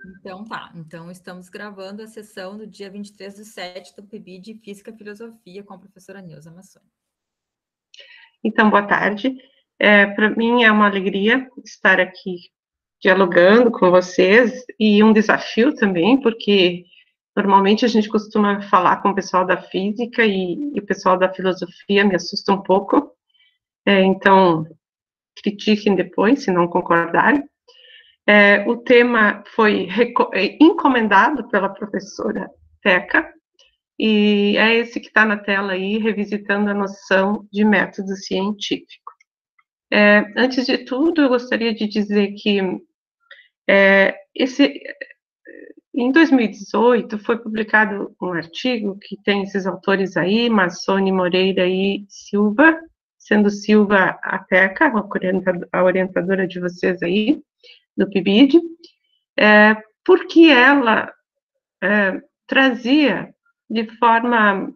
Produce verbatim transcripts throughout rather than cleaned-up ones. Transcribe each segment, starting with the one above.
Então tá, então estamos gravando a sessão do dia vinte e três do sete do P I B de Física e Filosofia com a professora Nilza Massoni. Então, boa tarde. É, para mim é uma alegria estar aqui dialogando com vocês e um desafio também, porque normalmente a gente costuma falar com o pessoal da física e, e o pessoal da filosofia me assusta um pouco, é, então critiquem depois se não concordarem. É, o tema foi encomendado pela professora Teca, e é esse que está na tela aí, revisitando a noção de método científico. É, antes de tudo, eu gostaria de dizer que é, esse, em dois mil e dezoito foi publicado um artigo que tem esses autores aí, Massoni, Moreira e Silva, sendo Silva a Teca, a orientadora de vocês aí, do P I B D, é, porque ela é, trazia de forma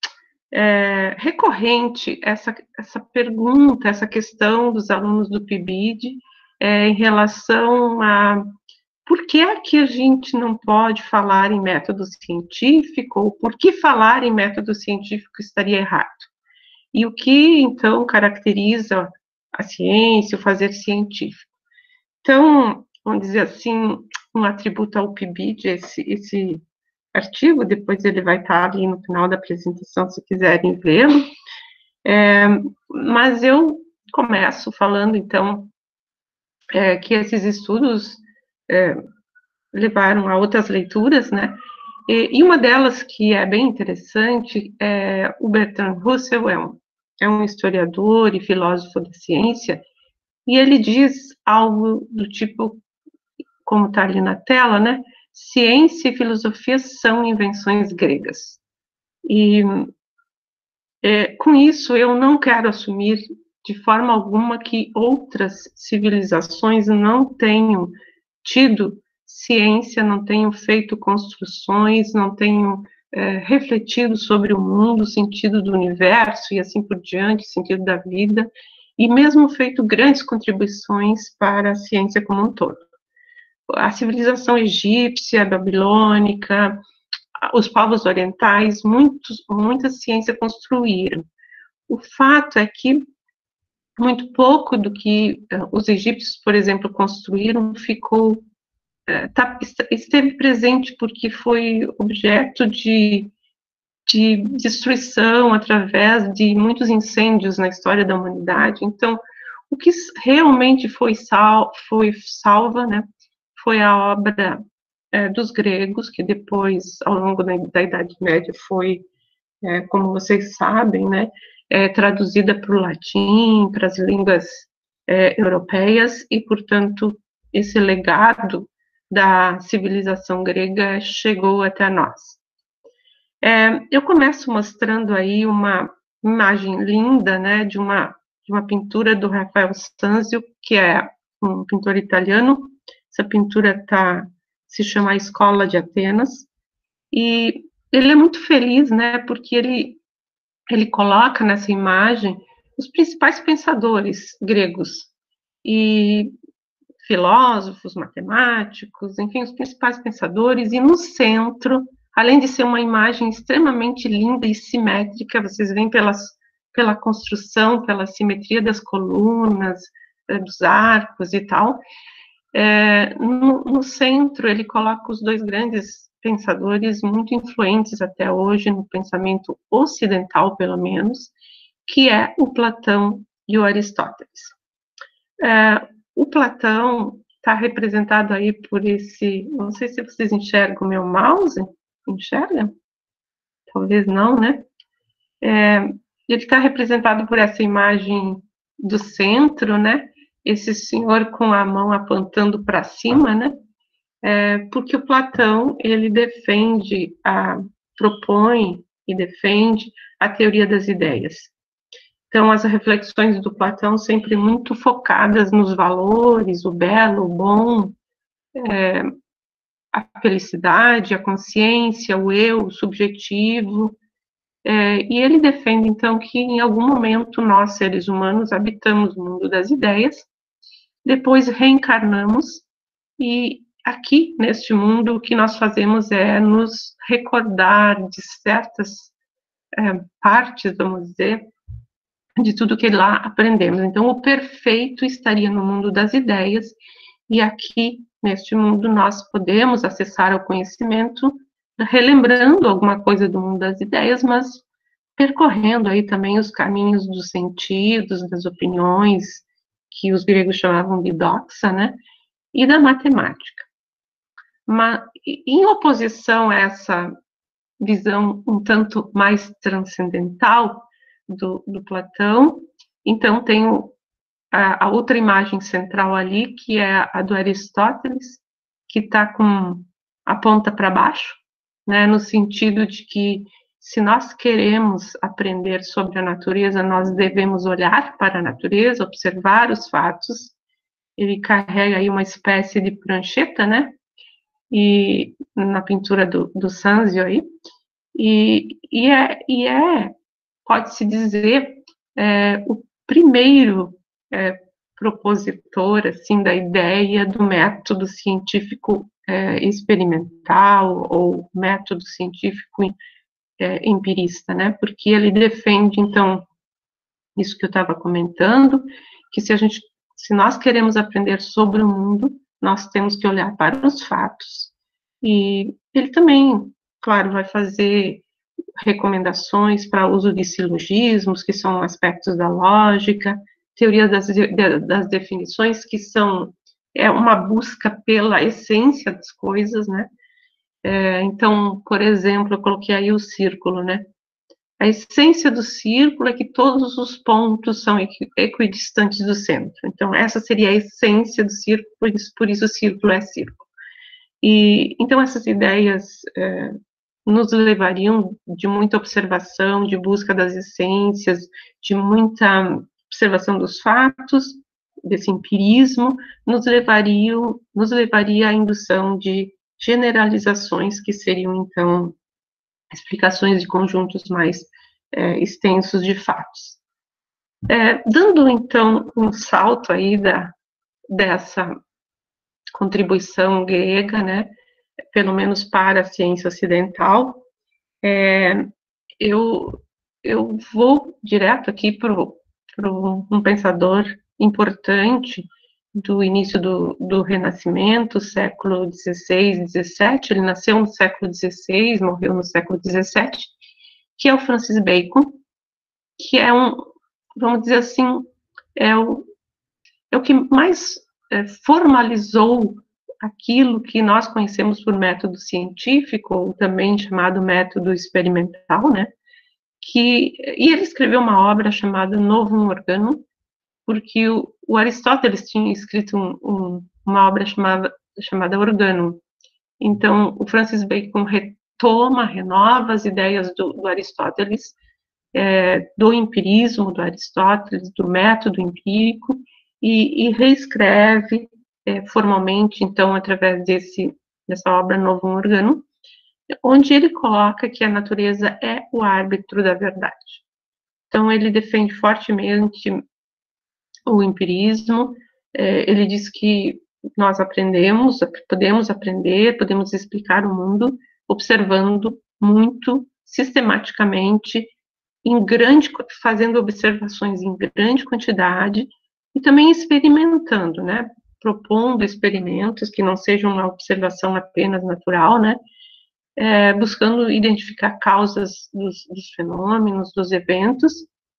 é, recorrente essa, essa pergunta, essa questão dos alunos do P I B D é, em relação a por que é que a gente não pode falar em método científico, ou por que falar em método científico estaria errado? E o que, então, caracteriza a ciência, o fazer científico? Então, vamos dizer assim, um atributo ao P I B D, esse, esse artigo, depois ele vai estar ali no final da apresentação, se quiserem vê-lo, é, mas eu começo falando, então, é, que esses estudos é, levaram a outras leituras, né, e, e uma delas que é bem interessante, é o Bertrand Russell, é um, é um historiador e filósofo da ciência, e ele diz algo do tipo, como está ali na tela, né, ciência e filosofia são invenções gregas. E é, com isso eu não quero assumir de forma alguma que outras civilizações não tenham tido ciência, não tenham feito construções, não tenham é, refletido sobre o mundo, o sentido do universo e assim por diante, o sentido da vida, e mesmo feito grandes contribuições para a ciência como um todo. A civilização egípcia, babilônica, os povos orientais, muitos, muita ciência construíram. O fato é que muito pouco do que uh, os egípcios, por exemplo, construíram ficou, uh, tá, esteve presente porque foi objeto de, de destruição através de muitos incêndios na história da humanidade. Então, o que realmente foi, sal, foi salva, né, foi a obra é, dos gregos, que depois, ao longo da, da Idade Média, foi, é, como vocês sabem, né, é, traduzida para o latim, para as línguas é, europeias, e, portanto, esse legado da civilização grega chegou até nós. É, eu começo mostrando aí uma imagem linda, né, de uma, de uma pintura do Rafael Sanzio, que é um pintor italiano. Essa pintura tá, se chama A Escola de Atenas, e ele é muito feliz, né, porque ele, ele coloca nessa imagem os principais pensadores gregos, e filósofos, matemáticos, enfim, os principais pensadores, e no centro, além de ser uma imagem extremamente linda e simétrica, vocês veem pelas, pela construção, pela simetria das colunas, dos arcos e tal, é, no, no centro ele coloca os dois grandes pensadores muito influentes até hoje no pensamento ocidental, pelo menos, que é o Platão e o Aristóteles. É, o Platão está representado aí por esse, não sei se vocês enxergam o meu mouse, enxergam? Talvez não, né? É, ele está representado por essa imagem do centro, né? Esse senhor com a mão apontando para cima, né? É, porque o Platão, ele defende, a, propõe e defende a teoria das ideias. Então, as reflexões do Platão sempre muito focadas nos valores, o belo, o bom, é, a felicidade, a consciência, o eu, o subjetivo. É, e ele defende, então, que em algum momento nós, seres humanos, habitamos o mundo das ideias, depois reencarnamos e aqui, neste mundo, o que nós fazemos é nos recordar de certas é, partes, vamos dizer, de tudo que lá aprendemos. Então, o perfeito estaria no mundo das ideias, e aqui, neste mundo, nós podemos acessar o conhecimento, relembrando alguma coisa do mundo das ideias, mas percorrendo aí também os caminhos dos sentidos, das opiniões, que os gregos chamavam de doxa, né, e da matemática. Mas, em oposição a essa visão um tanto mais transcendental do, do Platão, então tem a, a outra imagem central ali, que é a do Aristóteles, que está com a ponta para baixo, né, no sentido de que se nós queremos aprender sobre a natureza, nós devemos olhar para a natureza, observar os fatos. Ele carrega aí uma espécie de prancheta, né, e na pintura do, do Sanzio aí, e, e, é, e é, pode-se dizer, é, o primeiro é, propositor, assim, da ideia do método científico é, experimental, ou método científico é, empirista, né, porque ele defende, então, isso que eu estava comentando, que se a gente, se nós queremos aprender sobre o mundo, nós temos que olhar para os fatos. E ele também, claro, vai fazer recomendações para o uso de silogismos, que são aspectos da lógica, teoria das, das definições, que são é uma busca pela essência das coisas, né? É, então, por exemplo, eu coloquei aí o círculo, né? A essência do círculo é que todos os pontos são equidistantes do centro. Então, essa seria a essência do círculo, por isso, por isso o círculo é círculo. E, então, essas ideias é, nos levariam de muita observação, de busca das essências, de muita observação dos fatos, desse empirismo, nos levariam, nos levaria à indução de generalizações que seriam, então, explicações de conjuntos mais é, extensos de fatos. É, dando, então, um salto aí da, dessa contribuição grega, né, pelo menos para a ciência ocidental, é, eu, eu vou direto aqui para um pensador importante do início do, do Renascimento, século dezesseis, dezessete, ele nasceu no século dezesseis, morreu no século dezessete, que é o Francis Bacon, que é um, vamos dizer assim, é o, é o que mais é, formalizou aquilo que nós conhecemos por método científico, ou também chamado método experimental, né? Que, e ele escreveu uma obra chamada Novum Organum, porque o, o Aristóteles tinha escrito um, um, uma obra chamada, chamada Organum. Então, o Francis Bacon retoma, renova as ideias do, do Aristóteles, é, do empirismo do Aristóteles, do método empírico, e, e reescreve é, formalmente, então, através desse, dessa obra Novum Organum, onde ele coloca que a natureza é o árbitro da verdade. Então, ele defende fortemente o empirismo, é, ele diz que nós aprendemos, podemos aprender, podemos explicar o mundo observando muito sistematicamente, em grande, fazendo observações em grande quantidade e também experimentando, né, propondo experimentos que não sejam uma observação apenas natural, né, é, buscando identificar causas dos, dos fenômenos, dos eventos,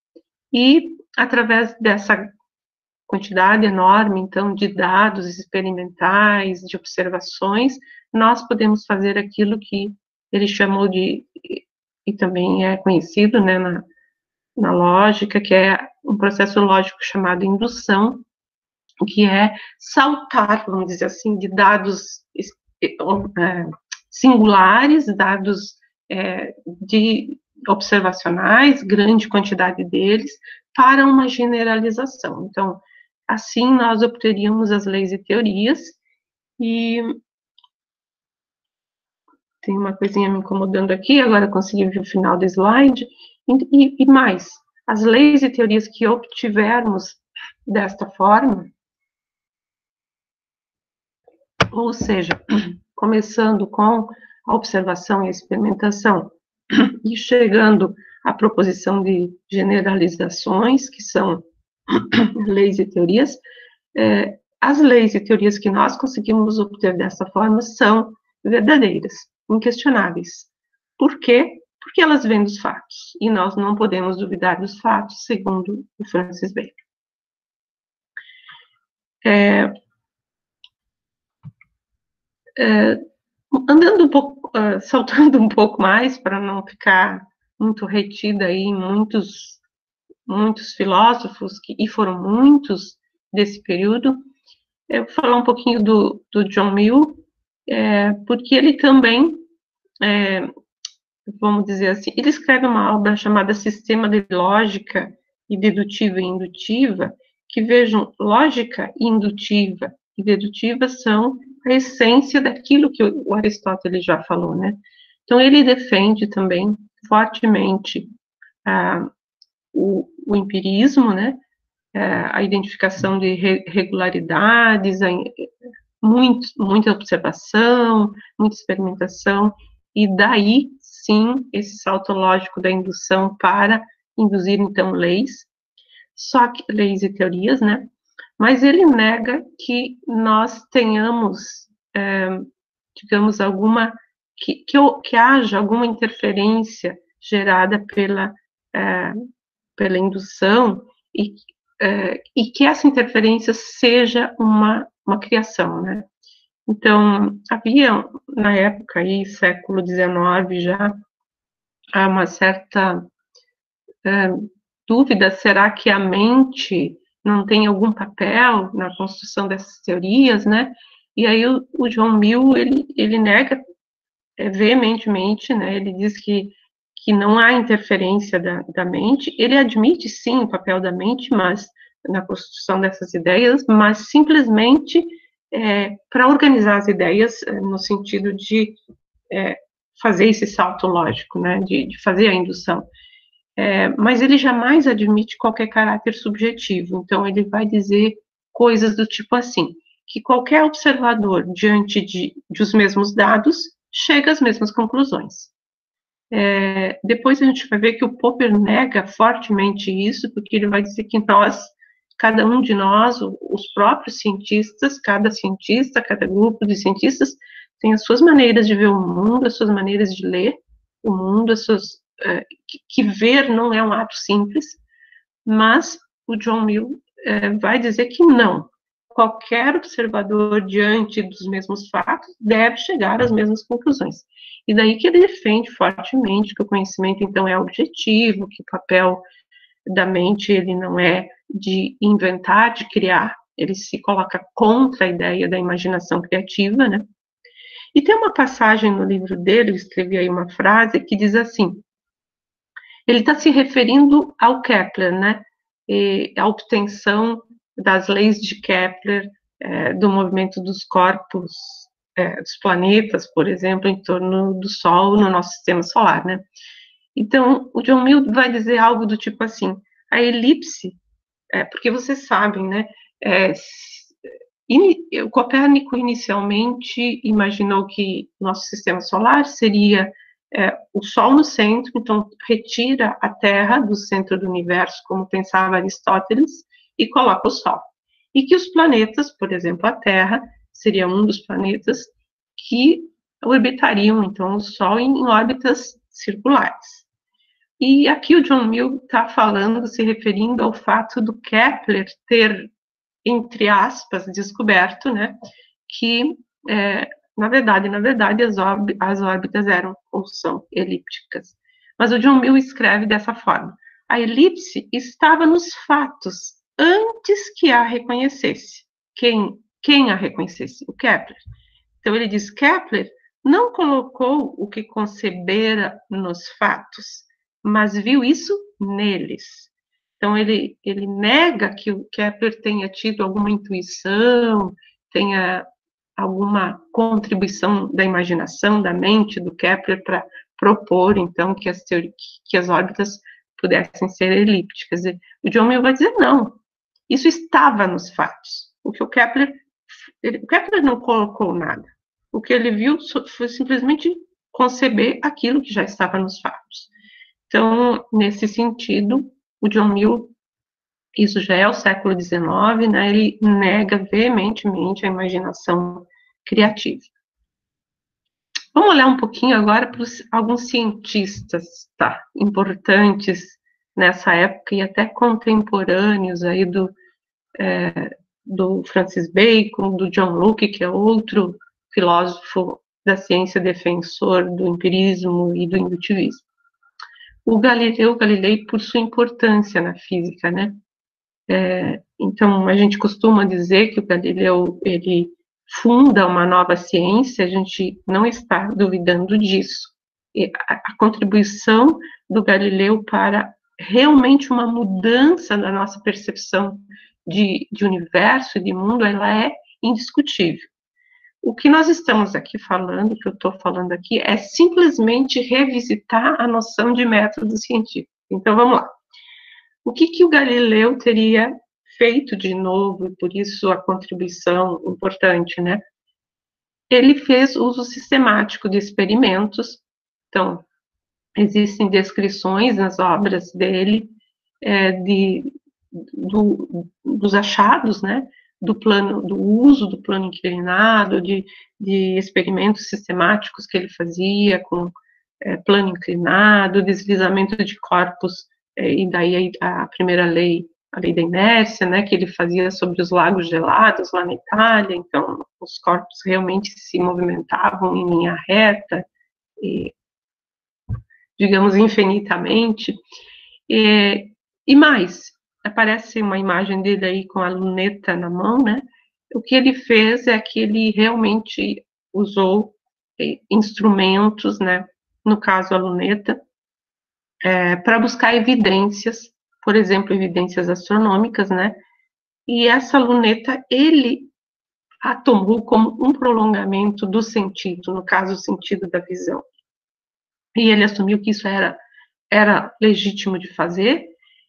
e através dessa quantidade enorme, então, de dados experimentais, de observações, nós podemos fazer aquilo que ele chamou de, e também é conhecido, né, na, na lógica, que é um processo lógico chamado indução, que é saltar, vamos dizer assim, de dados é, singulares, dados é, de observacionais, grande quantidade deles, para uma generalização. Então, assim nós obteríamos as leis e teorias, e tem uma coisinha me incomodando aqui, agora consegui ver o final do slide, e, e mais, as leis e teorias que obtivermos desta forma, Ou seja, começando com a observação e a experimentação, e chegando à proposição de generalizações, que são leis e teorias, é, as leis e teorias que nós conseguimos obter dessa forma são verdadeiras, inquestionáveis. Por quê? Porque elas vêm dos fatos, e nós não podemos duvidar dos fatos, segundo o Francis Bacon. É, é, andando um pouco, uh, saltando um pouco mais, para não ficar muito retida aí em muitos, muitos filósofos, que, e foram muitos desse período, eu vou falar um pouquinho do, do John Mill, é, porque ele também, é, vamos dizer assim, ele escreve uma obra chamada Sistema de Lógica e Dedutiva e Indutiva, que, vejam, lógica indutiva e dedutiva são a essência daquilo que o Aristóteles já falou, né? Então, ele defende também fortemente ah, o, o empirismo, né? A identificação de regularidades, a, muito, muita observação, muita experimentação, e daí, sim, esse salto lógico da indução para induzir, então, leis, só que leis e teorias, né? Mas ele nega que nós tenhamos, é, digamos, alguma, que, que, que haja alguma interferência gerada pela, é, pela indução e, é, e que essa interferência seja uma, uma criação, né? Então, havia, na época, aí, século dezenove já, há uma certa é, dúvida, será que a mente não tem algum papel na construção dessas teorias, né? E aí o, o John Mill, ele, ele nega é, veementemente, né? Ele diz que, que não há interferência da, da mente, ele admite, sim, o papel da mente, mas na construção dessas ideias, mas simplesmente é, para organizar as ideias é, no sentido de é, fazer esse salto lógico, né? De, de fazer a indução. É, mas ele jamais admite qualquer caráter subjetivo, então ele vai dizer coisas do tipo assim, que qualquer observador, diante de, de os mesmos dados, chega às mesmas conclusões. É, depois a gente vai ver que o Popper nega fortemente isso, porque ele vai dizer que nós, cada um de nós, os próprios cientistas, cada cientista, cada grupo de cientistas, tem as suas maneiras de ver o mundo, as suas maneiras de ler o mundo, as suas Que, que ver não é um ato simples, mas o John Mill é, vai dizer que não. Qualquer observador diante dos mesmos fatos deve chegar às mesmas conclusões. E daí que ele defende fortemente que o conhecimento, então, é objetivo, que o papel da mente, ele não é de inventar, de criar, ele se coloca contra a ideia da imaginação criativa, né? E tem uma passagem no livro dele, eu escrevi aí uma frase, que diz assim, ele está se referindo ao Kepler, né? E a obtenção das leis de Kepler, é, do movimento dos corpos, é, dos planetas, por exemplo, em torno do Sol, no nosso sistema solar, né? Então, o John Mill vai dizer algo do tipo assim, a elipse, é, porque vocês sabem, né? É, in, o Copérnico inicialmente imaginou que nosso sistema solar seria É, o Sol no centro, então retira a Terra do centro do universo, como pensava Aristóteles, e coloca o Sol. E que os planetas, por exemplo, a Terra, seria um dos planetas que orbitariam, então, o Sol em, em órbitas circulares. E aqui o John Mill está falando, se referindo ao fato do Kepler ter, entre aspas, descoberto, né, que é, Na verdade, na verdade, as, as órbitas eram ou são elípticas. Mas o John Mill escreve dessa forma. A elipse estava nos fatos antes que a reconhecesse. Quem, quem a reconhecesse? O Kepler. Então ele diz, Kepler não colocou o que concebera nos fatos, mas viu isso neles. Então ele, ele nega que o Kepler tenha tido alguma intuição, tenha alguma contribuição da imaginação, da mente do Kepler para propor, então, que as, teori- que as órbitas pudessem ser elípticas. E o John Mill vai dizer, não, isso estava nos fatos. O que o Kepler ele, o Kepler não colocou nada. O que ele viu foi simplesmente conceber aquilo que já estava nos fatos. Então, nesse sentido, o John Mill, isso já é o século dezenove, né, ele nega veementemente a imaginação criativa. Vamos olhar um pouquinho agora para os, alguns cientistas, tá, importantes nessa época e até contemporâneos aí do, é, do Francis Bacon, do John Locke, que é outro filósofo da ciência defensor do empirismo e do indutivismo. O Galileu Galilei, por sua importância na física, né? É, então, a gente costuma dizer que o Galileu, ele funda uma nova ciência, a gente não está duvidando disso. E a, a contribuição do Galileu para realmente uma mudança na nossa percepção de, de universo e de mundo, ela é indiscutível. O que nós estamos aqui falando, o que eu estou falando aqui, é simplesmente revisitar a noção de método científico. Então, vamos lá. O que, que o Galileu teria feito de novo, e por isso a contribuição importante, né? Ele fez uso sistemático de experimentos, então, existem descrições nas obras dele é, de, do, dos achados, né? Do plano, do uso do plano inclinado, de, de experimentos sistemáticos que ele fazia com é, plano inclinado, deslizamento de corpos, é, e daí a, a primeira lei, a lei da inércia, né, que ele fazia sobre os lagos gelados lá na Itália, então os corpos realmente se movimentavam em linha reta, e, digamos, infinitamente, e, e mais, aparece uma imagem dele aí com a luneta na mão, né? O que ele fez é que ele realmente usou eh, instrumentos, né? No caso, a luneta, é, para buscar evidências, por exemplo, evidências astronômicas, né? E essa luneta, ele a tomou como um prolongamento do sentido, no caso, o sentido da visão. E ele assumiu que isso era, era legítimo de fazer.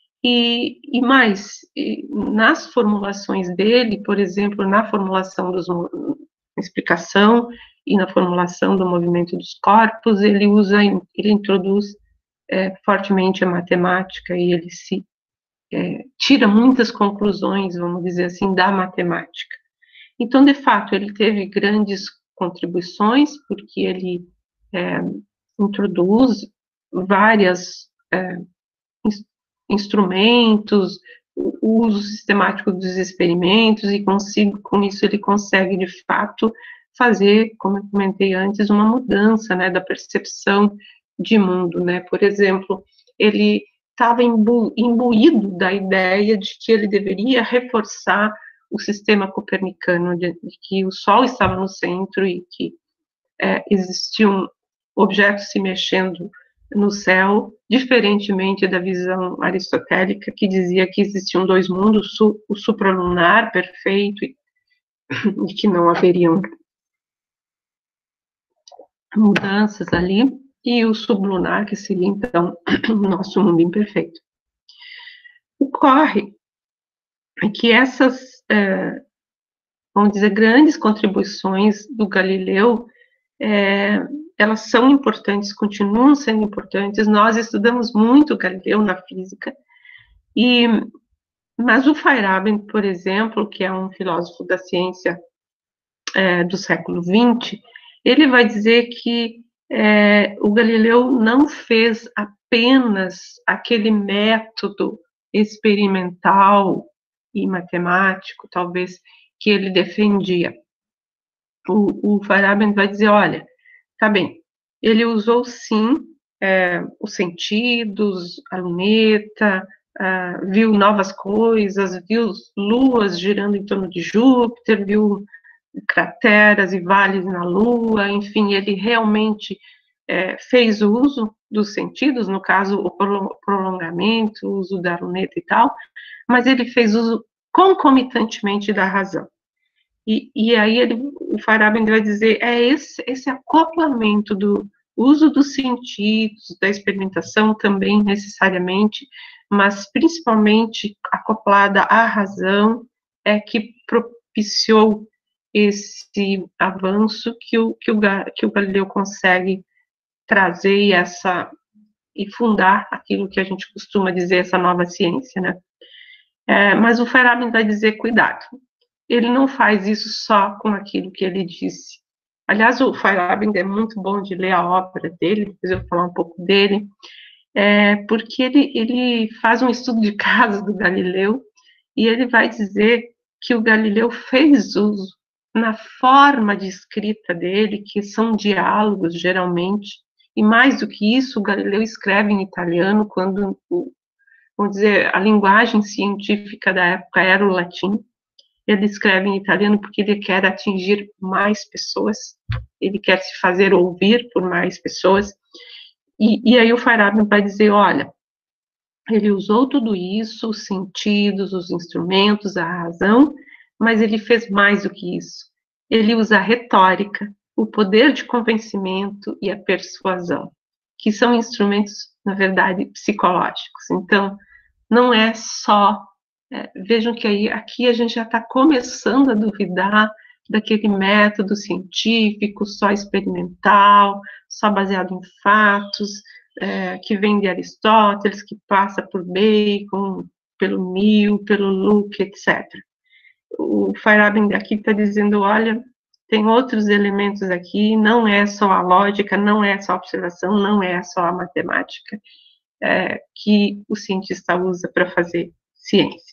E, e mais, e nas formulações dele, por exemplo, na formulação dos explicação e na formulação do movimento dos corpos, ele usa, ele introduz é, fortemente a matemática e ele se é, tira muitas conclusões, vamos dizer assim, da matemática. Então, de fato, ele teve grandes contribuições porque ele é, introduz várias é, instrumentos, o uso sistemático dos experimentos, e consigo, com isso ele consegue, de fato, fazer, como eu comentei antes, uma mudança, né, da percepção de mundo, né, por exemplo, ele estava imbu, imbuído da ideia de que ele deveria reforçar o sistema copernicano, de, de que o Sol estava no centro e que é, existiam objetos se mexendo no céu, diferentemente da visão aristotélica, que dizia que existiam dois mundos, o supralunar perfeito, e, e que não haveriam mudanças ali, e o sublunar, que seria, então, o nosso mundo imperfeito. Ocorre que essas, é, vamos dizer, grandes contribuições do Galileu, é, elas são importantes, continuam sendo importantes. Nós estudamos muito Galileu na física, e, mas o Feyerabend, por exemplo, que é um filósofo da ciência é, do século vinte, ele vai dizer que é, o Galileu não fez apenas aquele método experimental e matemático, talvez, que ele defendia. O, o Feyerabend vai dizer, olha, tá bem, ele usou sim é, os sentidos, a luneta, uh, viu novas coisas, viu luas girando em torno de Júpiter, viu crateras e vales na Lua, enfim, ele realmente é, fez uso dos sentidos, no caso, o prolongamento, o uso da luneta e tal, mas ele fez uso concomitantemente da razão. E, e aí ele, o Feyerabend vai dizer, é esse, esse acoplamento do uso dos sentidos, da experimentação também necessariamente, mas principalmente acoplada à razão, é que propiciou esse avanço que o, que o, que o Galileu consegue trazer essa, e fundar aquilo que a gente costuma dizer, essa nova ciência, né? É, mas o Feyerabend vai dizer, cuidado, ele não faz isso só com aquilo que ele disse. Aliás, o Feyerabend é muito bom de ler a obra dele, depois eu vou falar um pouco dele, é, porque ele, ele faz um estudo de caso do Galileu, e ele vai dizer que o Galileu fez uso, na forma de escrita dele, que são diálogos, geralmente, e mais do que isso, o Galileu escreve em italiano, quando, vamos dizer, a linguagem científica da época era o latim. Ele escreve em italiano porque ele quer atingir mais pessoas, ele quer se fazer ouvir por mais pessoas, e, e aí o Feyerabend vai dizer, olha, ele usou tudo isso, os sentidos, os instrumentos, a razão, mas ele fez mais do que isso. Ele usa a retórica, o poder de convencimento e a persuasão, que são instrumentos, na verdade, psicológicos. Então, não é só... É, vejam que aí, aqui a gente já está começando a duvidar daquele método científico, só experimental, só baseado em fatos, é, que vem de Aristóteles, que passa por Bacon, pelo Mill, pelo Luke, etcétera. O Feyerabend aqui está dizendo, olha, tem outros elementos aqui, não é só a lógica, não é só a observação, não é só a matemática, é, que o cientista usa para fazer ciência.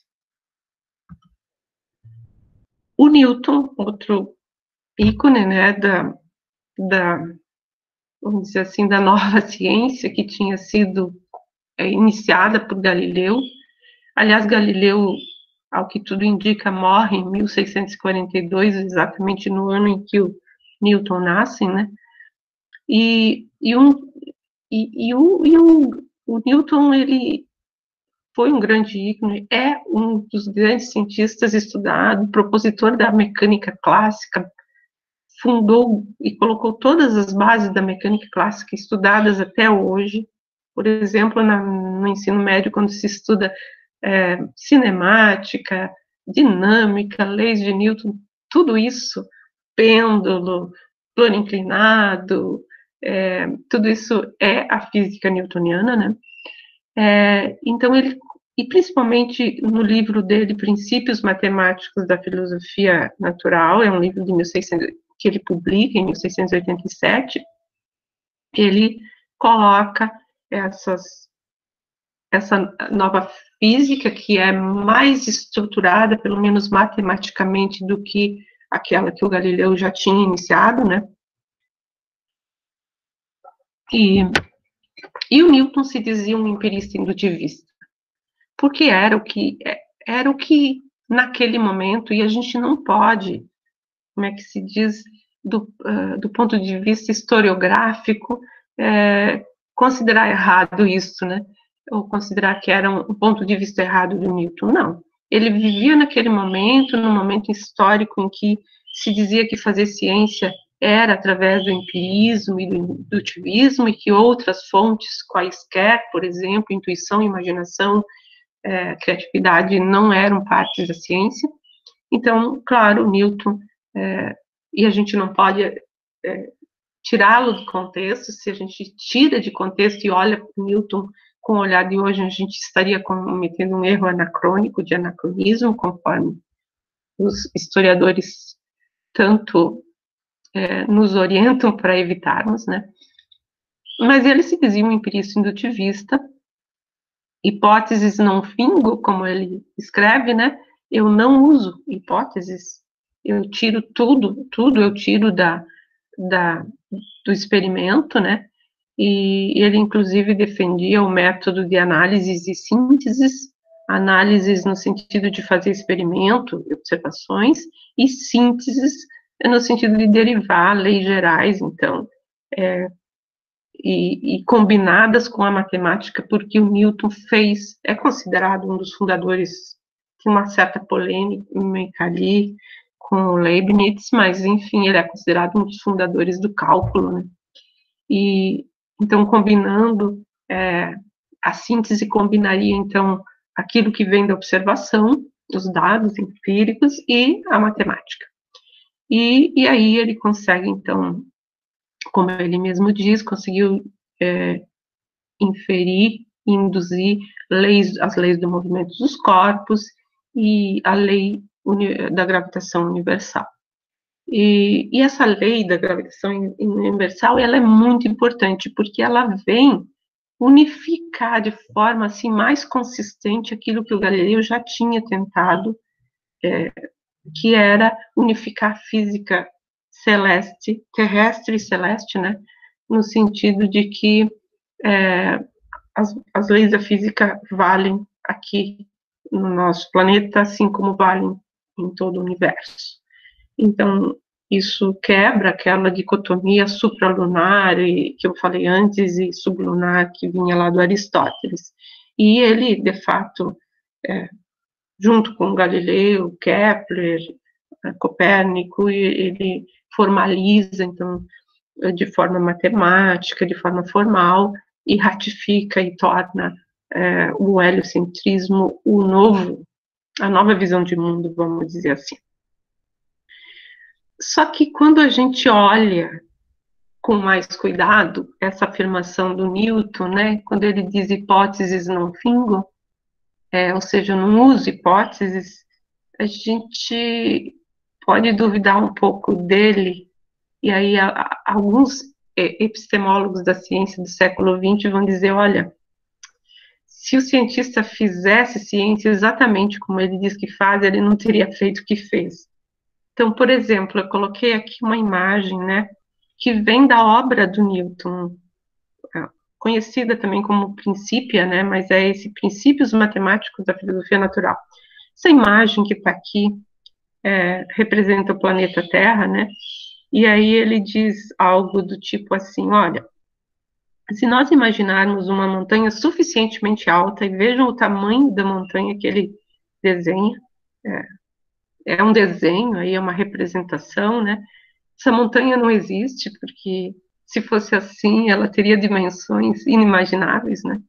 O Newton, outro ícone, né, da, da, vamos dizer assim, da nova ciência que tinha sido é, iniciada por Galileu. Aliás, Galileu, ao que tudo indica, morre em mil seiscentos e quarenta e dois, exatamente no ano em que o Newton nasce, né? E, e, um, e, e, o, e o, o Newton, ele foi um grande ícone, é um dos grandes cientistas estudados, propositor da mecânica clássica, fundou e colocou todas as bases da mecânica clássica estudadas até hoje. Por exemplo, na, no ensino médio, quando se estuda é, cinemática, dinâmica, leis de Newton, tudo isso, pêndulo, plano inclinado, é, tudo isso é a física newtoniana, né? É, então, ele, e principalmente no livro dele, Princípios Matemáticos da Filosofia Natural, é um livro de mil e seiscentos, que ele publica em mil seiscentos e oitenta e sete, ele coloca essas, essa nova física, que é mais estruturada, pelo menos matematicamente, do que aquela que o Galileu já tinha iniciado, né? E, e o Newton se dizia um empirista indutivista, porque era o que, era o que naquele momento, e a gente não pode, como é que se diz, do, uh, do ponto de vista historiográfico, é, considerar errado isso, né? Ou considerar que era um, um ponto de vista errado do Newton. Não. Ele vivia naquele momento, num momento histórico em que se dizia que fazer ciência era através do empirismo e do indutivismo, e que outras fontes quaisquer, por exemplo, intuição, imaginação, é, criatividade, não eram partes da ciência. Então, claro, Newton, é, e a gente não pode é, tirá-lo do contexto. Se a gente tira de contexto e olha para Newton com o olhar de hoje, a gente estaria cometendo um erro anacrônico, de anacronismo, conforme os historiadores tanto é, nos orientam para evitarmos, né? Mas ele se dizia um empirista indutivista, hipóteses não fingo, como ele escreve, né? Eu não uso hipóteses, eu tiro tudo, tudo eu tiro da, da, do experimento, né? E ele, inclusive, defendia o método de análises e sínteses, análises no sentido de fazer experimento, observações, e sínteses no sentido de derivar leis gerais, então, é, e, e combinadas com a matemática, porque o Newton fez, é considerado um dos fundadores, de uma certa polêmica ali com o Leibniz, mas, enfim, ele é considerado um dos fundadores do cálculo, né? E, então, combinando, é, a síntese combinaria, então, aquilo que vem da observação, os dados empíricos e a matemática. E, e aí ele consegue, então, como ele mesmo diz, conseguiu é, inferir, induzir leis, as leis do movimento dos corpos e a lei da gravitação universal. E, e essa lei da gravitação universal, ela é muito importante, porque ela vem unificar de forma assim mais consistente aquilo que o Galileu já tinha tentado, é, que era unificar a física celeste, terrestre e celeste, né, no sentido de que é, as, as leis da física valem aqui no nosso planeta, assim como valem em todo o universo. Então, isso quebra aquela dicotomia supralunar, e, que eu falei antes, e sublunar, que vinha lá do Aristóteles. E ele, de fato, é, junto com Galileu, Kepler, Copérnico, ele formaliza, então, de forma matemática, de forma formal, e ratifica e torna é, o heliocentrismo o novo, a nova visão de mundo, vamos dizer assim. Só que quando a gente olha com mais cuidado essa afirmação do Newton, né, quando ele diz hipóteses não fingam, é, ou seja, não uso hipóteses, a gente pode duvidar um pouco dele, e aí a, a, alguns epistemólogos da ciência do século vinte vão dizer, olha, se o cientista fizesse ciência exatamente como ele diz que faz, ele não teria feito o que fez. Então, por exemplo, eu coloquei aqui uma imagem, né, que vem da obra do Newton, conhecida também como Princípia, né, mas é esse Princípios Matemáticos da Filosofia Natural. Essa imagem que está aqui é, representa o planeta Terra, né, e aí ele diz algo do tipo assim, olha, se nós imaginarmos uma montanha suficientemente alta, e vejam o tamanho da montanha que ele desenha, é, é um desenho, aí é uma representação, né? Essa montanha não existe, porque se fosse assim, ela teria dimensões inimagináveis, né?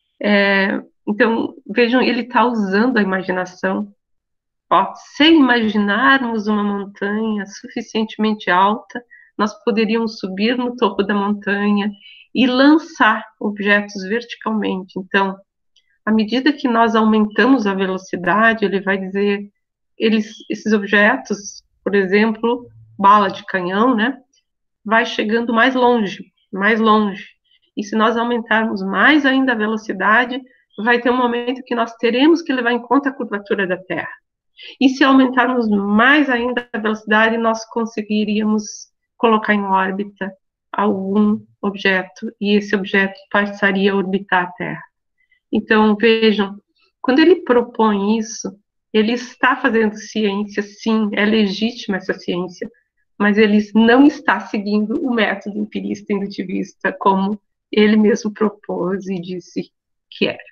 É, então, vejam, ele está usando a imaginação. Ó, se imaginarmos uma montanha suficientemente alta, nós poderíamos subir no topo da montanha e lançar objetos verticalmente. Então, à medida que nós aumentamos a velocidade, ele vai dizer, eles, esses objetos, por exemplo, bala de canhão, né, vai chegando mais longe, mais longe. E se nós aumentarmos mais ainda a velocidade, vai ter um momento que nós teremos que levar em conta a curvatura da Terra. E se aumentarmos mais ainda a velocidade, nós conseguiríamos colocar em órbita algum objeto, e esse objeto passaria a orbitar a Terra. Então, vejam, quando ele propõe isso, ele está fazendo ciência, sim, é legítima essa ciência, mas ele não está seguindo o método empirista indutivista, como ele mesmo propôs e disse que era.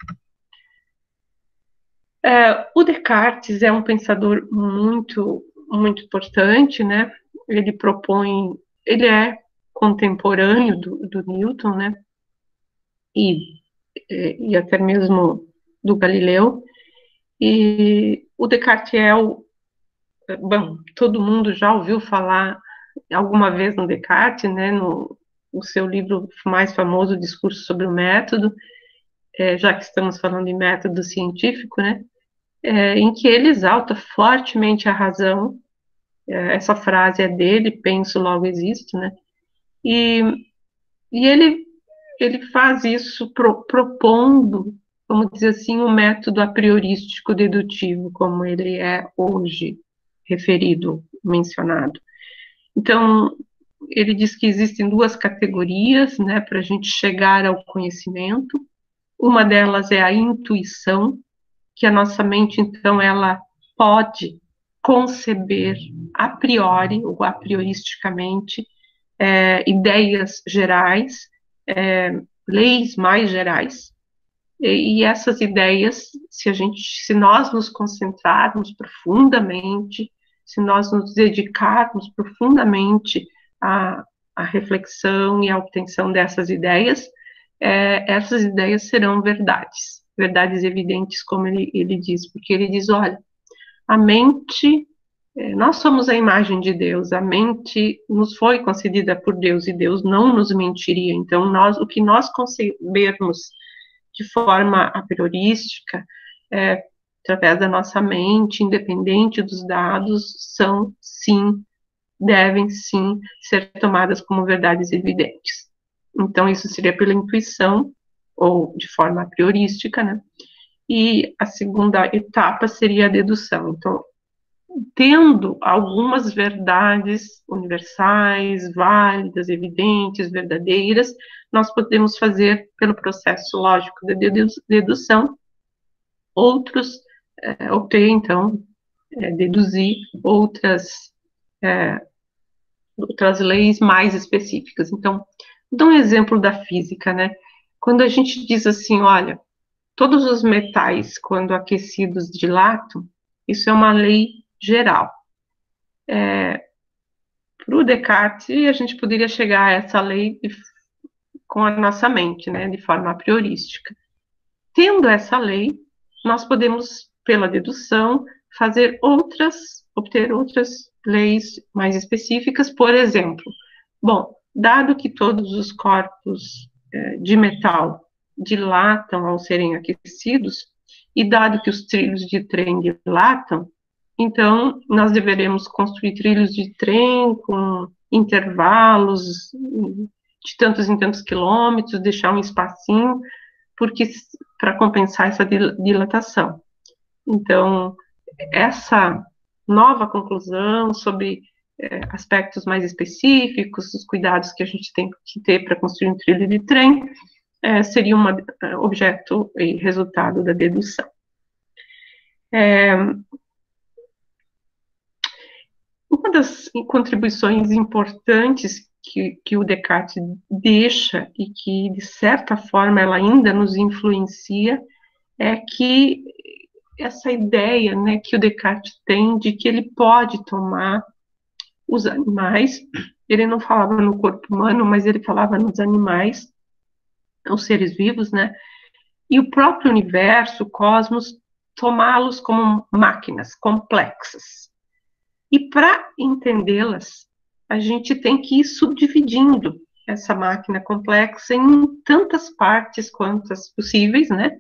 É, o Descartes é um pensador muito, muito importante, né? Ele propõe, ele é contemporâneo do, do Newton, né? E, e até mesmo do Galileu. E o Descartes é o, bom, todo mundo já ouviu falar alguma vez no Descartes, né? No, no seu livro mais famoso, Discurso sobre o Método, é, já que estamos falando de método científico, né? É, em que ele exalta fortemente a razão, é, essa frase é dele, penso, logo existo, né? E, e ele, ele faz isso pro, propondo, vamos dizer assim, um método a priorístico dedutivo, como ele é hoje referido, mencionado. Então, ele diz que existem duas categorias, né, para a gente chegar ao conhecimento. Uma delas é a intuição, que a nossa mente, então, ela pode conceber a priori, ou a prioristicamente, é, ideias gerais, é, leis mais gerais, e, e essas ideias, se a gente, se nós nos concentrarmos profundamente, se nós nos dedicarmos profundamente à, à reflexão e à obtenção dessas ideias, é, essas ideias serão verdades, verdades evidentes, como ele, ele diz, porque ele diz, olha, a mente É, nós somos a imagem de Deus, a mente nos foi concedida por Deus e Deus não nos mentiria. Então, nós, o que nós concebermos de forma a priorística, é, através da nossa mente, independente dos dados, são sim, devem sim ser tomadas como verdades evidentes. Então, isso seria pela intuição, ou de forma priorística, né? E a segunda etapa seria a dedução. Então, tendo algumas verdades universais, válidas, evidentes, verdadeiras, nós podemos fazer, pelo processo lógico de dedução, outros, é, obter, então, é, deduzir outras, é, outras leis mais específicas. Então, vou dar um exemplo da física, né? Quando a gente diz assim, olha, todos os metais, quando aquecidos, dilatam, isso é uma lei geral. É, para o Descartes, a gente poderia chegar a essa lei de, com a nossa mente, né, de forma a priorística. Tendo essa lei, nós podemos, pela dedução, fazer outras, obter outras leis mais específicas, por exemplo. Bom, dado que todos os corpos eh, de metal dilatam ao serem aquecidos, e dado que os trilhos de trem dilatam, então nós deveremos construir trilhos de trem com intervalos de tantos em tantos quilômetros, deixar um espacinho, porque para compensar essa dilatação. Então, essa nova conclusão sobre é, aspectos mais específicos, os cuidados que a gente tem que ter para construir um trilho de trem, é, seria um objeto e resultado da dedução. É, uma das contribuições importantes que, que o Descartes deixa e que, de certa forma, ela ainda nos influencia, é que essa ideia, né, que o Descartes tem de que ele pode tomar os animais, ele não falava no corpo humano, mas ele falava nos animais, os seres vivos, né, e o próprio universo, o cosmos, tomá-los como máquinas complexas. E para entendê-las, a gente tem que ir subdividindo essa máquina complexa em tantas partes quantas possíveis, né,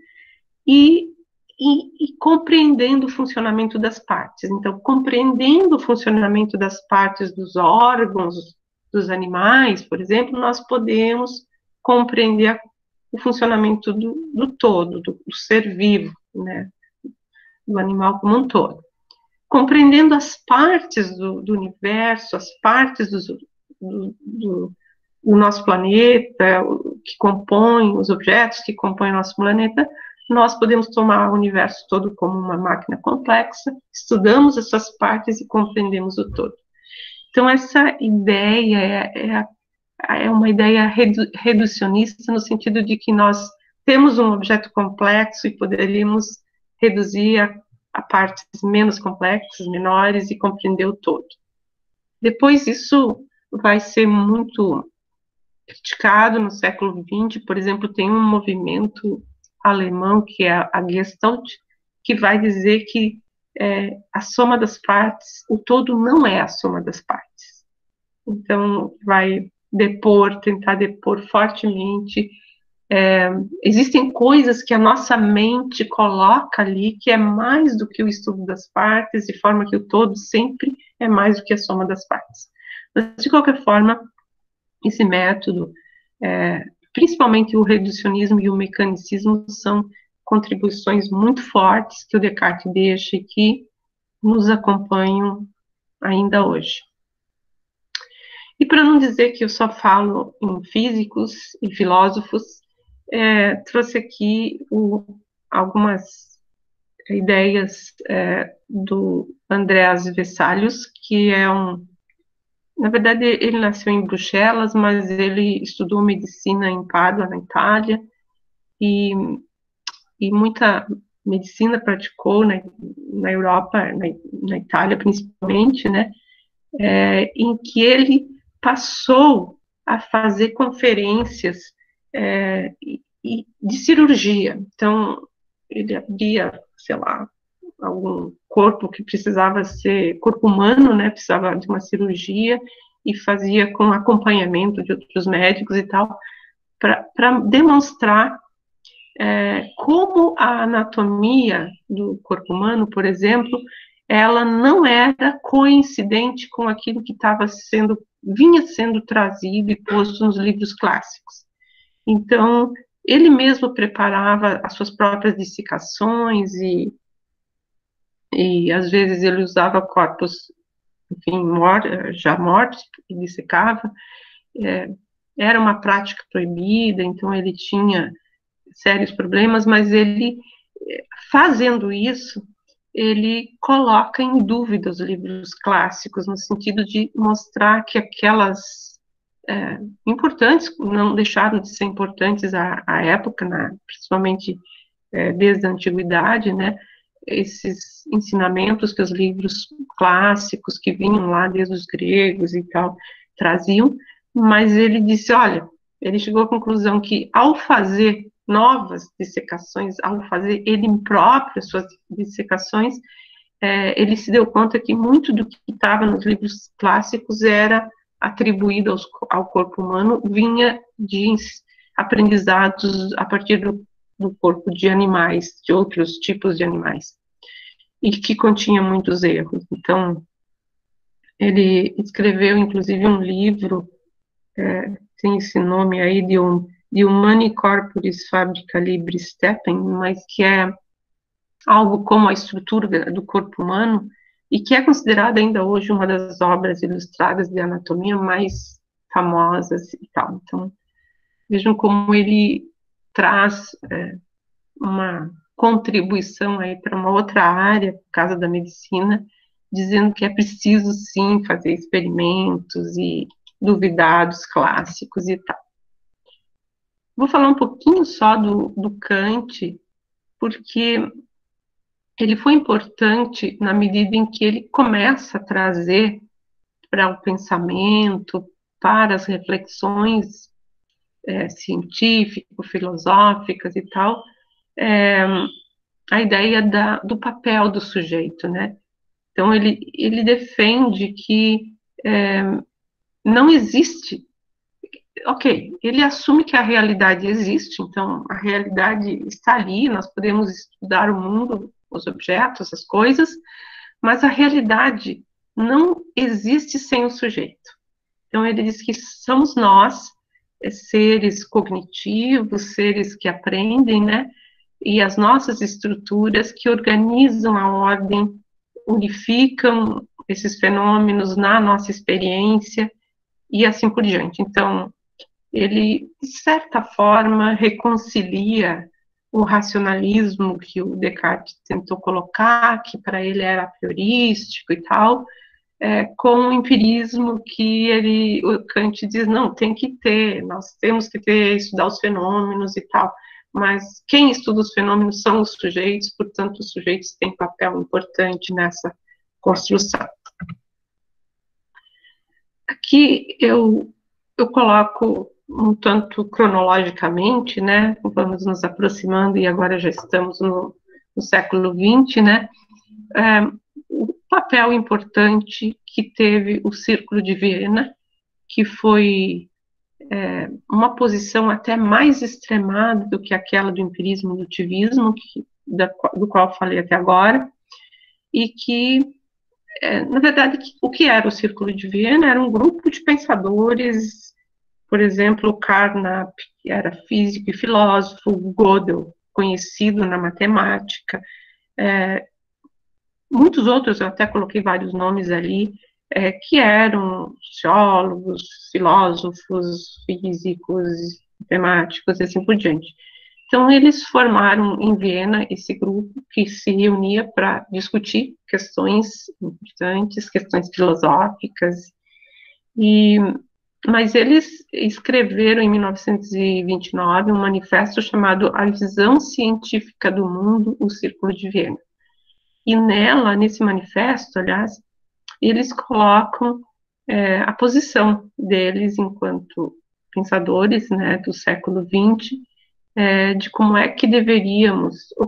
e E, e, compreendendo o funcionamento das partes. Então, compreendendo o funcionamento das partes dos órgãos dos animais, por exemplo, nós podemos compreender a, o funcionamento do, do todo, do, do ser vivo, né, do animal como um todo. Compreendendo as partes do, do universo, as partes do, do, do, do nosso planeta, que compõem os objetos que compõem o nosso planeta, nós podemos tomar o universo todo como uma máquina complexa, estudamos essas partes e compreendemos o todo. Então, essa ideia é, é, é uma ideia redu, reducionista, no sentido de que nós temos um objeto complexo e poderíamos reduzir a, a partes menos complexas, menores, e compreender o todo. Depois, isso vai ser muito criticado no século vinte, por exemplo, tem um movimento alemão, que é a Gestalt, que vai dizer que é, a soma das partes, o todo não é a soma das partes. Então, vai depor, tentar depor fortemente. É, existem coisas que a nossa mente coloca ali, que é mais do que o estudo das partes, de forma que o todo sempre é mais do que a soma das partes. Mas, de qualquer forma, esse método, é, principalmente o reducionismo e o mecanicismo, são contribuições muito fortes que o Descartes deixa e que nos acompanham ainda hoje. E para não dizer que eu só falo em físicos e filósofos, é, trouxe aqui o, algumas ideias é, do Andreas Vesalius, que é um Na verdade, ele nasceu em Bruxelas, mas ele estudou medicina em Pádua, na Itália, e, e muita medicina praticou na, na Europa, na, na Itália principalmente, né, é, em que ele passou a fazer conferências é, e, e de cirurgia. Então, ele abria, sei lá, algum corpo que precisava ser, corpo humano, né, precisava de uma cirurgia, e fazia com acompanhamento de outros médicos e tal, para demonstrar é, como a anatomia do corpo humano, por exemplo, ela não era coincidente com aquilo que estava sendo, vinha sendo trazido e posto nos livros clássicos. Então, ele mesmo preparava as suas próprias dissecações e, e às vezes ele usava corpos, enfim, mor já mortos, e dissecava. É, era uma prática proibida, então ele tinha sérios problemas, mas ele, fazendo isso, ele coloca em dúvida os livros clássicos, no sentido de mostrar que aquelas é, importantes, não deixaram de ser importantes à, à época, né, principalmente é, desde a antiguidade, né, esses ensinamentos que os livros clássicos, que vinham lá desde os gregos e tal, traziam, mas ele disse, olha, ele chegou à conclusão que, ao fazer novas dissecações, ao fazer ele próprio as suas dissecações, é, ele se deu conta que muito do que estava nos livros clássicos era atribuído aos, ao corpo humano, vinha de aprendizados a partir do, do corpo de animais, de outros tipos de animais, e que continha muitos erros. Então, ele escreveu, inclusive, um livro, é, tem esse nome aí, de um de Humani Corporis Fabrica Libris Steppen, mas que é algo como a estrutura do corpo humano, e que é considerada ainda hoje uma das obras ilustradas de anatomia mais famosas e tal. Então, vejam como ele traz é, uma contribuição aí para uma outra área, por causa da medicina, dizendo que é preciso, sim, fazer experimentos e duvidar dos clássicos e tal. Vou falar um pouquinho só do, do Kant, porque ele foi importante na medida em que ele começa a trazer para o pensamento, para as reflexões é, científico-filosóficas e tal, é, a ideia da, do papel do sujeito, né? Então, ele, ele defende que é, não existe. Ok, ele assume que a realidade existe, então a realidade está ali, nós podemos estudar o mundo, os objetos, as coisas, mas a realidade não existe sem o sujeito. Então ele diz que somos nós, seres cognitivos, seres que aprendem, né? E as nossas estruturas que organizam a ordem, unificam esses fenômenos na nossa experiência e assim por diante. Então, ele, de certa forma, reconcilia o racionalismo que o Descartes tentou colocar, que para ele era a priorístico e tal, é, com o empirismo que ele, o Kant diz, não, tem que ter, nós temos que ter, estudar os fenômenos e tal, mas quem estuda os fenômenos são os sujeitos, portanto, os sujeitos têm papel importante nessa construção. Aqui eu, eu coloco um tanto cronologicamente, né, vamos nos aproximando, e agora já estamos no, no século vinte, né, é, o papel importante que teve o Círculo de Viena, que foi é, uma posição até mais extremada do que aquela do empirismo e do ativismo, que, da, do qual falei até agora, e que, é, na verdade, o que era o Círculo de Viena? Era um grupo de pensadores, por exemplo, Carnap, que era físico e filósofo, Gödel, conhecido na matemática, é, muitos outros, eu até coloquei vários nomes ali, é, que eram sociólogos, filósofos, físicos, matemáticos, e assim por diante. Então, eles formaram em Viena esse grupo que se reunia para discutir questões importantes, questões filosóficas, e, mas eles escreveram em mil novecentos e vinte e nove um manifesto chamado A Visão Científica do Mundo, o Círculo de Viena. E nela, nesse manifesto, aliás, eles colocam é, a posição deles enquanto pensadores, né, do século vinte, é, de como é que deveríamos, o,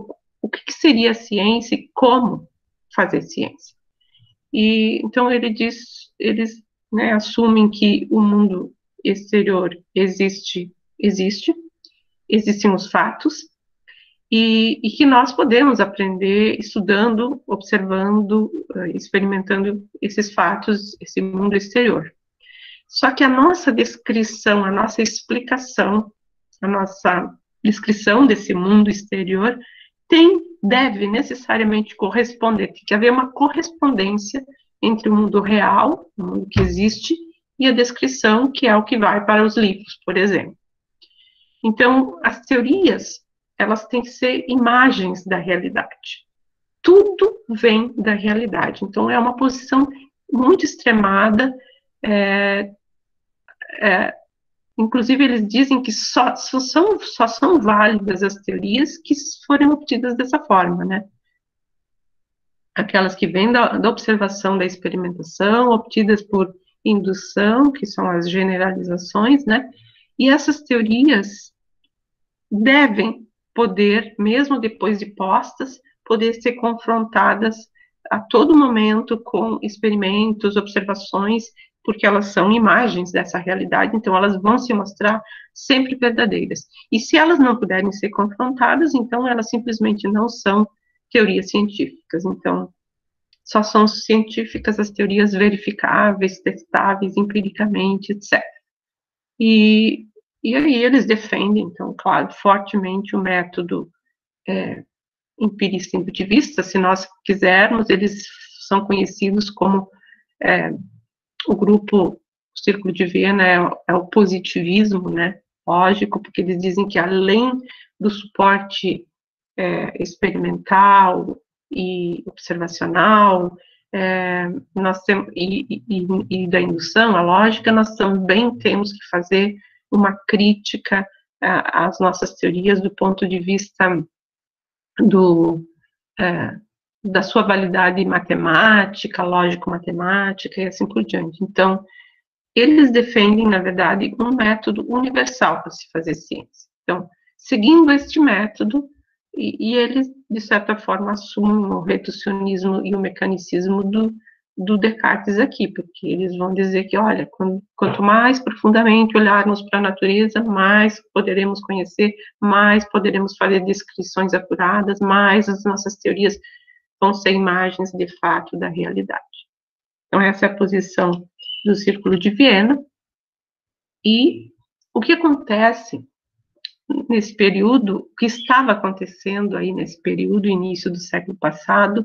o que, que seria a ciência e como fazer ciência. E então ele diz, eles, né, assumem que o mundo exterior existe, existe, existem os fatos, e, e que nós podemos aprender estudando, observando, experimentando esses fatos, esse mundo exterior. Só que a nossa descrição, a nossa explicação, a nossa descrição desse mundo exterior tem, deve necessariamente corresponder, tem que haver uma correspondência entre o mundo real, o mundo que existe, e a descrição, que é o que vai para os livros, por exemplo. Então, as teorias, elas têm que ser imagens da realidade. Tudo vem da realidade. Então, é uma posição muito extremada, é, é, inclusive, eles dizem que só, só, são, só são válidas as teorias que forem obtidas dessa forma, né? Aquelas que vêm da, da observação, da experimentação, obtidas por indução, que são as generalizações, né? E essas teorias devem poder, mesmo depois de postas, poder ser confrontadas a todo momento com experimentos, observações, porque elas são imagens dessa realidade, então elas vão se mostrar sempre verdadeiras. E se elas não puderem ser confrontadas, então elas simplesmente não são teorias científicas. Então, só são científicas as teorias verificáveis, testáveis, empiricamente, etcétera. E, e aí eles defendem, então, claro, fortemente o método é, empirista indutivista, se nós quisermos, eles são conhecidos como é, o grupo, o Círculo de Viena é, é o positivismo, né, lógico, porque eles dizem que além do suporte é, experimental e observacional, é, nós temos, e, e, e da indução, a lógica, nós também temos que fazer uma crítica a, às nossas teorias do ponto de vista do, é, da sua validade matemática, lógico-matemática e assim por diante. Então, eles defendem, na verdade, um método universal para se fazer ciência. Então, seguindo este método, e, e eles, de certa forma, assumem o reducionismo e o mecanicismo do, do Descartes aqui, porque eles vão dizer que, olha, quando, quanto mais profundamente olharmos para a natureza, mais poderemos conhecer, mais poderemos fazer descrições apuradas, mais as nossas teorias vão ser imagens, de fato, da realidade. Então, essa é a posição do Círculo de Viena. E o que acontece nesse período, o que estava acontecendo aí nesse período, início do século passado,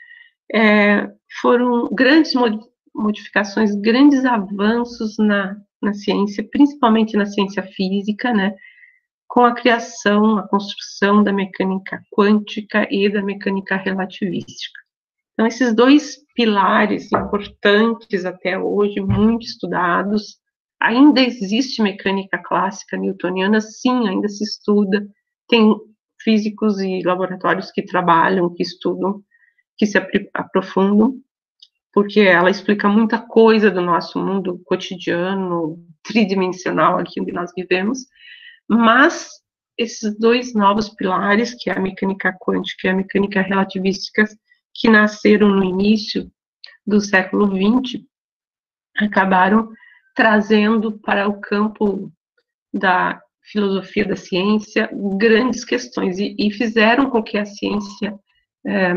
é, foram grandes modificações, grandes avanços na, na ciência, principalmente na ciência física, né, com a criação, a construção da mecânica quântica e da mecânica relativística. Então, esses dois pilares importantes até hoje, muito estudados, ainda existe mecânica clássica newtoniana, sim, ainda se estuda, tem físicos e laboratórios que trabalham, que estudam, que se aprofundam, porque ela explica muita coisa do nosso mundo cotidiano, tridimensional aqui onde nós vivemos, mas esses dois novos pilares, que é a mecânica quântica e a mecânica relativística, que nasceram no início do século vinte, acabaram trazendo para o campo da filosofia da ciência grandes questões, e, e fizeram com que a ciência é,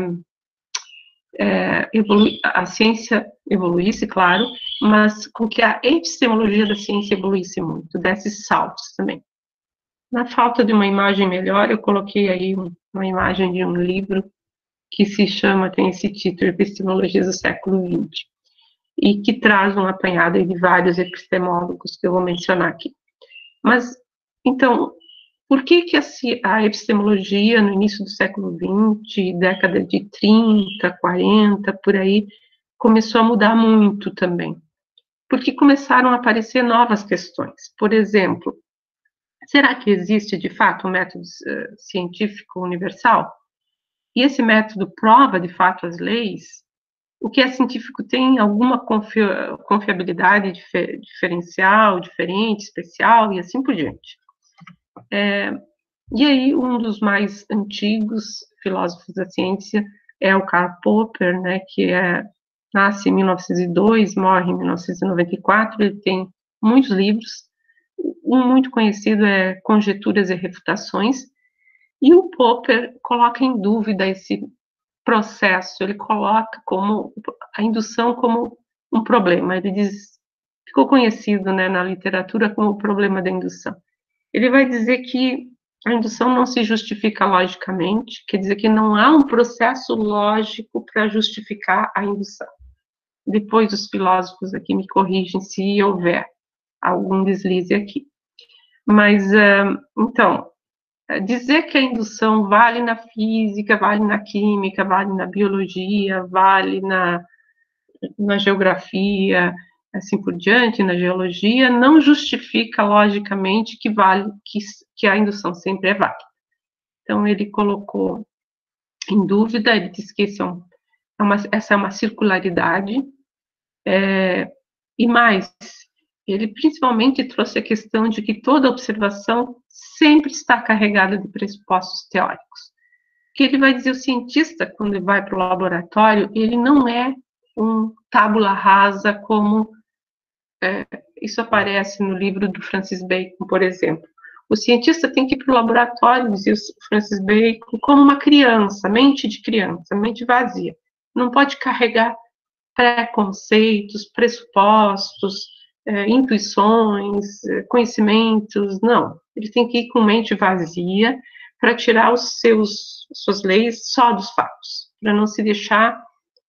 é, evolu a ciência evoluísse, claro, mas com que a epistemologia da ciência evoluísse muito, desse saltos também. Na falta de uma imagem melhor, eu coloquei aí uma imagem de um livro que se chama, tem esse título, Epistemologia do século vinte, e que traz um apanhado de vários epistemólogos que eu vou mencionar aqui. Mas, então, por que que a, a epistemologia no início do século vinte, década de trinta, quarenta, por aí, começou a mudar muito também? Porque começaram a aparecer novas questões. Por exemplo, será que existe, de fato, um método uh, científico universal? E esse método prova, de fato, as leis? O que é científico tem alguma confi confiabilidade difer diferencial, diferente, especial, e assim por diante. É, E aí, um dos mais antigos filósofos da ciência é o Karl Popper, né, que é, nasce em mil novecentos e dois, morre em mil novecentos e noventa e quatro, ele tem muitos livros, um muito conhecido é Conjecturas e Refutações, e o Popper coloca em dúvida esse processo, ele coloca como a indução como um problema, ele diz, ficou conhecido, né, na literatura como o problema da indução. Ele vai dizer que a indução não se justifica logicamente, quer dizer que não há um processo lógico para justificar a indução. Depois os filósofos aqui me corrigem se houver algum deslize aqui. Mas, então, dizer que a indução vale na física, vale na química, vale na biologia, vale na, na geografia, assim por diante, na geologia, não justifica logicamente que vale, que, que a indução sempre é válida. Então, ele colocou em dúvida, ele disse que esse é um, é uma, essa é uma circularidade, é, e mais, ele principalmente trouxe a questão de que toda observação sempre está carregada de pressupostos teóricos. Que ele vai dizer, o cientista, quando ele vai para o laboratório, ele não é um tábula rasa como é, isso aparece no livro do Francis Bacon, por exemplo. O cientista tem que ir para o laboratório, dizia o Francis Bacon, como uma criança, mente de criança, mente vazia. Não pode carregar preconceitos, pressupostos, é, intuições, é, conhecimentos, não. Ele tem que ir com mente vazia para tirar os seus suas leis só dos fatos, para não se deixar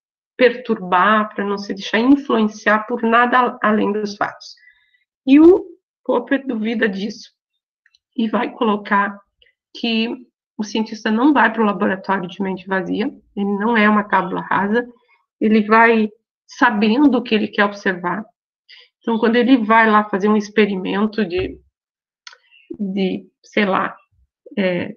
perturbar, para não se deixar influenciar por nada além dos fatos. E o Popper duvida disso e vai colocar que o cientista não vai para o laboratório de mente vazia, ele não é uma tábula rasa, ele vai sabendo o que ele quer observar. Então, quando ele vai lá fazer um experimento de, de sei lá, é,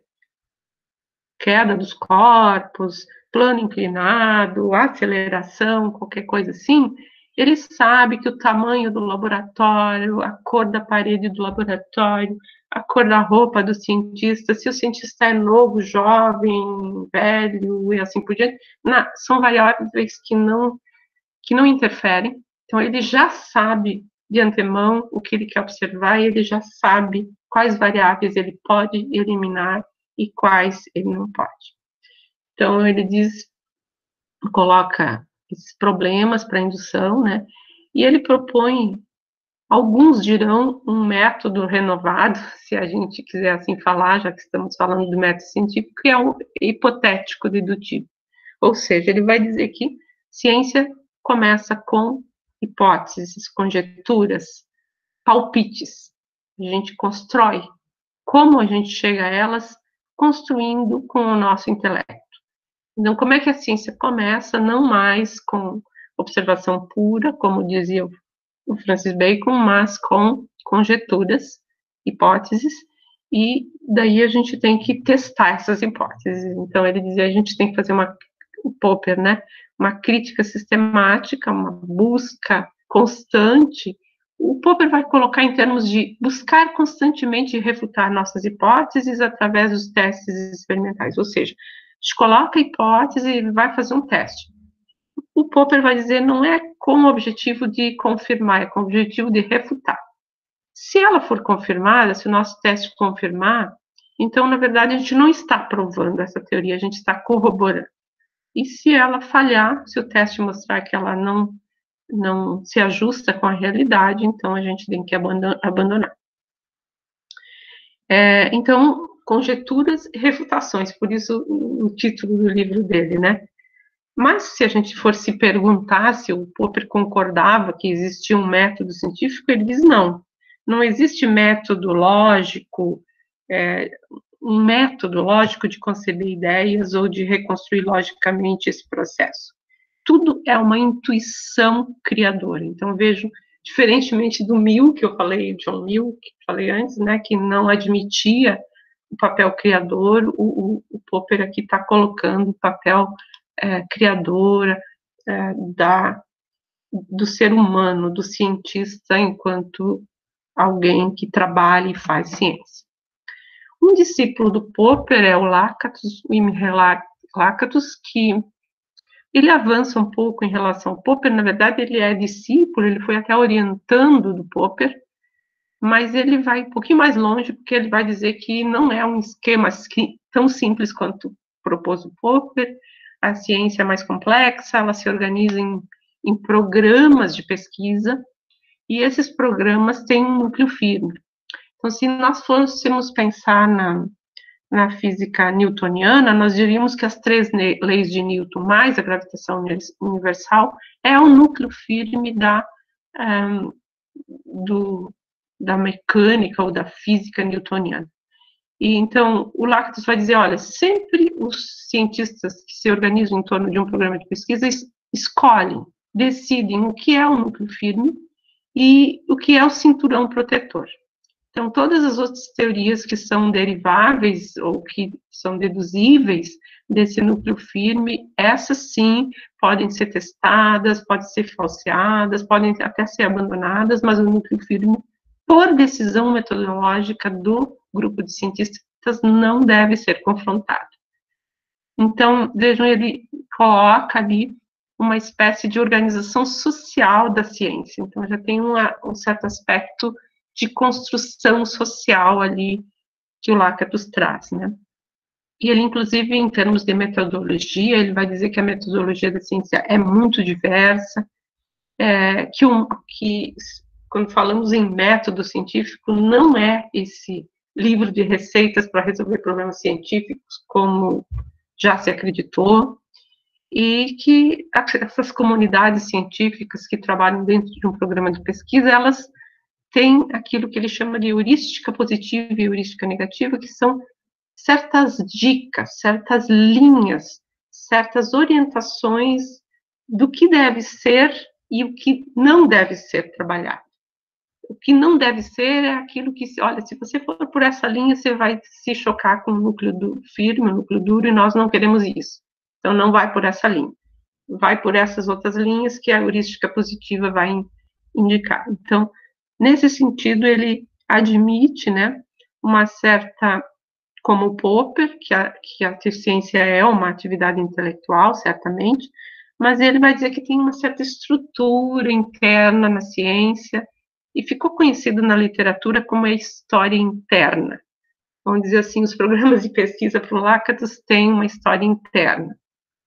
queda dos corpos, plano inclinado, aceleração, qualquer coisa assim, ele sabe que o tamanho do laboratório, a cor da parede do laboratório, a cor da roupa do cientista, se o cientista é novo, jovem, velho e assim por diante, na, são variáveis que não, que não interferem. Então, ele já sabe de antemão o que ele quer observar e ele já sabe quais variáveis ele pode eliminar e quais ele não pode. Então, ele diz, coloca esses problemas para a indução, né? E ele propõe, alguns dirão, um método renovado, se a gente quiser assim falar, já que estamos falando do método científico, que é o hipotético dedutivo. Ou seja, ele vai dizer que ciência começa com hipóteses, conjecturas, palpites. A gente constrói. Como a gente chega a elas? Construindo com o nosso intelecto. Então, como é que a ciência começa? Não mais com observação pura, como dizia o Francis Bacon, mas com conjecturas, hipóteses, e daí a gente tem que testar essas hipóteses. Então, ele dizia, a gente tem que fazer uma, o Popper, né, uma crítica sistemática, uma busca constante. O Popper vai colocar em termos de buscar constantemente refutar nossas hipóteses através dos testes experimentais, ou seja, a gente coloca a hipótese e vai fazer um teste. O Popper vai dizer não é com o objetivo de confirmar, é com o objetivo de refutar. Se ela for confirmada, se o nosso teste confirmar, então, na verdade, a gente não está provando essa teoria, a gente está corroborando. E se ela falhar, se o teste mostrar que ela não, não se ajusta com a realidade, então a gente tem que abandonar. É, então, conjecturas e refutações, por isso o título do livro dele, né? Mas se a gente for se perguntar se o Popper concordava que existia um método científico, ele diz não, não existe método lógico, é, um método lógico de conceber ideias ou de reconstruir logicamente esse processo. Tudo é uma intuição criadora. Então, vejo, diferentemente do Mill, que eu falei, John Mill, que eu falei antes, né, que não admitia o papel criador, o, o, o Popper aqui está colocando o papel é, criador é, da, do ser humano, do cientista, enquanto alguém que trabalha e faz ciência. Um discípulo do Popper é o Lakatos, o Imre Lakatos, que ele avança um pouco em relação ao Popper. Na verdade, ele é discípulo, ele foi até orientando do Popper, mas ele vai um pouquinho mais longe, porque ele vai dizer que não é um esquema tão simples quanto propôs o Popper. A ciência é mais complexa, ela se organiza em, em programas de pesquisa, e esses programas têm um núcleo firme. Então, se nós fôssemos pensar na, na física newtoniana, nós diríamos que as três leis de Newton, mais a gravitação universal, é o núcleo firme da, um, do, da mecânica ou da física newtoniana. E então, o Lakatos vai dizer, olha, sempre os cientistas que se organizam em torno de um programa de pesquisa escolhem, decidem o que é o núcleo firme e o que é o cinturão protetor. Então, todas as outras teorias que são deriváveis ou que são deduzíveis desse núcleo firme, essas sim podem ser testadas, podem ser falseadas, podem até ser abandonadas, mas o núcleo firme, por decisão metodológica do grupo de cientistas, não deve ser confrontado. Então, vejam, ele coloca ali uma espécie de organização social da ciência. Então, já tem uma, um certo aspecto de construção social ali que o Lakatos traz, né? E ele, inclusive, em termos de metodologia, ele vai dizer que a metodologia da ciência é muito diversa, é, que, um, que quando falamos em método científico, não é esse livro de receitas para resolver problemas científicos, como já se acreditou, e que essas comunidades científicas que trabalham dentro de um programa de pesquisa, elas têm aquilo que ele chama de heurística positiva e heurística negativa, que são certas dicas, certas linhas, certas orientações do que deve ser e o que não deve ser trabalhado. O que não deve ser é aquilo que, olha, se você for por essa linha, você vai se chocar com o núcleo do, firme, o núcleo duro, e nós não queremos isso. Então, não vai por essa linha. Vai por essas outras linhas que a heurística positiva vai indicar. Então, nesse sentido, ele admite, né, uma certa, como o Popper, que a, que a ciência é uma atividade intelectual, certamente, mas ele vai dizer que tem uma certa estrutura interna na ciência, e ficou conhecido na literatura como a história interna. Vamos dizer assim, os programas de pesquisa para o Lakatos têm uma história interna.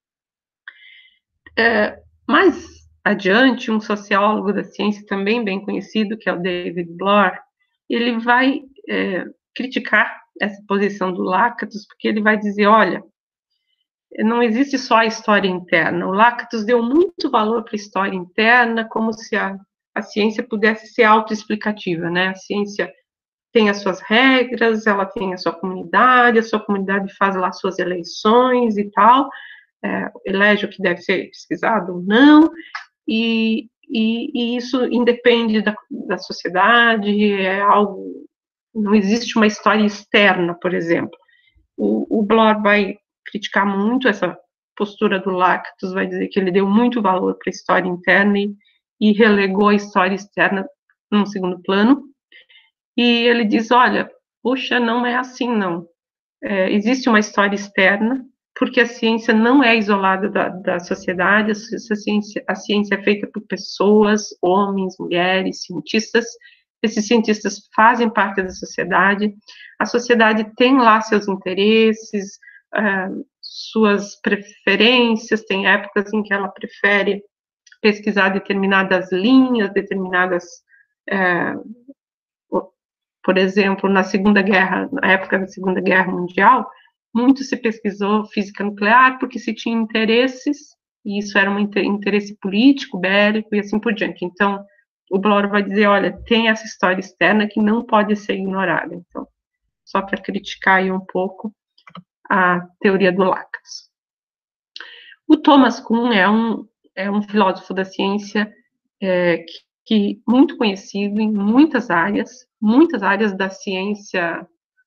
É, mais adiante, um sociólogo da ciência também bem conhecido, que é o David Bloor, ele vai é, criticar essa posição do Lakatos, porque ele vai dizer, olha, não existe só a história interna, o Lakatos deu muito valor para a história interna, como se a, a ciência pudesse ser autoexplicativa, né? A ciência tem as suas regras, ela tem a sua comunidade, a sua comunidade faz lá suas eleições e tal, é, elege o que deve ser pesquisado ou não, e, e, e isso independe da, da sociedade, é algo, não existe uma história externa, por exemplo. O, o Bloor vai criticar muito essa postura do Lakatos, vai dizer que ele deu muito valor para a história interna e, e relegou a história externa num segundo plano, e ele diz, olha, puxa, não é assim, não. É, existe uma história externa, porque a ciência não é isolada da, da sociedade, a ciência, a ciência é feita por pessoas, homens, mulheres, cientistas, esses cientistas fazem parte da sociedade, a sociedade tem lá seus interesses, uh, suas preferências, tem épocas em que ela prefere pesquisar determinadas linhas, determinadas... Uh, por exemplo, na Segunda Guerra, na época da Segunda Guerra Mundial, muito se pesquisou física nuclear porque se tinha interesses, e isso era um interesse político, bélico e assim por diante. Então, o Bloor vai dizer, olha, tem essa história externa que não pode ser ignorada. Então, só para criticar aí um pouco a teoria do Lakatos. O Thomas Kuhn é um, é um filósofo da ciência é, que, que muito conhecido em muitas áreas, muitas áreas da ciência,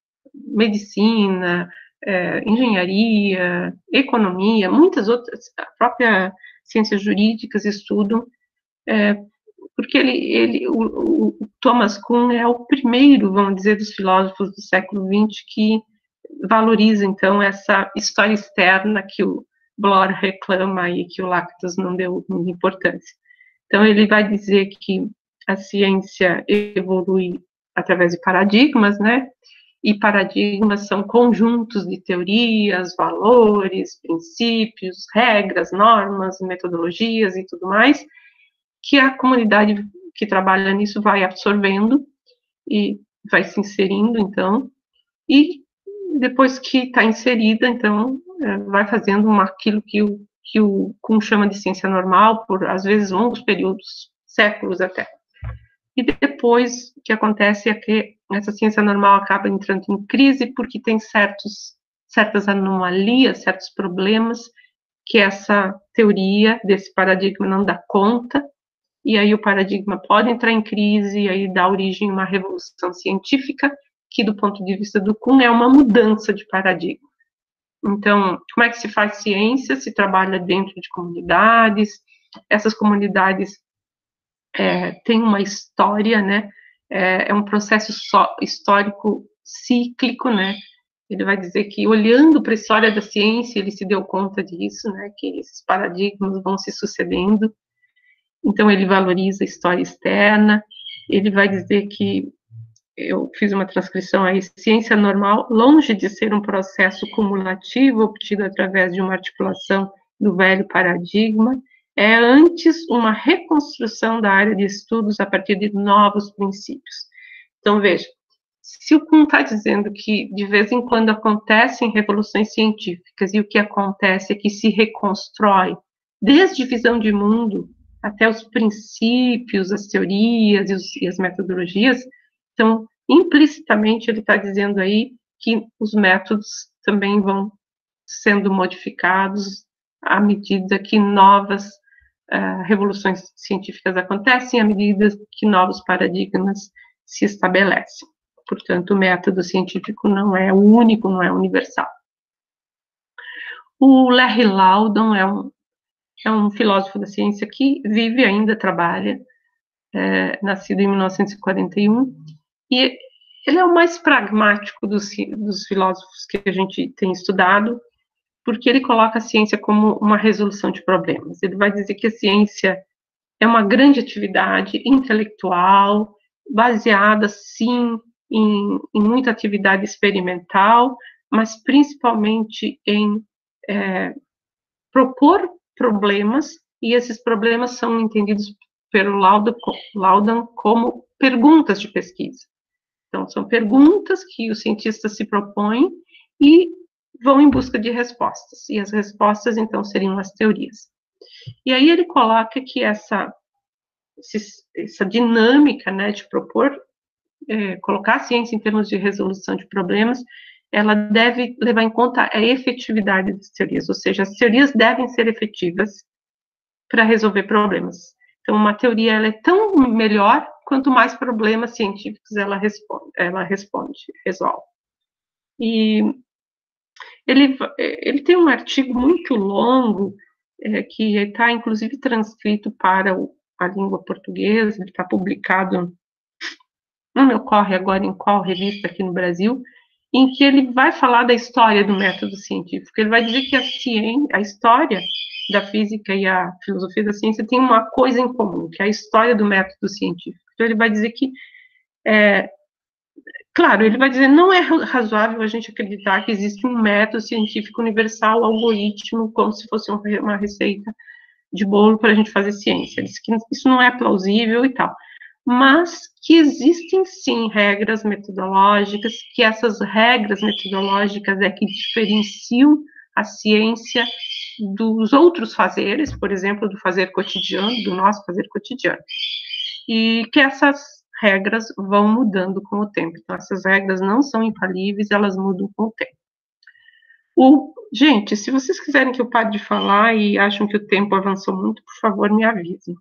medicina, é, engenharia, economia, muitas outras, a própria ciências jurídicas estudam. É, porque ele, ele o, o Thomas Kuhn é o primeiro, vamos dizer, dos filósofos do século vinte que valoriza, então, essa história externa que o Bloor reclama e que o Lactus não deu muita importância. Então, ele vai dizer que a ciência evolui através de paradigmas, né? E paradigmas são conjuntos de teorias, valores, princípios, regras, normas, metodologias e tudo mais, que a comunidade que trabalha nisso vai absorvendo e vai se inserindo, então, e depois que está inserida, então, vai fazendo uma, aquilo que o, que o Kuhn chama de ciência normal, por, às vezes, longos períodos, séculos até. E depois, o que acontece é que essa ciência normal acaba entrando em crise, porque tem certos, certas anomalias, certos problemas, que essa teoria desse paradigma não dá conta, e aí o paradigma pode entrar em crise, e aí dá origem a uma revolução científica, que do ponto de vista do Kuhn é uma mudança de paradigma. Então, como é que se faz ciência? Se trabalha dentro de comunidades, essas comunidades é, têm uma história, né? É, é um processo só, histórico cíclico, né? Ele vai dizer que, olhando para a história da ciência, ele se deu conta disso, né? Que esses paradigmas vão se sucedendo. Então, ele valoriza a história externa. Ele vai dizer que, eu fiz uma transcrição aí, ciência normal, longe de ser um processo cumulativo obtido através de uma articulação do velho paradigma, é antes uma reconstrução da área de estudos a partir de novos princípios. Então, veja, se o Kuhn está dizendo que de vez em quando acontecem revoluções científicas e o que acontece é que se reconstrói desde visão de mundo até os princípios, as teorias e, os, e as metodologias, então, implicitamente, ele está dizendo aí que os métodos também vão sendo modificados à medida que novas uh, revoluções científicas acontecem, à medida que novos paradigmas se estabelecem. Portanto, o método científico não é único, não é universal. O Larry Laudan é um, é um filósofo da ciência que vive ainda, trabalha, é, nascido em mil novecentos e quarenta e um, e ele é o mais pragmático dos, dos filósofos que a gente tem estudado, porque ele coloca a ciência como uma resolução de problemas. Ele vai dizer que a ciência é uma grande atividade intelectual, baseada, sim, em, em muita atividade experimental, mas principalmente em é, propor problemas, e esses problemas são entendidos pelo Laudan, Laudan como perguntas de pesquisa. Então, são perguntas que os cientistas se propõem e vão em busca de respostas. E as respostas, então, seriam as teorias. E aí ele coloca que essa, essa dinâmica, né, de propor, é, colocar a ciência em termos de resolução de problemas, ela deve levar em conta a efetividade das teorias, ou seja, as teorias devem ser efetivas para resolver problemas. Então, uma teoria ela é tão melhor quanto mais problemas científicos ela responde, ela responde, resolve. E ele, ele tem um artigo muito longo, é, que está, inclusive, transcrito para o, a língua portuguesa, ele está publicado, não me ocorre agora em qual revista aqui no Brasil, em que ele vai falar da história do método científico. Ele vai dizer que a ciência, a história da física e a filosofia da ciência tem uma coisa em comum, que é a história do método científico. Então, ele vai dizer que, é, claro, ele vai dizer, não é razoável a gente acreditar que existe um método científico universal, algoritmo, como se fosse uma receita de bolo para a gente fazer ciência. Ele diz que isso não é plausível e tal. Mas que existem, sim, regras metodológicas, que essas regras metodológicas é que diferenciam a ciência dos outros fazeres, por exemplo, do fazer cotidiano, do nosso fazer cotidiano. E que essas regras vão mudando com o tempo. Então, essas regras não são infalíveis, elas mudam com o tempo. O, gente, se vocês quiserem que eu pare de falar e acham que o tempo avançou muito, por favor, me avisem.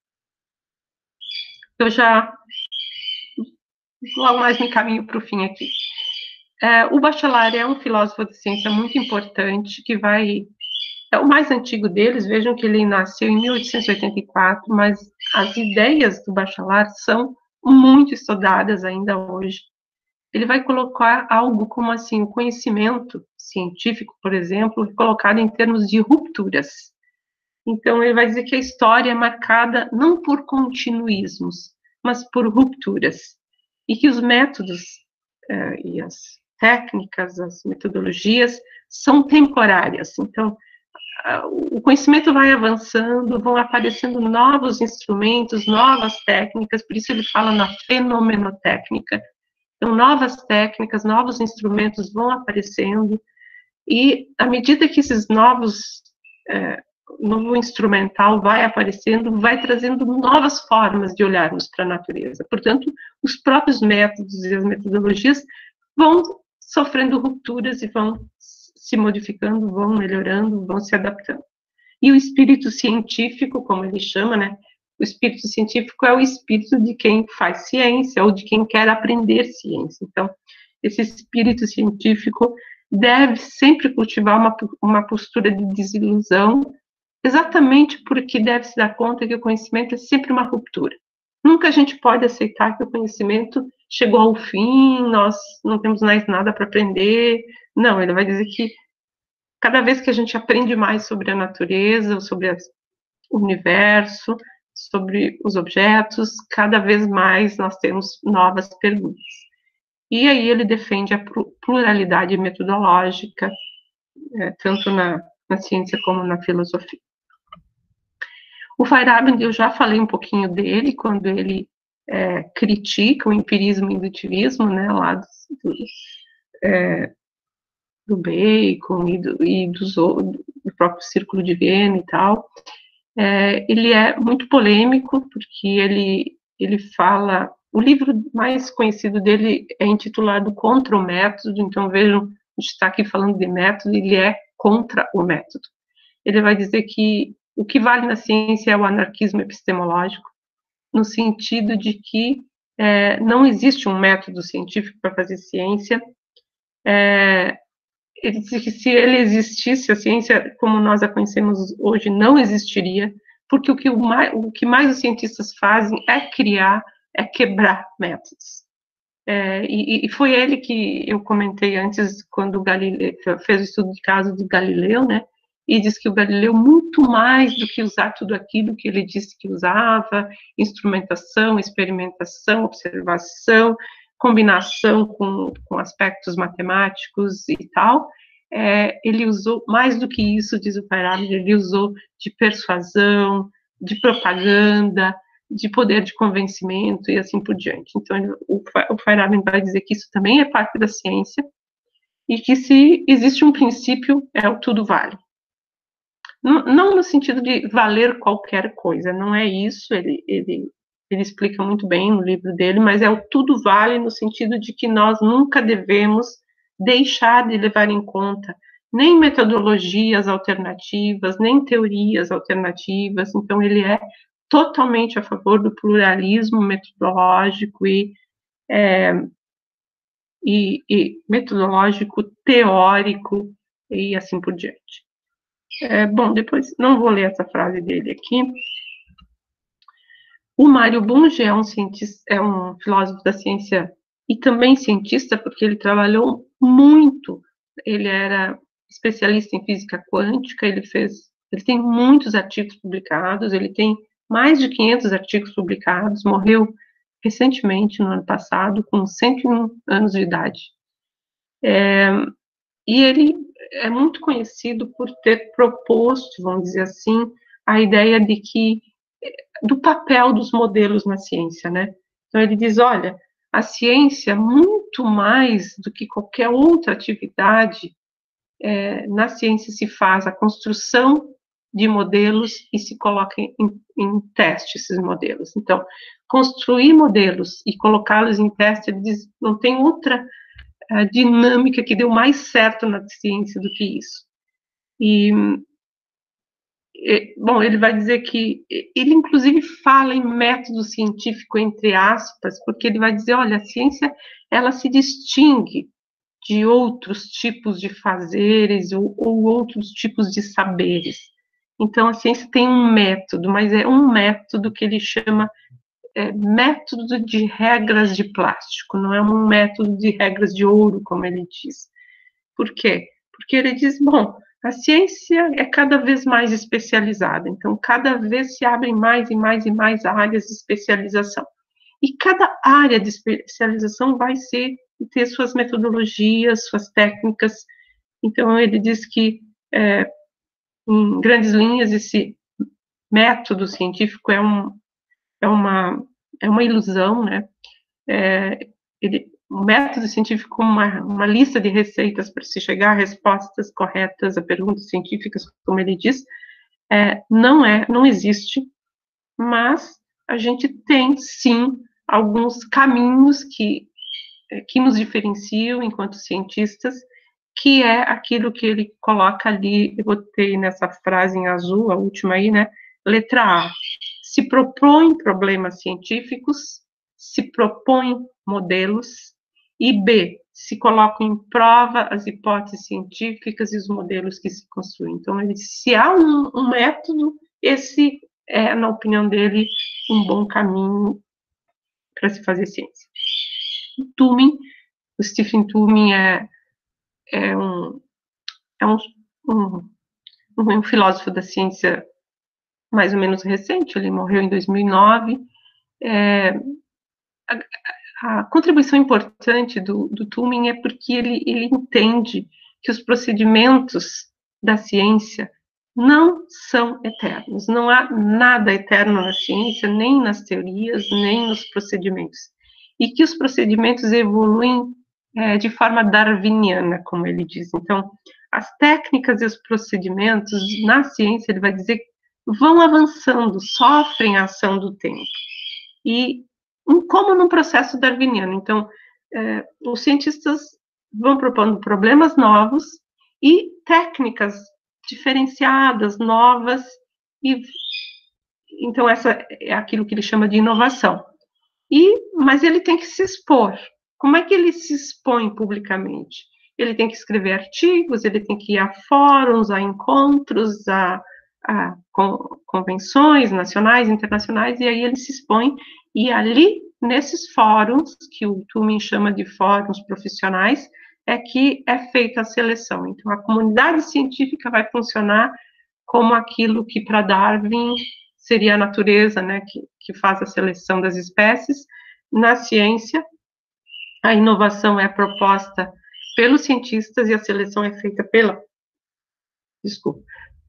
Eu já, logo mais me encaminho para o fim aqui. É, o Bachelard é um filósofo de ciência muito importante, que vai, é o mais antigo deles, vejam que ele nasceu em mil oitocentos e oitenta e quatro, mas as ideias do Bachelard são muito estudadas ainda hoje. Ele vai colocar algo como assim, o conhecimento científico, por exemplo, colocado em termos de rupturas. Então, ele vai dizer que a história é marcada não por continuismos, mas por rupturas. E que os métodos eh, e as técnicas, as metodologias, são temporárias. Então, o conhecimento vai avançando, vão aparecendo novos instrumentos, novas técnicas, por isso ele fala na fenomenotécnica. Então, novas técnicas, novos instrumentos vão aparecendo, e à medida que esses novos, é, novo instrumental vai aparecendo, vai trazendo novas formas de olharmos para a natureza. Portanto, os próprios métodos e as metodologias vão sofrendo rupturas e vão se modificando, vão melhorando, vão se adaptando. E o espírito científico, como ele chama, né? O espírito científico é o espírito de quem faz ciência ou de quem quer aprender ciência. Então, esse espírito científico deve sempre cultivar uma, uma postura de desilusão, exatamente porque deve se dar conta que o conhecimento é sempre uma ruptura. Nunca a gente pode aceitar que o conhecimento chegou ao fim, nós não temos mais nada para aprender. Não, ele vai dizer que cada vez que a gente aprende mais sobre a natureza, sobre o universo, sobre os objetos, cada vez mais nós temos novas perguntas. E aí ele defende a pluralidade metodológica, é, tanto na, na ciência como na filosofia. O Feyerabend, eu já falei um pouquinho dele, quando ele é, critica o empirismo e o indutivismo, né, lá do, do, é, do Bacon e, do, e dos, do próprio Círculo de Viena e tal. É, ele é muito polêmico, porque ele, ele fala... O livro mais conhecido dele é intitulado Contra o Método, então vejam, a gente está aqui falando de método, ele é contra o método. Ele vai dizer que o que vale na ciência é o anarquismo epistemológico, no sentido de que é, não existe um método científico para fazer ciência. É, ele diz que se ele existisse, a ciência como nós a conhecemos hoje não existiria, porque o que, o mais, o que mais os cientistas fazem é criar, é quebrar métodos. É, e, e foi ele que eu comentei antes, quando o Galileu fez o estudo de caso do Galileu, né, e diz que o Galileu, muito mais do que usar tudo aquilo que ele disse que usava, instrumentação, experimentação, observação, combinação com, com aspectos matemáticos e tal, é, ele usou, mais do que isso, diz o Feyerabend, ele usou de persuasão, de propaganda, de poder de convencimento e assim por diante. Então, ele, o, o Feyerabend vai dizer que isso também é parte da ciência e que se existe um princípio, é o tudo vale. Não, não no sentido de valer qualquer coisa, não é isso, ele, ele, ele explica muito bem no livro dele, mas é o tudo vale no sentido de que nós nunca devemos deixar de levar em conta nem metodologias alternativas, nem teorias alternativas. Então, ele é totalmente a favor do pluralismo metodológico e, é, e, e metodológico teórico e assim por diante. É, bom, depois, não vou ler essa frase dele aqui. O Mário Bunge é um cientista, é um filósofo da ciência e também cientista, porque ele trabalhou muito, ele era especialista em física quântica, ele fez, ele tem muitos artigos publicados, ele tem mais de quinhentos artigos publicados, morreu recentemente, no ano passado, com cento e um anos de idade. É, e ele é muito conhecido por ter proposto, vamos dizer assim, a ideia de que, do papel dos modelos na ciência, né? Então ele diz, olha, a ciência, muito mais do que qualquer outra atividade, é, na ciência se faz a construção de modelos e se coloca em, em teste esses modelos. Então, construir modelos e colocá-los em teste, ele diz, não tem outra a dinâmica que deu mais certo na ciência do que isso. E, e, bom, ele vai dizer que, ele inclusive fala em método científico, entre aspas, porque ele vai dizer, olha, a ciência, ela se distingue de outros tipos de fazeres ou, ou outros tipos de saberes. Então, a ciência tem um método, mas é um método que ele chama é, método de regras de plástico, não é um método de regras de ouro, como ele diz. Por quê? Porque ele diz, bom, a ciência é cada vez mais especializada, então cada vez se abrem mais e mais e mais áreas de especialização. E cada área de especialização vai ser, ter suas metodologias, suas técnicas. Então ele diz que, é, em grandes linhas, esse método científico é, um, é, uma, é uma ilusão, né? É, ele, o método científico como uma, uma lista de receitas para se chegar a respostas corretas a perguntas científicas, como ele diz, é, não é, não existe, mas a gente tem, sim, alguns caminhos que, que nos diferenciam enquanto cientistas, que é aquilo que ele coloca ali, eu botei nessa frase em azul, a última aí, né, letra A, se propõe problemas científicos, se propõe modelos, e B, se colocam em prova as hipóteses científicas e os modelos que se construem. Então, ele, se há um, um método, esse é, na opinião dele, um bom caminho para se fazer ciência. O Turing, o Stephen Turing é, é, um, é um, um, um filósofo da ciência mais ou menos recente, ele morreu em dois mil e nove. É, a, a contribuição importante do, do Turing é porque ele, ele entende que os procedimentos da ciência não são eternos, não há nada eterno na ciência, nem nas teorias, nem nos procedimentos, e que os procedimentos evoluem é, de forma darwiniana, como ele diz. Então, as técnicas e os procedimentos na ciência, ele vai dizer, vão avançando, sofrem a ação do tempo, e como num processo darwiniano. Então, é, os cientistas vão propondo problemas novos e técnicas diferenciadas, novas, e então essa é aquilo que ele chama de inovação. E, mas ele tem que se expor. Como é que ele se expõe publicamente? Ele tem que escrever artigos, ele tem que ir a fóruns, a encontros, a, a convenções nacionais, internacionais, e aí ele se expõe, e ali, nesses fóruns, que o Turing chama de fóruns profissionais, é que é feita a seleção. Então, a comunidade científica vai funcionar como aquilo que para Darwin seria a natureza, né, que, que faz a seleção das espécies. Na ciência, a inovação é proposta pelos cientistas e a seleção é feita pela, desculpa,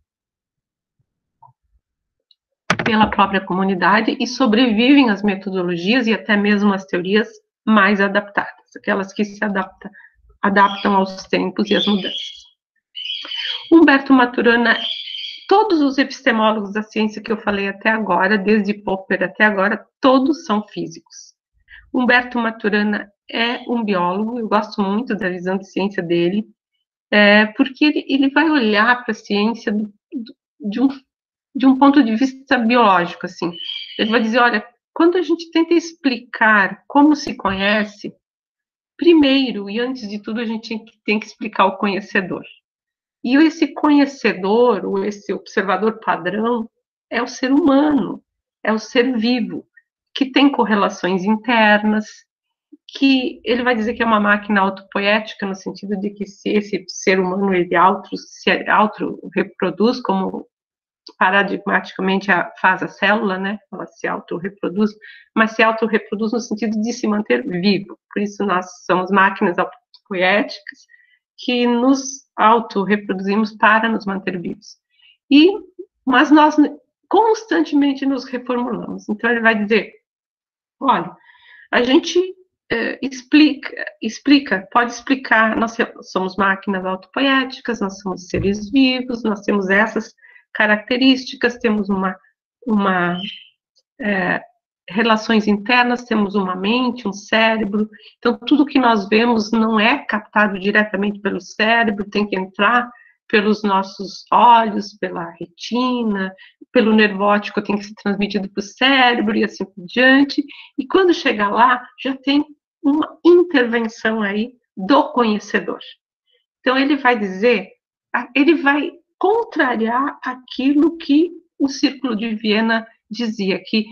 pela própria comunidade, e sobrevivem as metodologias e até mesmo as teorias mais adaptadas, aquelas que se adaptam, adaptam aos tempos e às mudanças. Humberto Maturana, todos os epistemólogos da ciência que eu falei até agora, desde Popper até agora, todos são físicos. Humberto Maturana é um biólogo, eu gosto muito da visão de ciência dele, é, porque ele, ele vai olhar para a ciência do, do, de, um, de um ponto de vista biológico, assim. Ele vai dizer, olha, quando a gente tenta explicar como se conhece, primeiro e antes de tudo a gente tem que, tem que explicar o conhecedor. E esse conhecedor, ou esse observador padrão, é o ser humano, é o ser vivo, que tem correlações internas, que ele vai dizer que é uma máquina autopoética, no sentido de que se esse ser humano ele auto, se auto-reproduz, como paradigmaticamente a, faz a célula, né? Ela se auto-reproduz, mas se auto-reproduz no sentido de se manter vivo. Por isso nós somos máquinas autopoéticas que nos auto-reproduzimos para nos manter vivos. E, mas nós constantemente nos reformulamos. Então ele vai dizer, olha, a gente eh, explica, explica, pode explicar, nós somos máquinas autopoéticas, nós somos seres vivos, nós temos essas características, temos uma, uma é, relações internas, temos uma mente, um cérebro, então tudo que nós vemos não é captado diretamente pelo cérebro, tem que entrar pelos nossos olhos, pela retina, pelo nervo óptico tem que ser transmitido para o cérebro e assim por diante, e quando chegar lá, já tem uma intervenção aí do conhecedor. Então ele vai dizer, ele vai contrariar aquilo que o Círculo de Viena dizia, que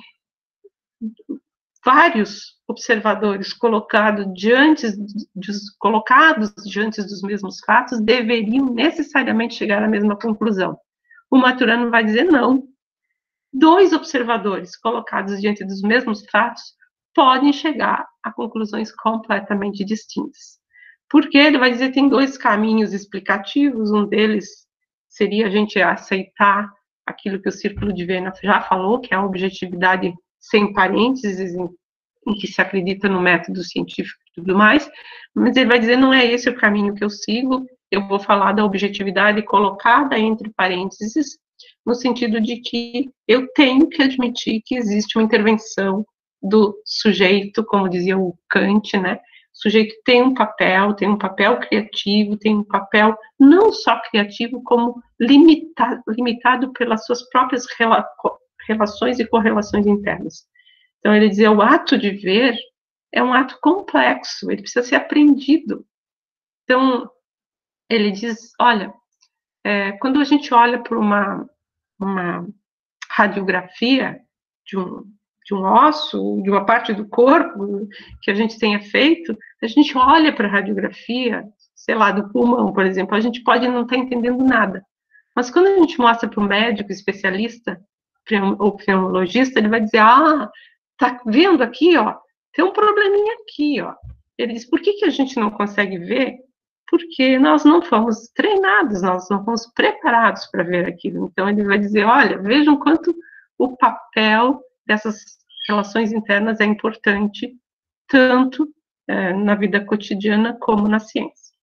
vários observadores colocados diante, dos, colocados diante dos mesmos fatos deveriam necessariamente chegar à mesma conclusão. O Maturana vai dizer não. Dois observadores colocados diante dos mesmos fatos podem chegar a conclusões completamente distintas. Porque ele vai dizer que tem dois caminhos explicativos, um deles seria a gente aceitar aquilo que o Círculo de Viena já falou, que é a objetividade sem parênteses, em, em que se acredita no método científico e tudo mais, mas ele vai dizer, não é esse o caminho que eu sigo, eu vou falar da objetividade colocada entre parênteses, no sentido de que eu tenho que admitir que existe uma intervenção do sujeito, como dizia o Kant, né? O sujeito tem um papel, tem um papel criativo, tem um papel não só criativo, como limitado, limitado pelas suas próprias rela relações e correlações internas. Então, ele dizia, o ato de ver é um ato complexo, ele precisa ser aprendido. Então, ele diz, olha, é, quando a gente olha para uma, uma radiografia de um, de um osso, de uma parte do corpo que a gente tenha feito, a gente olha para a radiografia, sei lá, do pulmão, por exemplo, a gente pode não estar entendendo nada. Mas quando a gente mostra para o médico especialista, ou pneumologista, ele vai dizer, ah, tá vendo aqui, ó, tem um probleminha aqui, ó. Ele diz, por que que a gente não consegue ver? Porque nós não fomos treinados, nós não fomos preparados para ver aquilo. Então, ele vai dizer, olha, vejam quanto o papel dessas relações internas é importante, tanto é, na vida cotidiana como na ciência.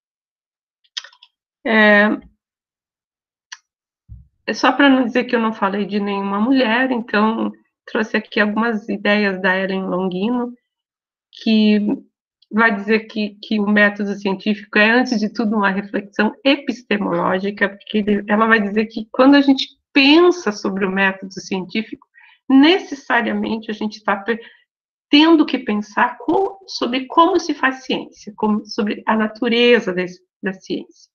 É, é só para não dizer que eu não falei de nenhuma mulher, então trouxe aqui algumas ideias da Ellen Longino, que vai dizer que, que o método científico é, antes de tudo, uma reflexão epistemológica, porque ele, ela vai dizer que quando a gente pensa sobre o método científico, necessariamente a gente está tendo que pensar com, sobre como se faz ciência, como, sobre a natureza desse, da ciência.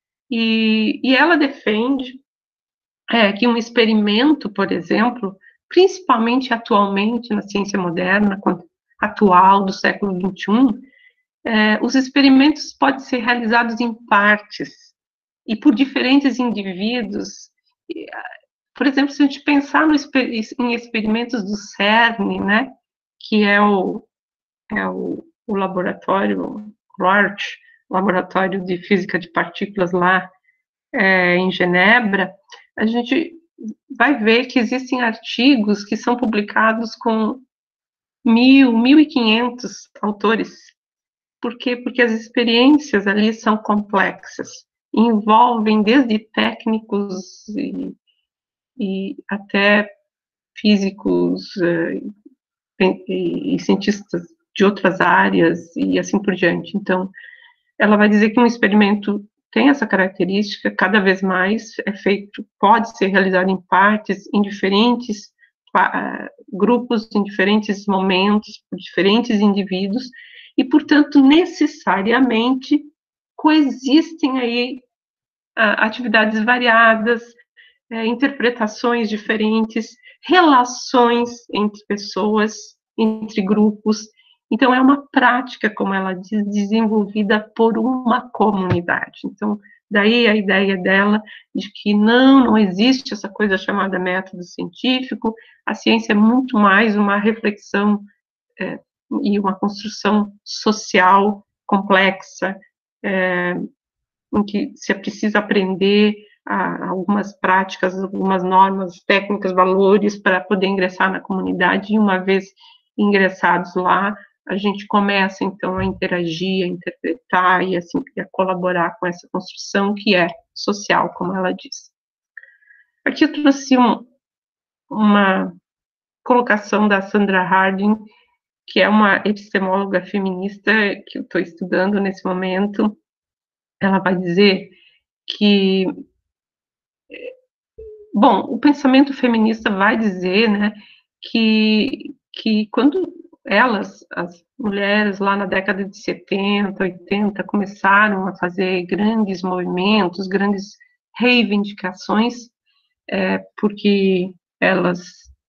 E, e ela defende é, que um experimento, por exemplo, principalmente atualmente na ciência moderna, atual, do século vinte e um, é, os experimentos podem ser realizados em partes e por diferentes indivíduos. Por exemplo, se a gente pensar no, em experimentos do CERN, né, que é o, é o, o laboratório LARCH, Laboratório de Física de Partículas lá é, em Genebra, a gente vai ver que existem artigos que são publicados com mil, mil e quinhentos autores. Por quê? Porque as experiências ali são complexas, envolvem desde técnicos e, e até físicos e, e, e cientistas de outras áreas e assim por diante. Então, ela vai dizer que um experimento tem essa característica, cada vez mais é feito, pode ser realizado em partes, em diferentes uh, grupos, em diferentes momentos, por diferentes indivíduos, e, portanto, necessariamente coexistem aí uh, atividades variadas, uh, interpretações diferentes, relações entre pessoas, entre grupos. Então, é uma prática, como ela diz, desenvolvida por uma comunidade. Então, daí a ideia dela de que não, não existe essa coisa chamada método científico, a ciência é muito mais uma reflexão é, e uma construção social complexa, é, em que se precisa aprender a, algumas práticas, algumas normas, técnicas, valores para poder ingressar na comunidade, e uma vez ingressados lá, a gente começa, então, a interagir, a interpretar e, assim, a colaborar com essa construção que é social, como ela diz. Aqui eu trouxe um, uma colocação da Sandra Harding, que é uma epistemóloga feminista que eu estou estudando nesse momento. Ela vai dizer que, bom, o pensamento feminista vai dizer, né, que, que quando elas, as mulheres, lá na década de setenta, oitenta, começaram a fazer grandes movimentos, grandes reivindicações, é, porque elas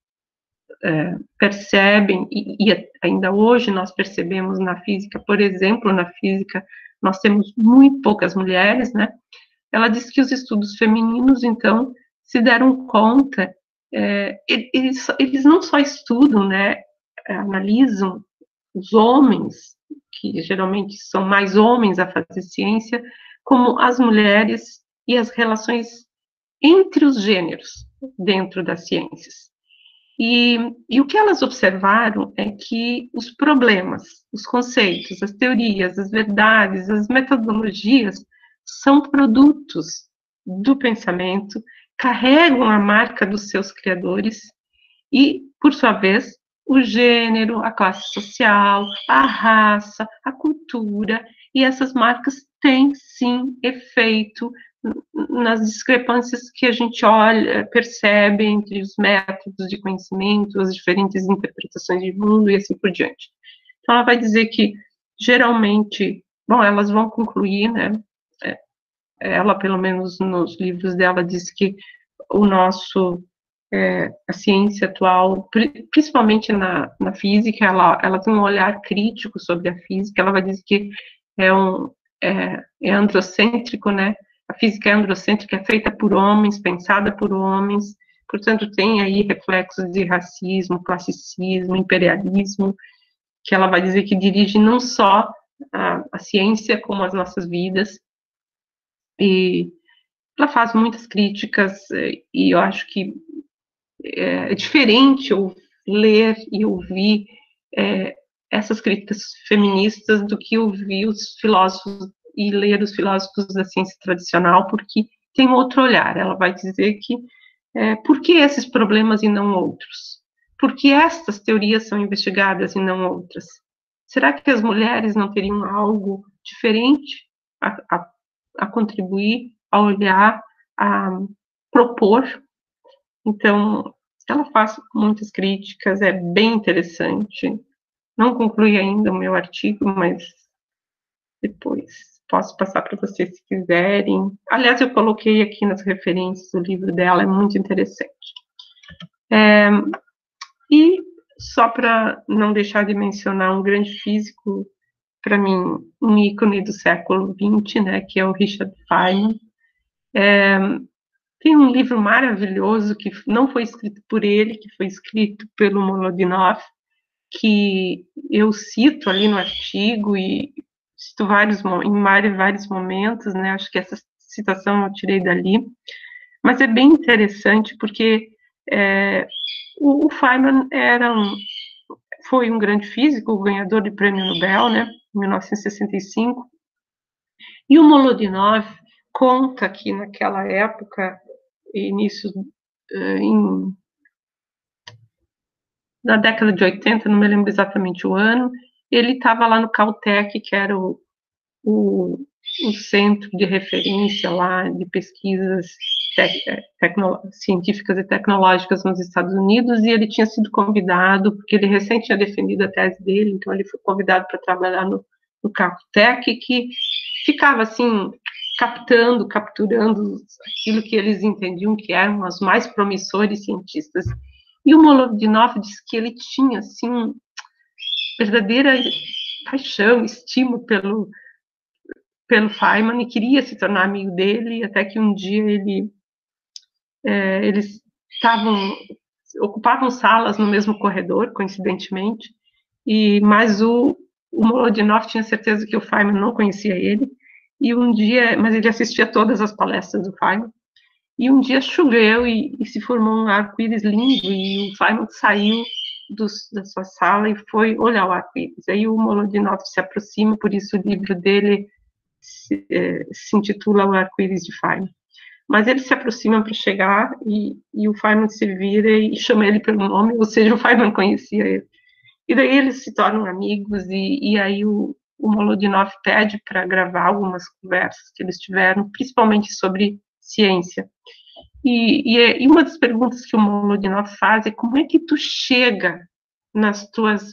é, percebem, e, e ainda hoje nós percebemos na física, por exemplo, na física, nós temos muito poucas mulheres, né? Ela diz que os estudos femininos, então, se deram conta, é, eles, eles não só estudam, né, analisam os homens, que geralmente são mais homens a fazer ciência, como as mulheres e as relações entre os gêneros dentro das ciências. E, e o que elas observaram é que os problemas, os conceitos, as teorias, as verdades, as metodologias são produtos do pensamento, carregam a marca dos seus criadores e, por sua vez, o gênero, a classe social, a raça, a cultura, e essas marcas têm, sim, efeito nas discrepâncias que a gente olha, percebe entre os métodos de conhecimento, as diferentes interpretações de mundo e assim por diante. Então, ela vai dizer que, geralmente, bom, elas vão concluir, né, ela, pelo menos nos livros dela, diz que o nosso, é, a ciência atual, principalmente na, na física, ela, ela tem um olhar crítico sobre a física, ela vai dizer que é, um, é, é androcêntrico, né, a física é androcêntrica, é feita por homens, pensada por homens, portanto, tem aí reflexos de racismo, classicismo, imperialismo, que ela vai dizer que dirige não só a, a ciência, como as nossas vidas, e ela faz muitas críticas, e eu acho que é diferente eu ler e ouvir é, essas críticas feministas do que ouvir os filósofos e ler os filósofos da ciência tradicional, porque tem outro olhar. Ela vai dizer que é, por que esses problemas e não outros? Por que estas teorias são investigadas e não outras? Será que as mulheres não teriam algo diferente a, a, a contribuir, a olhar, a propor? Então, ela faz muitas críticas, é bem interessante. Não concluí ainda o meu artigo, mas depois posso passar para vocês se quiserem. Aliás, eu coloquei aqui nas referências o livro dela, é muito interessante. É, e só para não deixar de mencionar um grande físico, para mim, um ícone do século vinte, né, que é o Richard Feynman. É, tem um livro maravilhoso que não foi escrito por ele, que foi escrito pelo Molodinov, que eu cito ali no artigo e cito vários, em vários momentos, né? Acho que essa citação eu tirei dali, mas é bem interessante porque é, o, o Feynman era um, foi um grande físico, ganhador de prêmio Nobel, né? Em mil novecentos e sessenta e cinco, e o Molodinov conta que naquela época, início em, na década de oitenta, não me lembro exatamente o ano, ele estava lá no Caltech, que era o, o, o centro de referência lá de pesquisas científicas e tecnológicas nos Estados Unidos, e ele tinha sido convidado, porque ele recém tinha defendido a tese dele, então ele foi convidado para trabalhar no, no Caltech, que ficava assim, captando, capturando aquilo que eles entendiam que eram os mais promissores cientistas. E o Molodinov disse que ele tinha, assim, verdadeira paixão, estímulo pelo, pelo Feynman, e queria se tornar amigo dele, até que um dia ele, é, eles estavam, ocupavam salas no mesmo corredor, coincidentemente, e, mas o, o Molodinov tinha certeza que o Feynman não conhecia ele, e um dia, mas ele assistia todas as palestras do Feynman, e um dia choveu e, e se formou um arco-íris lindo, e o Feynman saiu dos, da sua sala e foi olhar o arco-íris. Aí o Molodinov se aproxima, por isso o livro dele se, é, se intitula O Arco-íris de Feynman. Mas eles se aproximam para chegar e, e o Feynman se vira e chama ele pelo nome, ou seja, o Feynman conhecia ele. E daí eles se tornam amigos e, e aí o, o Molodinov pede para gravar algumas conversas que eles tiveram, principalmente sobre ciência. E, e, e uma das perguntas que o Molodinov faz é como é que tu chega nas tuas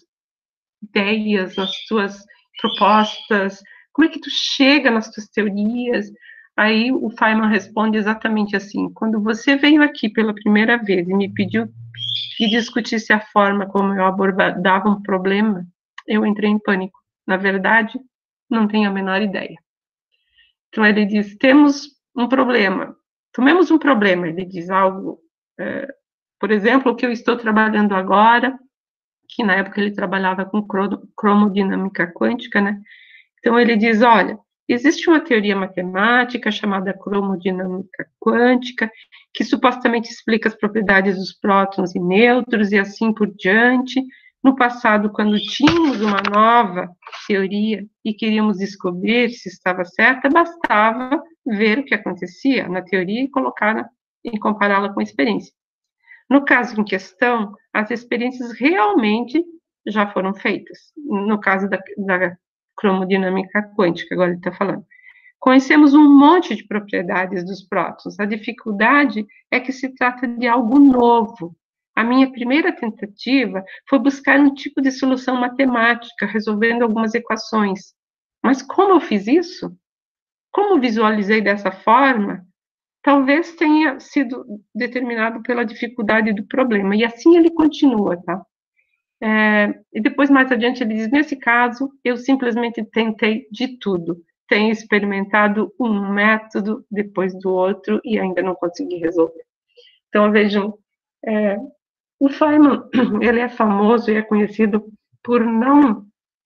ideias, nas tuas propostas, como é que tu chega nas tuas teorias Aí o Feynman responde exatamente assim: quando você veio aqui pela primeira vez e me pediu que discutisse a forma como eu abordava um problema, eu entrei em pânico. Na verdade, não tenho a menor ideia. Então ele diz: temos um problema, tomemos um problema. Ele diz algo, é, por exemplo, o que eu estou trabalhando agora, que na época ele trabalhava com cromodinâmica quântica, né? Então ele diz: olha, existe uma teoria matemática chamada cromodinâmica quântica, que supostamente explica as propriedades dos prótons e nêutrons e assim por diante. No passado, quando tínhamos uma nova teoria e queríamos descobrir se estava certa, bastava ver o que acontecia na teoria e colocá-la e compará-la com a experiência. No caso em questão, as experiências realmente já foram feitas. No caso da, da cromodinâmica quântica, agora ele está falando. Conhecemos um monte de propriedades dos prótons. A dificuldade é que se trata de algo novo. A minha primeira tentativa foi buscar um tipo de solução matemática, resolvendo algumas equações. Mas como eu fiz isso? Como visualizei dessa forma? Talvez tenha sido determinado pela dificuldade do problema. E assim ele continua, tá? É, e depois, mais adiante, ele diz: nesse caso, eu simplesmente tentei de tudo. Tenho experimentado um método depois do outro e ainda não consegui resolver. Então, vejam, é, o Feynman, ele é famoso e é conhecido por não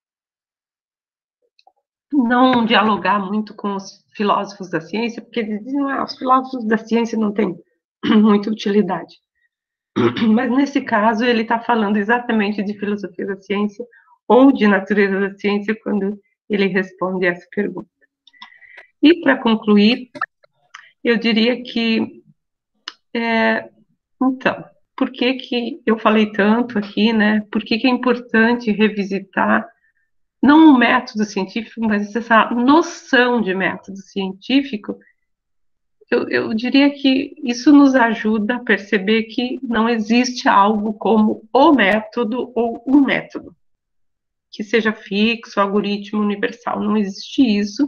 não dialogar muito com os filósofos da ciência, porque eles dizem: ah, os filósofos da ciência não têm muita utilidade. Mas, nesse caso, ele está falando exatamente de filosofia da ciência ou de natureza da ciência quando ele responde essa pergunta. E, para concluir, eu diria que, é, então, por que que eu falei tanto aqui, né? Por que que é importante revisitar, não o método científico, mas essa noção de método científico? Eu, eu diria que isso nos ajuda a perceber que não existe algo como o método ou um método que seja fixo, algoritmo universal. Não existe isso.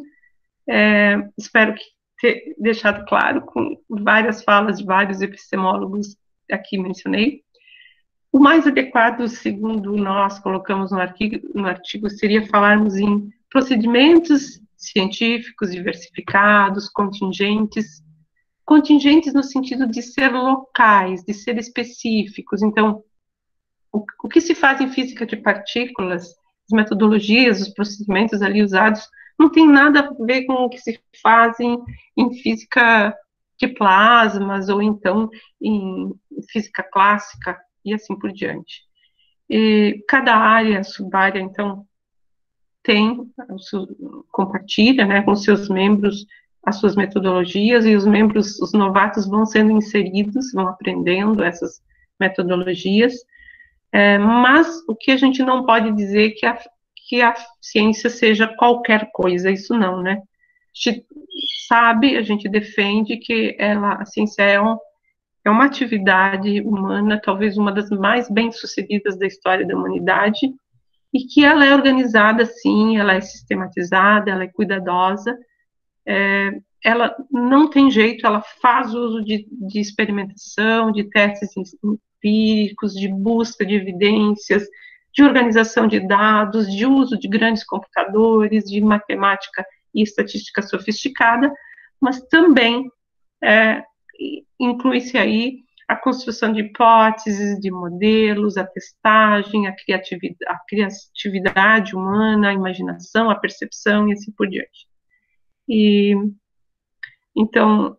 É, espero que ter deixado claro com várias falas de vários epistemólogos aqui mencionei. O mais adequado, segundo nós colocamos no artigo, no artigo seria falarmos em procedimentos científicos diversificados, contingentes, contingentes no sentido de ser locais, de ser específicos. Então, o, o que se faz em física de partículas, as metodologias, os procedimentos ali usados, não tem nada a ver com o que se faz em, em física de plasmas, ou então em física clássica, e assim por diante. E cada área, subárea, então, tem, compartilha, né, com seus membros as suas metodologias, e os membros, os novatos vão sendo inseridos, vão aprendendo essas metodologias, é, mas o que a gente não pode dizer que a, que a ciência seja qualquer coisa, isso não, né? A gente sabe, a gente defende que ela, a ciência é, um, é uma atividade humana, talvez uma das mais bem-sucedidas da história da humanidade, e que ela é organizada, sim, ela é sistematizada, ela é cuidadosa, é, ela não tem jeito, ela faz uso de, de experimentação, de testes empíricos, de busca de evidências, de organização de dados, de uso de grandes computadores, de matemática e estatística sofisticada, mas também é, inclui-se aí a construção de hipóteses, de modelos, a testagem, a criatividade, a criatividade humana, a imaginação, a percepção e assim por diante. E, então,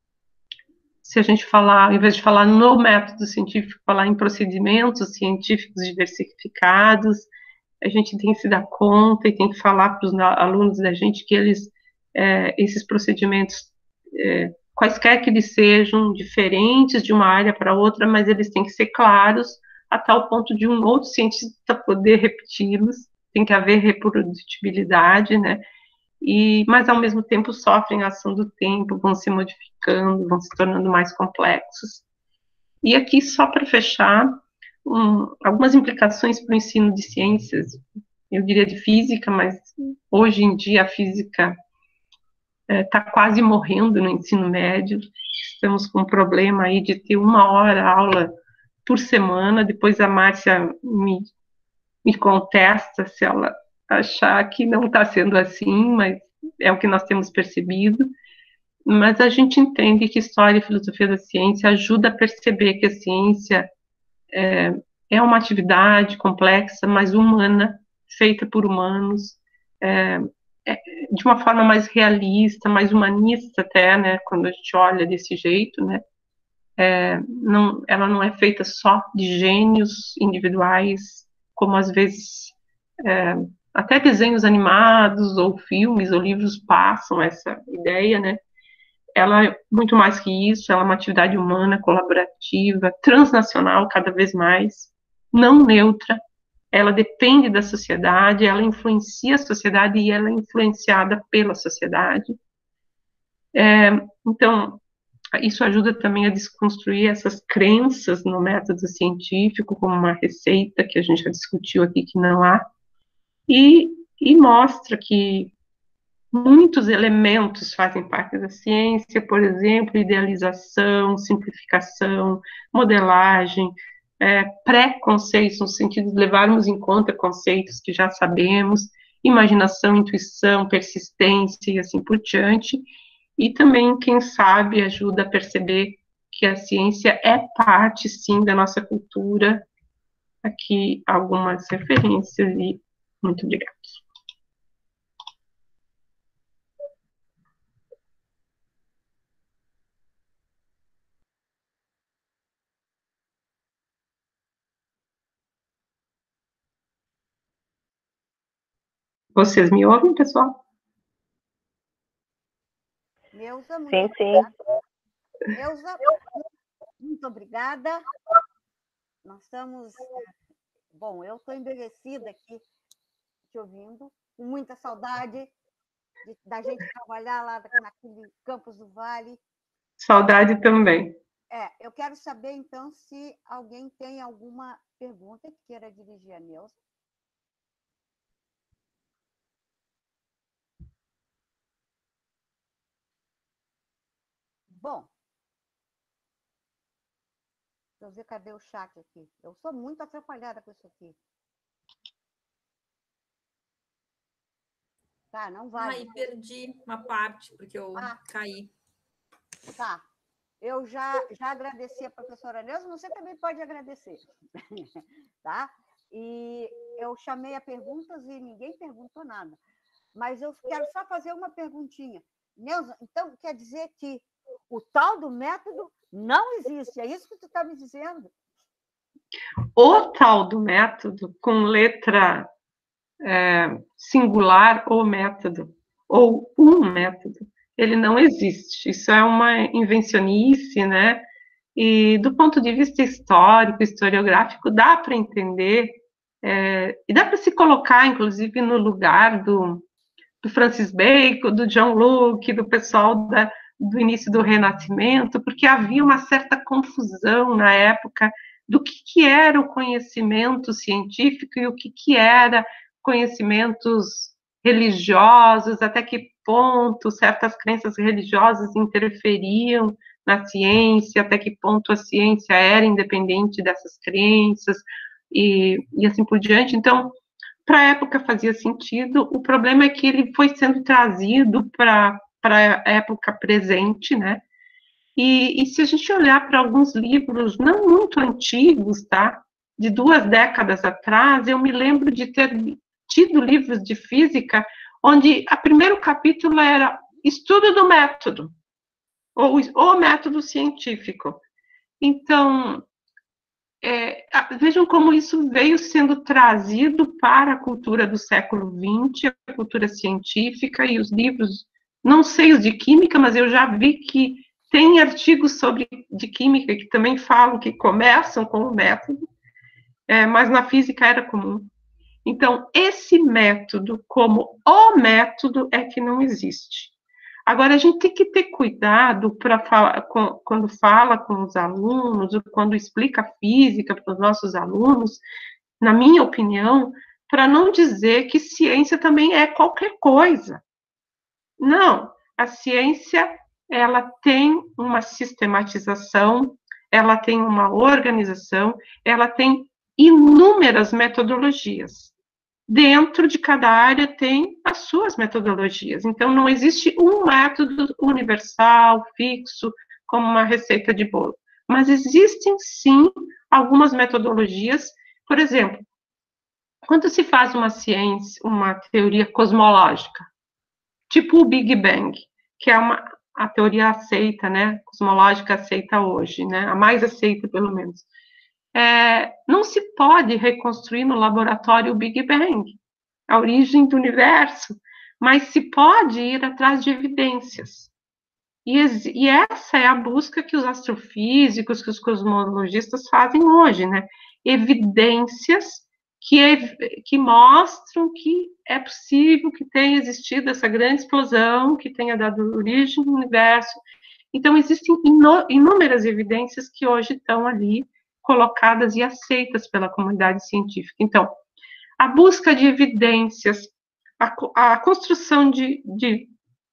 se a gente falar, ao invés de falar no método científico, falar em procedimentos científicos diversificados, a gente tem que se dar conta e tem que falar para os alunos da gente que eles, é, esses procedimentos, é, quaisquer que eles sejam, diferentes de uma área para outra, mas eles têm que ser claros a tal ponto de um outro cientista poder repeti-los, tem que haver reprodutibilidade, né? E, mas ao mesmo tempo sofrem a ação do tempo, vão se modificando, vão se tornando mais complexos. E aqui, só para fechar, um, algumas implicações para o ensino de ciências, eu diria de física, mas hoje em dia a física está é, quase morrendo no ensino médio. Estamos com um problema aí de ter uma hora aula por semana. Depois a Márcia me, me contesta se ela achar que não está sendo assim, mas é o que nós temos percebido. Mas a gente entende que História e Filosofia da Ciência ajuda a perceber que a ciência é, é uma atividade complexa, mas humana, feita por humanos, é, é, de uma forma mais realista, mais humanista até, né, quando a gente olha desse jeito, né, é, não, ela não é feita só de gênios individuais, como às vezes é, até desenhos animados, ou filmes, ou livros passam essa ideia, né. Ela é muito mais que isso, ela é uma atividade humana, colaborativa, transnacional cada vez mais, não neutra, ela depende da sociedade, ela influencia a sociedade e ela é influenciada pela sociedade. É, então, isso ajuda também a desconstruir essas crenças no método científico como uma receita, que a gente já discutiu aqui que não há, e, e mostra que muitos elementos fazem parte da ciência, por exemplo, idealização, simplificação, modelagem, é, pré-conceitos, no sentido de levarmos em conta conceitos que já sabemos, imaginação, intuição, persistência e assim por diante, e também, quem sabe, ajuda a perceber que a ciência é parte, sim, da nossa cultura. Aqui algumas referências e muito obrigada. Vocês me ouvem, pessoal? Neuza, muito sim, sim. Neuza, muito obrigada. Nós estamos... Bom, eu estou envelhecida aqui, te ouvindo, com muita saudade de, da gente trabalhar lá naquele Campos do Vale. Saudade também. É, eu quero saber, então, se alguém tem alguma pergunta que queira dirigir a Neuza. Bom, deixa eu ver, cadê o chat aqui? Eu sou muito atrapalhada com isso aqui. Tá, não vai. Ai, perdi uma parte, porque eu ah, caí. Tá. Eu já, já agradeci a professora Neuza, você também pode agradecer. Tá? E eu chamei a perguntas e ninguém perguntou nada. Mas eu quero só fazer uma perguntinha. Neuza, então quer dizer que o tal do método não existe, é isso que tu está me dizendo? O tal do método, com letra é, singular, o método, ou um método, ele não existe. Isso é uma invencionice, né? E do ponto de vista histórico, historiográfico, dá para entender, é, e dá para se colocar, inclusive, no lugar do, do Francis Bacon, do John Locke, do pessoal da, do início do Renascimento, porque havia uma certa confusão na época do que, que era o conhecimento científico e o que, que era conhecimentos religiosos, até que ponto certas crenças religiosas interferiam na ciência, até que ponto a ciência era independente dessas crenças, e, e assim por diante. Então, para a época fazia sentido, o problema é que ele foi sendo trazido para a época presente, né? E, e se a gente olhar para alguns livros não muito antigos, tá? De duas décadas atrás, eu me lembro de ter tido livros de física onde o primeiro capítulo era estudo do método, ou o método científico. Então, é, vejam como isso veio sendo trazido para a cultura do século vinte, a cultura científica e os livros, não sei os de química, mas eu já vi que tem artigos sobre de química que também falam que começam com o método, é, mas na física era comum. Então, esse método, como o método, é que não existe. Agora, a gente tem que ter cuidado para falar, com, quando fala com os alunos, ou quando explica física para os nossos alunos, na minha opinião, para não dizer que ciência também é qualquer coisa. Não, a ciência, ela tem uma sistematização, ela tem uma organização, ela tem inúmeras metodologias. Dentro de cada área tem as suas metodologias. Então, não existe um método universal, fixo, como uma receita de bolo. Mas existem, sim, algumas metodologias. Por exemplo, quando se faz uma ciência, uma teoria cosmológica, tipo o Big Bang, que é uma, a teoria aceita, né, cosmológica aceita hoje, né, a mais aceita, pelo menos. É, não se pode reconstruir no laboratório o Big Bang, a origem do universo, mas se pode ir atrás de evidências. E, e essa é a busca que os astrofísicos, que os cosmologistas fazem hoje, né? Evidências que, que mostram que é possível que tenha existido essa grande explosão, que tenha dado origem ao universo. Então, existem inúmeras evidências que hoje estão ali colocadas e aceitas pela comunidade científica. Então, a busca de evidências, a, a construção de, de,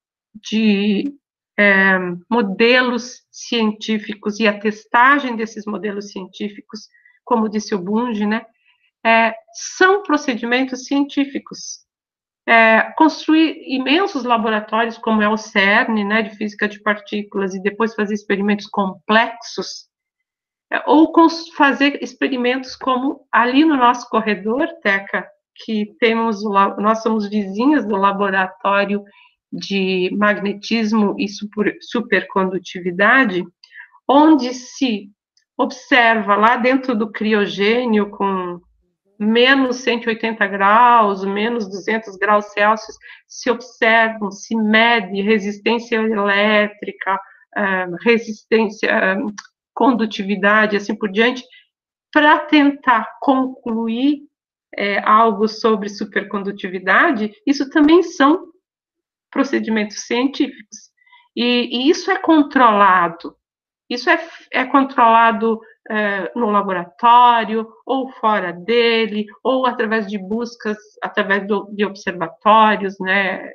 de é, modelos científicos e a testagem desses modelos científicos, como disse o Bunge, né, é, são procedimentos científicos. É, construir imensos laboratórios, como é o CERN, né, de física de partículas, e depois fazer experimentos complexos, é, ou fazer experimentos como ali no nosso corredor, Teca, que temos, nós somos vizinhos do laboratório de magnetismo e super, supercondutividade, onde se observa lá dentro do criogênio com menos cento e oitenta graus, menos duzentos graus Celsius, se observam, se mede resistência elétrica, resistência, condutividade, assim por diante, para tentar concluir é, algo sobre supercondutividade. Isso também são procedimentos científicos. E, e isso é controlado. Isso é, é controlado é, no laboratório, ou fora dele, ou através de buscas, através do, de observatórios, né,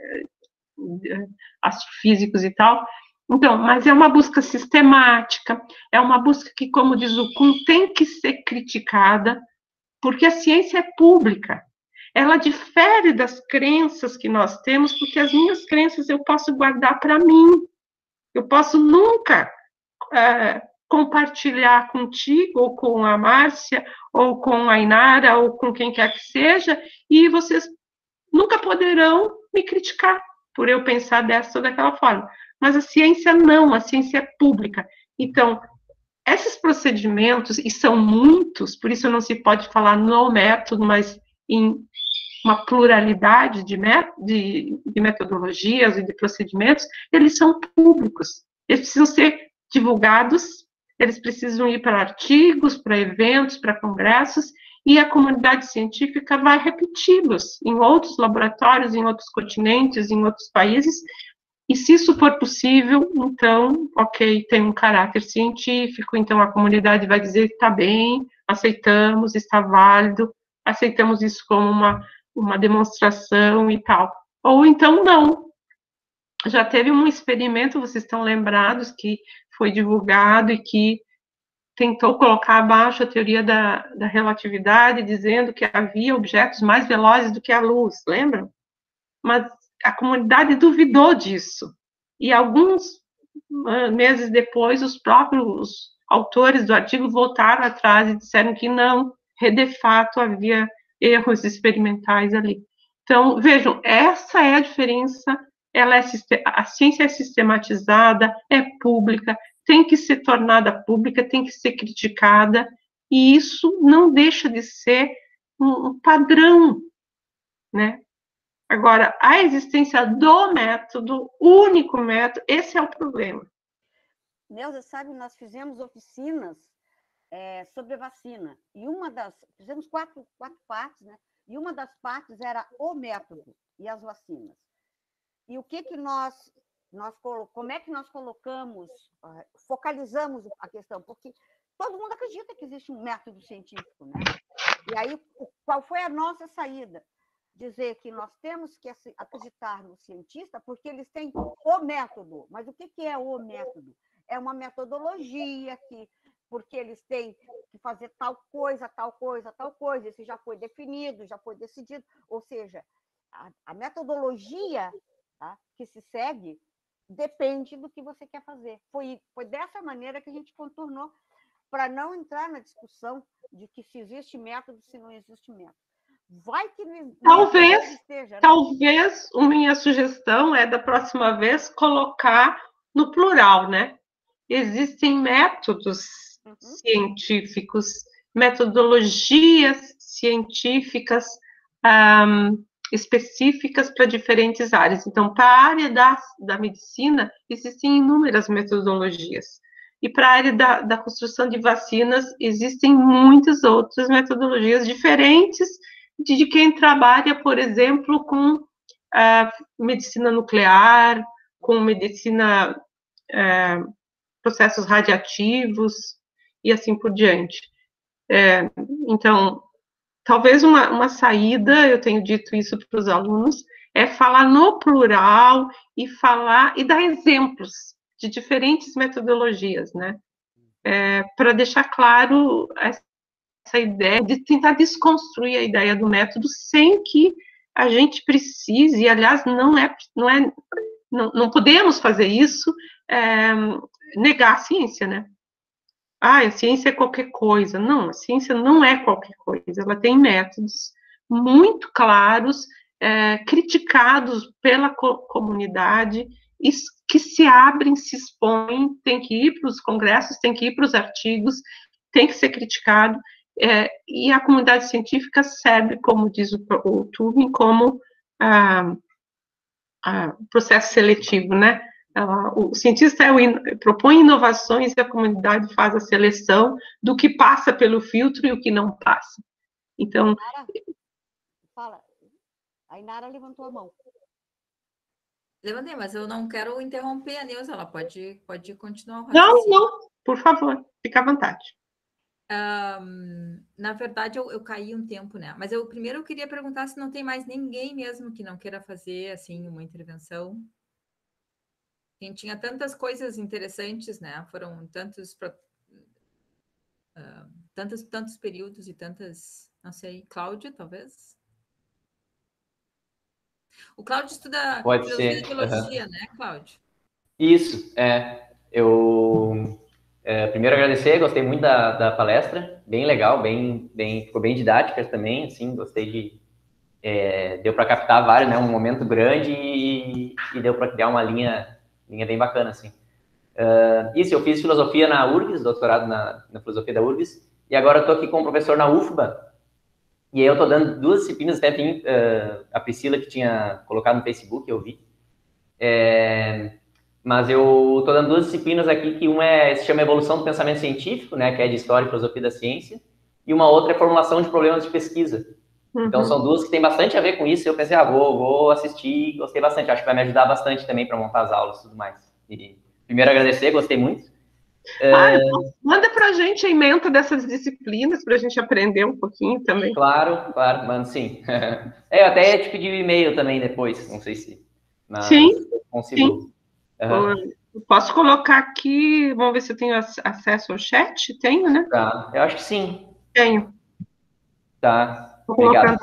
astrofísicos e tal. Então, mas é uma busca sistemática, é uma busca que, como diz o Kuhn, tem que ser criticada, porque a ciência é pública. Ela difere das crenças que nós temos, porque as minhas crenças eu posso guardar para mim. Eu posso nunca é, compartilhar contigo, ou com a Márcia, ou com a Inara, ou com quem quer que seja, e vocês nunca poderão me criticar por eu pensar dessa ou daquela forma. Mas a ciência não, a ciência é pública. Então, esses procedimentos, e são muitos, por isso não se pode falar no método, mas em uma pluralidade de, de, de metodologias e de procedimentos, eles são públicos. Eles precisam ser divulgados, eles precisam ir para artigos, para eventos, para congressos, e a comunidade científica vai repeti-los em outros laboratórios, em outros continentes, em outros países, e se isso for possível, então, ok, tem um caráter científico, então a comunidade vai dizer que está bem, aceitamos, está válido, aceitamos isso como uma, uma demonstração e tal. Ou então não. Já teve um experimento, vocês estão lembrados, que foi divulgado e que tentou colocar abaixo a teoria da, da relatividade, dizendo que havia objetos mais velozes do que a luz, lembram? Mas a comunidade duvidou disso. E alguns meses depois, os próprios autores do artigo voltaram atrás e disseram que não, de fato havia erros experimentais ali. Então, vejam, essa é a diferença. Ela é, a ciência é sistematizada, é pública, tem que ser tornada pública, tem que ser criticada, e isso não deixa de ser um, um padrão, né? Agora, a existência do método, único método, esse é o problema. Neuza, sabe, nós fizemos oficinas é, sobre a vacina, e uma das, fizemos quatro, quatro partes, né? E uma das partes era o método e as vacinas. E o que que nós, nós como é que nós colocamos, focalizamos a questão? Porque todo mundo acredita que existe um método científico, né? E aí, qual foi a nossa saída? dizer que nós temos que acreditar no cientista porque eles têm o método. Mas o que é o método? É uma metodologia que, porque eles têm que fazer tal coisa, tal coisa, tal coisa. Isso já foi definido, já foi decidido. Ou seja, a, a metodologia, tá, que se segue depende do que você quer fazer. Foi, foi dessa maneira que a gente contornou para não entrar na discussão de que se existe método, se não existe método. Vai que talvez, esteja, né? Talvez a minha sugestão é, da próxima vez, colocar no plural, né? Existem métodos uhum. científicos, metodologias científicas um, específicas para diferentes áreas. Então, para a área da, da medicina, existem inúmeras metodologias. E para a área da, da construção de vacinas, existem muitas outras metodologias diferentes de, de quem trabalha, por exemplo, com uh, medicina nuclear, com medicina, uh, processos radiativos e assim por diante. É, então, talvez uma, uma saída, eu tenho dito isso para os alunos, é falar no plural e falar e dar exemplos de diferentes metodologias, né? É, para deixar claro essa ideia de tentar desconstruir a ideia do método sem que a gente precise, e aliás, não é, não é, não, não podemos fazer isso, é, negar a ciência, né? Ah, a ciência é qualquer coisa. Não, a ciência não é qualquer coisa. Ela tem métodos muito claros, é, criticados pela co comunidade, e que se abrem, se expõem, tem que ir para os congressos, tem que ir para os artigos, tem que ser criticado, é, e a comunidade científica serve, como diz o, o Tubin, como ah, ah, processo seletivo, né? O cientista é o, propõe inovações e a comunidade faz a seleção do que passa pelo filtro e o que não passa. Então... Fala. A Inara levantou a mão. Levantei, mas eu não quero interromper a Neuza, ela pode, pode continuar o raciocínio. Não, não, por favor, fica à vontade. Um, na verdade, eu, eu caí um tempo, né? Mas eu primeiro eu queria perguntar se não tem mais ninguém mesmo que não queira fazer, assim, uma intervenção. A gente tinha tantas coisas interessantes, né? Foram tantos, uh, tantos, tantos períodos e tantas... Não sei, Cláudio, talvez? O Cláudio estuda Pode filosofia ser. e teologia, Uhum. né, Cláudio? Isso, é. Eu... É, primeiro agradecer, gostei muito da, da palestra, bem legal, bem, bem, ficou bem didática também, assim, gostei de... É, deu para captar vários, né? Um momento grande e, e deu para criar uma linha, linha bem bacana, assim. Uh, isso, eu fiz filosofia na U R G S, doutorado na, na filosofia da U R G S, e agora eu tô aqui como professor na U F B A, e aí eu tô dando duas disciplinas, até tem uh, a Priscila que tinha colocado no Facebook, eu vi, é, mas eu tô dando duas disciplinas aqui, que uma é, se chama Evolução do Pensamento Científico, né, que é de História e Filosofia da Ciência, e uma outra é Formulação de Problemas de Pesquisa. Uhum. Então, são duas que tem bastante a ver com isso, eu pensei, ah, vou, vou assistir, gostei bastante, acho que vai me ajudar bastante também para montar as aulas e tudo mais. E, primeiro, agradecer, gostei muito. Ah, então, manda para a gente a ementa dessas disciplinas, para a gente aprender um pouquinho também. Claro, claro, mano, sim. É, eu até ia te pedir o e-mail também depois, não sei se... Mas sim, consigo. sim. Uhum. Posso colocar aqui, vamos ver se eu tenho acesso ao chat? Tenho, né? Tá, eu acho que sim. Tenho. Tá, obrigado.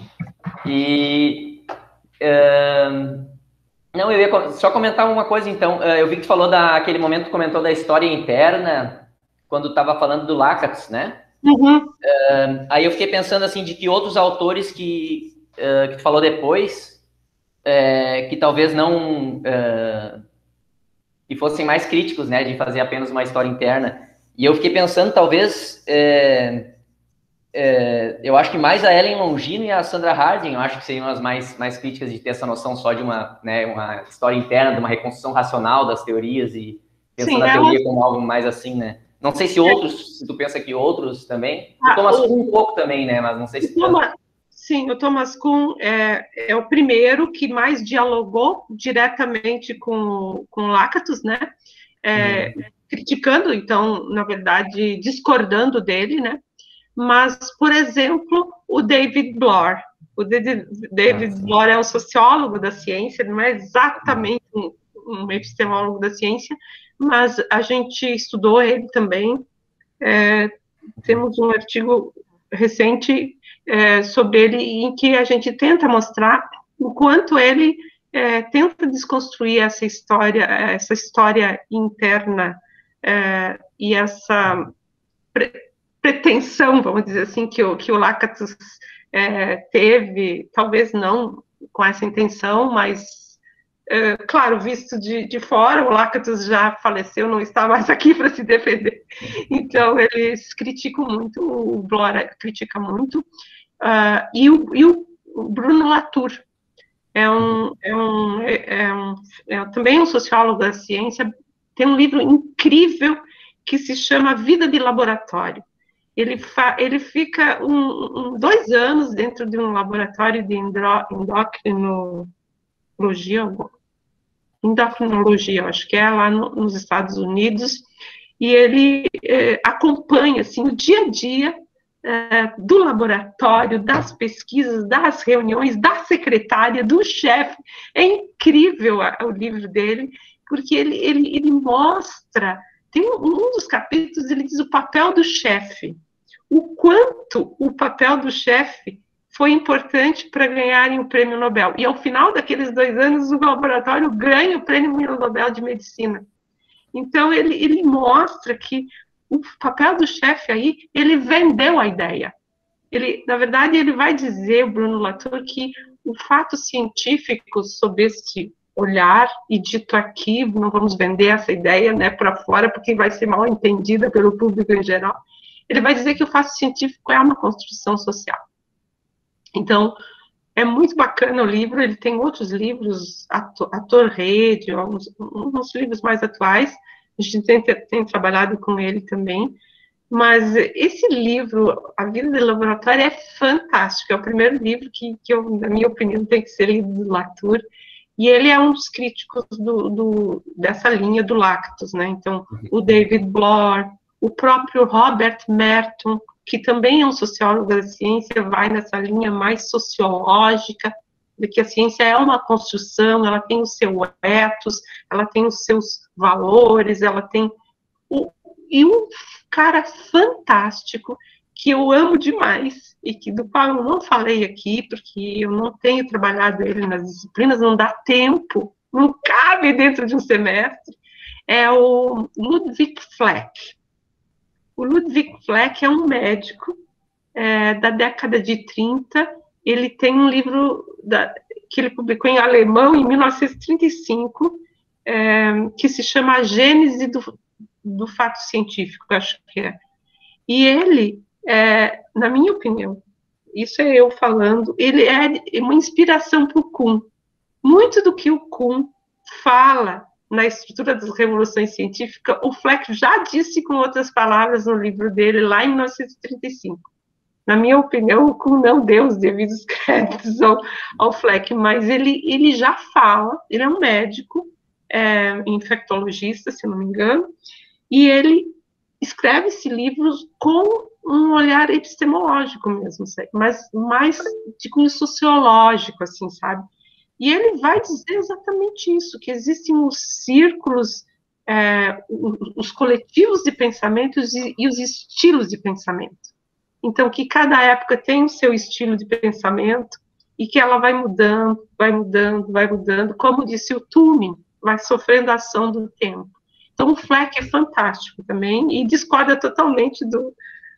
E... Uh... Não, eu ia só comentar uma coisa, então. Eu vi que tu falou daquele momento que comentou da história interna, quando estava falando do Lakatos, né? Uhum. Uh, aí eu fiquei pensando, assim, de que outros autores que, uh, que tu falou depois, uh, que talvez não... Uh, que fossem mais críticos, né? De fazer apenas uma história interna. E eu fiquei pensando, talvez... Uh, uh, eu acho que mais a Ellen Longino e a Sandra Harding, eu acho que seriam as mais, mais críticas de ter essa noção só de uma, né, uma história interna, de uma reconstrução racional das teorias e pensando na teoria como algo mais assim, né? Não sei se outros, se tu pensa que outros também. O Thomas Kuhn um pouco também, né? Mas não sei se... Thomas, sim, o Thomas Kuhn é, é o primeiro que mais dialogou diretamente com, com Lakatos, né? É, uhum. Criticando, então, na verdade, discordando dele, né? Mas, por exemplo, o David Bloor, O David Bloor é um sociólogo da ciência, não é exatamente um, um epistemólogo da ciência, mas a gente estudou ele também. É, temos um artigo recente é, sobre ele, em que a gente tenta mostrar o quanto ele é, tenta desconstruir essa história, essa história interna é, e essa pre pretensão, vamos dizer assim, que o, que o Lakatos é, teve, talvez não com essa intenção, mas, é, claro, visto de, de fora, o Lakatos já faleceu, não está mais aqui para se defender, então eles criticam muito, o Bloor critica muito, uh, e, o, e o Bruno Latour é, um, é, um, é, um, é também um sociólogo da ciência, tem um livro incrível que se chama Vida de Laboratório. Ele, fa, ele fica um, um, dois anos dentro de um laboratório de endocrinologia, endocrinologia, acho que é lá no, nos Estados Unidos, e ele eh, acompanha assim, o dia a dia eh, do laboratório, das pesquisas, das reuniões, da secretária, do chefe. É incrível a, o livro dele, porque ele, ele, ele mostra, tem um, um dos capítulos, ele diz o papel do chefe, o quanto o papel do chefe foi importante para ganharem o prêmio Nobel. E ao final daqueles dois anos, o laboratório ganha o prêmio Nobel de Medicina. Então, ele, ele mostra que o papel do chefe aí, ele vendeu a ideia. Ele, na verdade, ele vai dizer, o Bruno Latour, que o fato científico sobre esse olhar, e dito aqui, não vamos vender essa ideia, né, para fora, porque vai ser mal entendida pelo público em geral, ele vai dizer que o fato científico é uma construção social. Então, é muito bacana o livro, ele tem outros livros, Ator Rede, uns, uns livros mais atuais, a gente tem, tem trabalhado com ele também, mas esse livro, A Vida do Laboratório, é fantástico, é o primeiro livro que, que eu, na minha opinião, tem que ser lido do Latour, e ele é um dos críticos do, do, dessa linha do Lakatos, né, então, o David Bloor, o próprio Robert Merton, que também é um sociólogo da ciência, vai nessa linha mais sociológica, de que a ciência é uma construção, ela tem o seu ethos, ela tem os seus valores, ela tem... O, e um cara fantástico, que eu amo demais, e que do qual eu não falei aqui, porque eu não tenho trabalhado ele nas disciplinas, não dá tempo, não cabe dentro de um semestre, é o Ludwig Fleck. O Ludwig Fleck é um médico é, da década de trinta, ele tem um livro da, que ele publicou em alemão em mil novecentos e trinta e cinco, é, que se chama A Gênese do, do Fato Científico, acho que é. E ele, é, na minha opinião, isso é eu falando, ele é uma inspiração para o Kuhn. Muito do que o Kuhn fala na estrutura das revoluções científicas, o Fleck já disse com outras palavras no livro dele, lá em mil novecentos e trinta e cinco. Na minha opinião, o Kuhn não deu os devidos créditos ao, ao Fleck, mas ele, ele já fala, ele é um médico, é, infectologista, se não me engano, e ele escreve esse livro com um olhar epistemológico mesmo, mas mais de cunho sociológico, assim, sabe? E ele vai dizer exatamente isso, que existem os círculos, é, os coletivos de pensamentos e, e os estilos de pensamento. Então, que cada época tem o seu estilo de pensamento e que ela vai mudando, vai mudando, vai mudando, como disse o Turing, vai sofrendo a ação do tempo. Então, o Fleck é fantástico também e discorda totalmente do,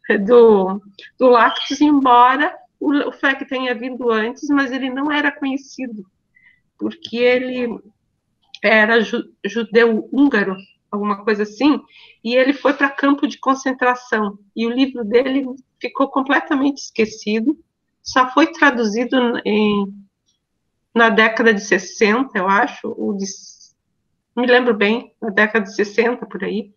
do, do Lakatos, embora o, o Fleck tenha vindo antes, mas ele não era conhecido, porque ele era ju, judeu húngaro, alguma coisa assim, e ele foi para campo de concentração, e o livro dele ficou completamente esquecido, só foi traduzido em, na década de sessenta, eu acho, ou de, não me lembro bem, na década de sessenta, por aí,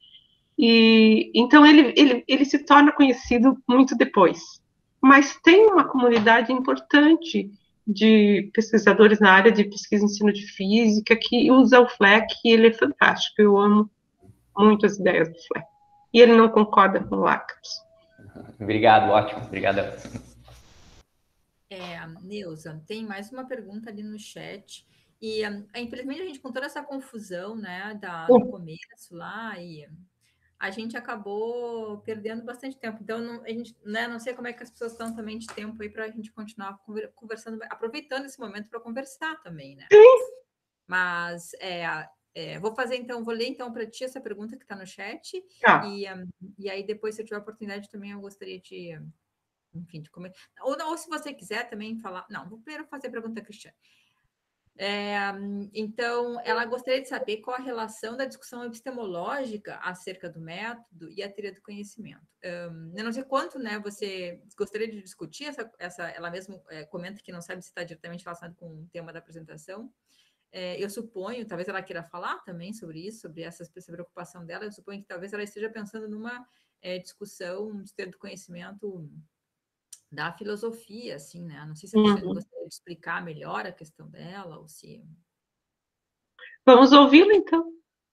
e então ele, ele, ele se torna conhecido muito depois. Mas tem uma comunidade importante de pesquisadores na área de pesquisa e ensino de física que usa o Fleck, e ele é fantástico, eu amo muito as ideias do Fleck. E ele não concorda com o Lakatos. Obrigado, ótimo, obrigado. É, Neuza, tem mais uma pergunta ali no chat. E, um, infelizmente, a gente, com toda essa confusão, né, da, no começo lá, e a gente acabou perdendo bastante tempo. Então, não, a gente, né, não sei como é que as pessoas estão também de tempo aí para a gente continuar conversando, aproveitando esse momento para conversar também, né? Mas, é, é, vou fazer então, vou ler então para ti essa pergunta que está no chat. Ah. E, um, e aí, depois, se eu tiver oportunidade também, eu gostaria de... Enfim, de comer. Ou, ou se você quiser também falar. Não, vou primeiro fazer a pergunta a Cristiane. É, então, ela gostaria de saber qual a relação da discussão epistemológica acerca do método e a teoria do conhecimento. Um, eu não sei quanto, né, você gostaria de discutir essa, essa ela mesmo é, comenta que não sabe se está diretamente relacionado com o tema da apresentação. É, eu suponho, talvez ela queira falar também sobre isso, sobre essa, essa preocupação dela. Eu suponho que talvez ela esteja pensando numa é, discussão de teoria do conhecimento da filosofia, assim, né? Não sei se a Cristiane uhum. gostaria de explicar melhor a questão dela, ou se... Vamos ouvi-la, então.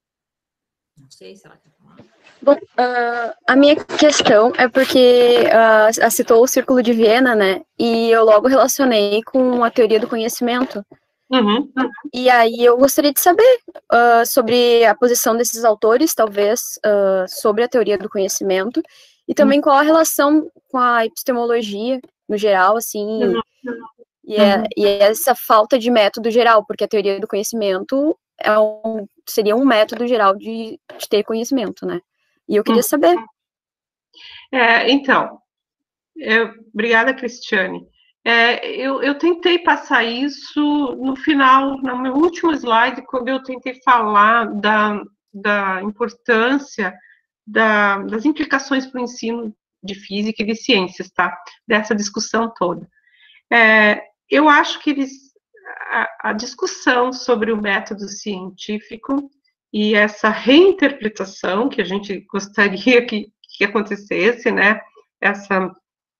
Não sei se ela quer falar. Bom, uh, a minha questão é porque uh, citou o Círculo de Viena, né? E eu logo relacionei com a teoria do conhecimento. Uhum. E aí eu gostaria de saber uh, sobre a posição desses autores, talvez, uh, sobre a teoria do conhecimento, e também qual a relação com a epistemologia, no geral, assim, uhum. e, é, e essa falta de método geral, porque a teoria do conhecimento é um, seria um método geral de, de ter conhecimento, né? E eu queria saber. É, então, eu, obrigada, Cristiane. É, eu, eu tentei passar isso no final, no meu último slide, quando eu tentei falar da, da importância da, das implicações para o ensino de física e de ciências, tá? Dessa discussão toda. É, eu acho que eles, a, a discussão sobre o método científico e essa reinterpretação que a gente gostaria que, que acontecesse, né? Essa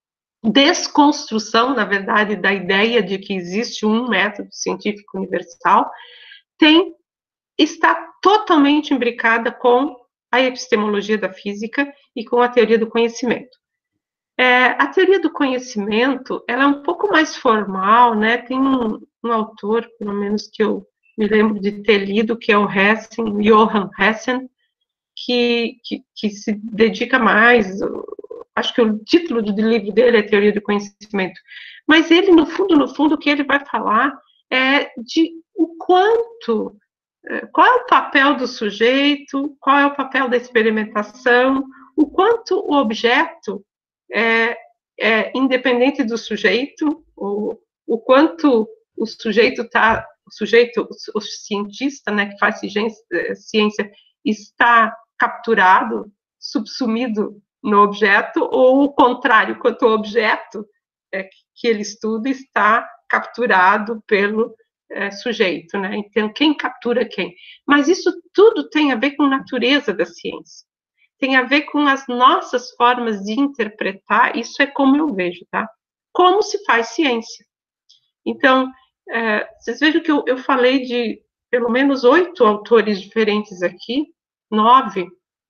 desconstrução, na verdade, da ideia de que existe um método científico universal, tem, está totalmente imbricada com a epistemologia da física e com a teoria do conhecimento. É, a teoria do conhecimento, ela é um pouco mais formal, né? Tem um, um autor, pelo menos que eu me lembro de ter lido, que é o Hessen, Johann Hessen, que, que, que se dedica mais, acho que o título do livro dele é Teoria do Conhecimento, mas ele, no fundo, no fundo, o que ele vai falar é de o quanto, qual é o papel do sujeito, qual é o papel da experimentação, o quanto o objeto é, é independente do sujeito, o, o quanto o sujeito está, o sujeito, o, o cientista, né, que faz ciência, está capturado, subsumido no objeto, ou o contrário, quanto o objeto é, que ele estuda está capturado pelo é, sujeito, né? Então, quem captura quem? Mas isso tudo tem a ver com a natureza da ciência, tem a ver com as nossas formas de interpretar, isso é como eu vejo, tá? Como se faz ciência. Então, é, vocês vejam que eu, eu falei de pelo menos oito autores diferentes aqui, nove,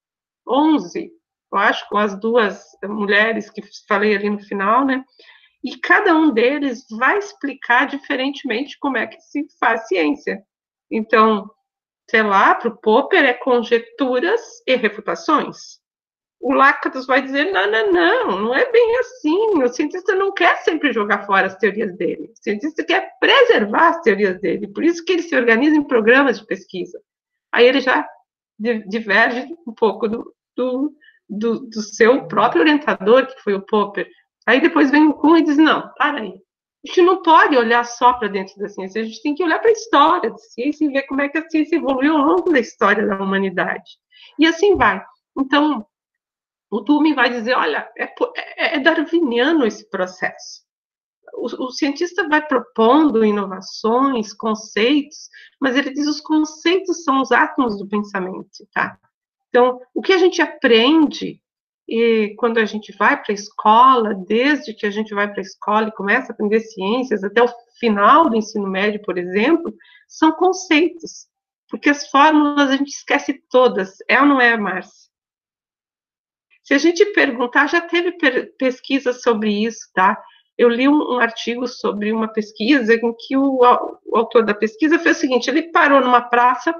onze, eu acho, com as duas mulheres que falei ali no final, né? E cada um deles vai explicar diferentemente como é que se faz ciência. Então, sei lá, para o Popper é conjecturas e refutações. O Lakatos vai dizer, não, não, não, não é bem assim, o cientista não quer sempre jogar fora as teorias dele, o cientista quer preservar as teorias dele, por isso que ele se organiza em programas de pesquisa. Aí ele já diverge um pouco do, do, do, do seu próprio orientador, que foi o Popper. Aí depois vem o Kuhn e diz, não, para aí, a gente não pode olhar só para dentro da ciência, a gente tem que olhar para a história da ciência e ver como é que a ciência evoluiu ao longo da história da humanidade. E assim vai. Então, o Tumin vai dizer, olha, é, é, é darwiniano esse processo. O, o cientista vai propondo inovações, conceitos, mas ele diz os conceitos são os átomos do pensamento, tá? Então, o que a gente aprende e quando a gente vai para a escola, desde que a gente vai para a escola e começa a aprender ciências, até o final do ensino médio, por exemplo, são conceitos, porque as fórmulas a gente esquece todas, é ou não é, Márcia? Se a gente perguntar, já teve pesquisa sobre isso, tá? eu li um, um artigo sobre uma pesquisa em que o, o autor da pesquisa fez o seguinte, ele parou numa praça,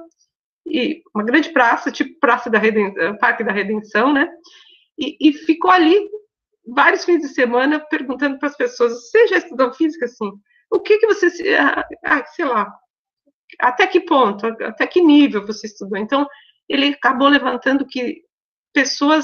e uma grande praça, tipo Praça da Redenção, Parque da Redenção, né? E, e ficou ali vários fins de semana perguntando para as pessoas, você já estudou física? Assim, o que que você, ah, sei lá, até que ponto, até que nível você estudou? Então, ele acabou levantando que pessoas,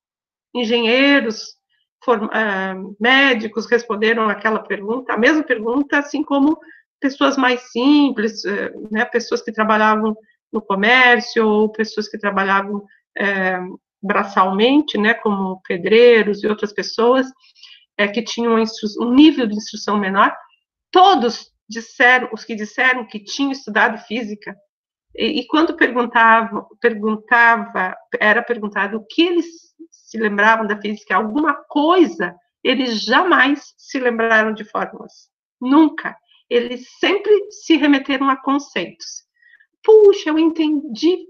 engenheiros, form, uh, médicos responderam aquela pergunta, a mesma pergunta, assim como pessoas mais simples, uh, né, pessoas que trabalhavam no comércio, ou pessoas que trabalhavam uh, braçalmente, né, como pedreiros e outras pessoas, uh, que tinham um nível de instrução menor, todos disseram, os que disseram que tinham estudado física, e, e quando perguntava, perguntava, era perguntado o que eles se lembravam da física, alguma coisa, eles jamais se lembraram de fórmulas. Nunca. Eles sempre se remeteram a conceitos. Puxa, eu entendi,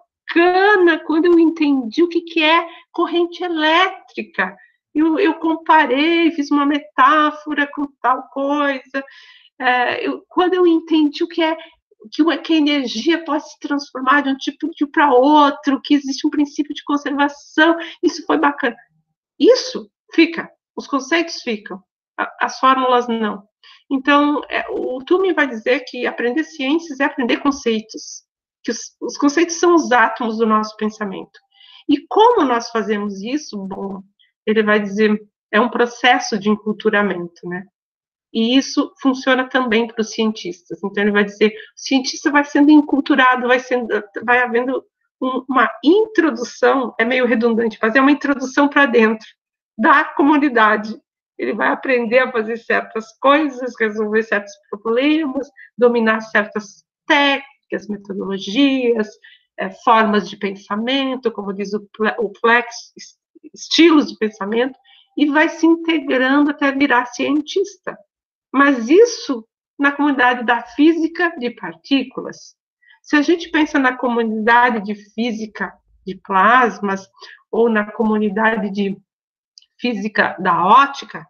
bacana, quando eu entendi o que, que é corrente elétrica. Eu, eu comparei, fiz uma metáfora com tal coisa. É, eu, quando eu entendi o que é que, que a energia pode se transformar de um tipo de para outro, que existe um princípio de conservação, isso foi bacana. Isso fica, os conceitos ficam, as fórmulas não. Então, é, o Tumi vai dizer que aprender ciências é aprender conceitos, que os, os conceitos são os átomos do nosso pensamento. E como nós fazemos isso? Bom, ele vai dizer, é um processo de enculturamento, né? E isso funciona também para os cientistas. Então, ele vai dizer, o cientista vai sendo enculturado, vai, sendo, vai havendo um, uma introdução, é meio redundante, mas é uma introdução para dentro da comunidade. Ele vai aprender a fazer certas coisas, resolver certos problemas, dominar certas técnicas, metodologias, é, formas de pensamento, como diz o, o Plex, estilos de pensamento, e vai se integrando até virar cientista. Mas isso na comunidade da física de partículas. Se a gente pensa na comunidade de física de plasmas, ou na comunidade de física da ótica,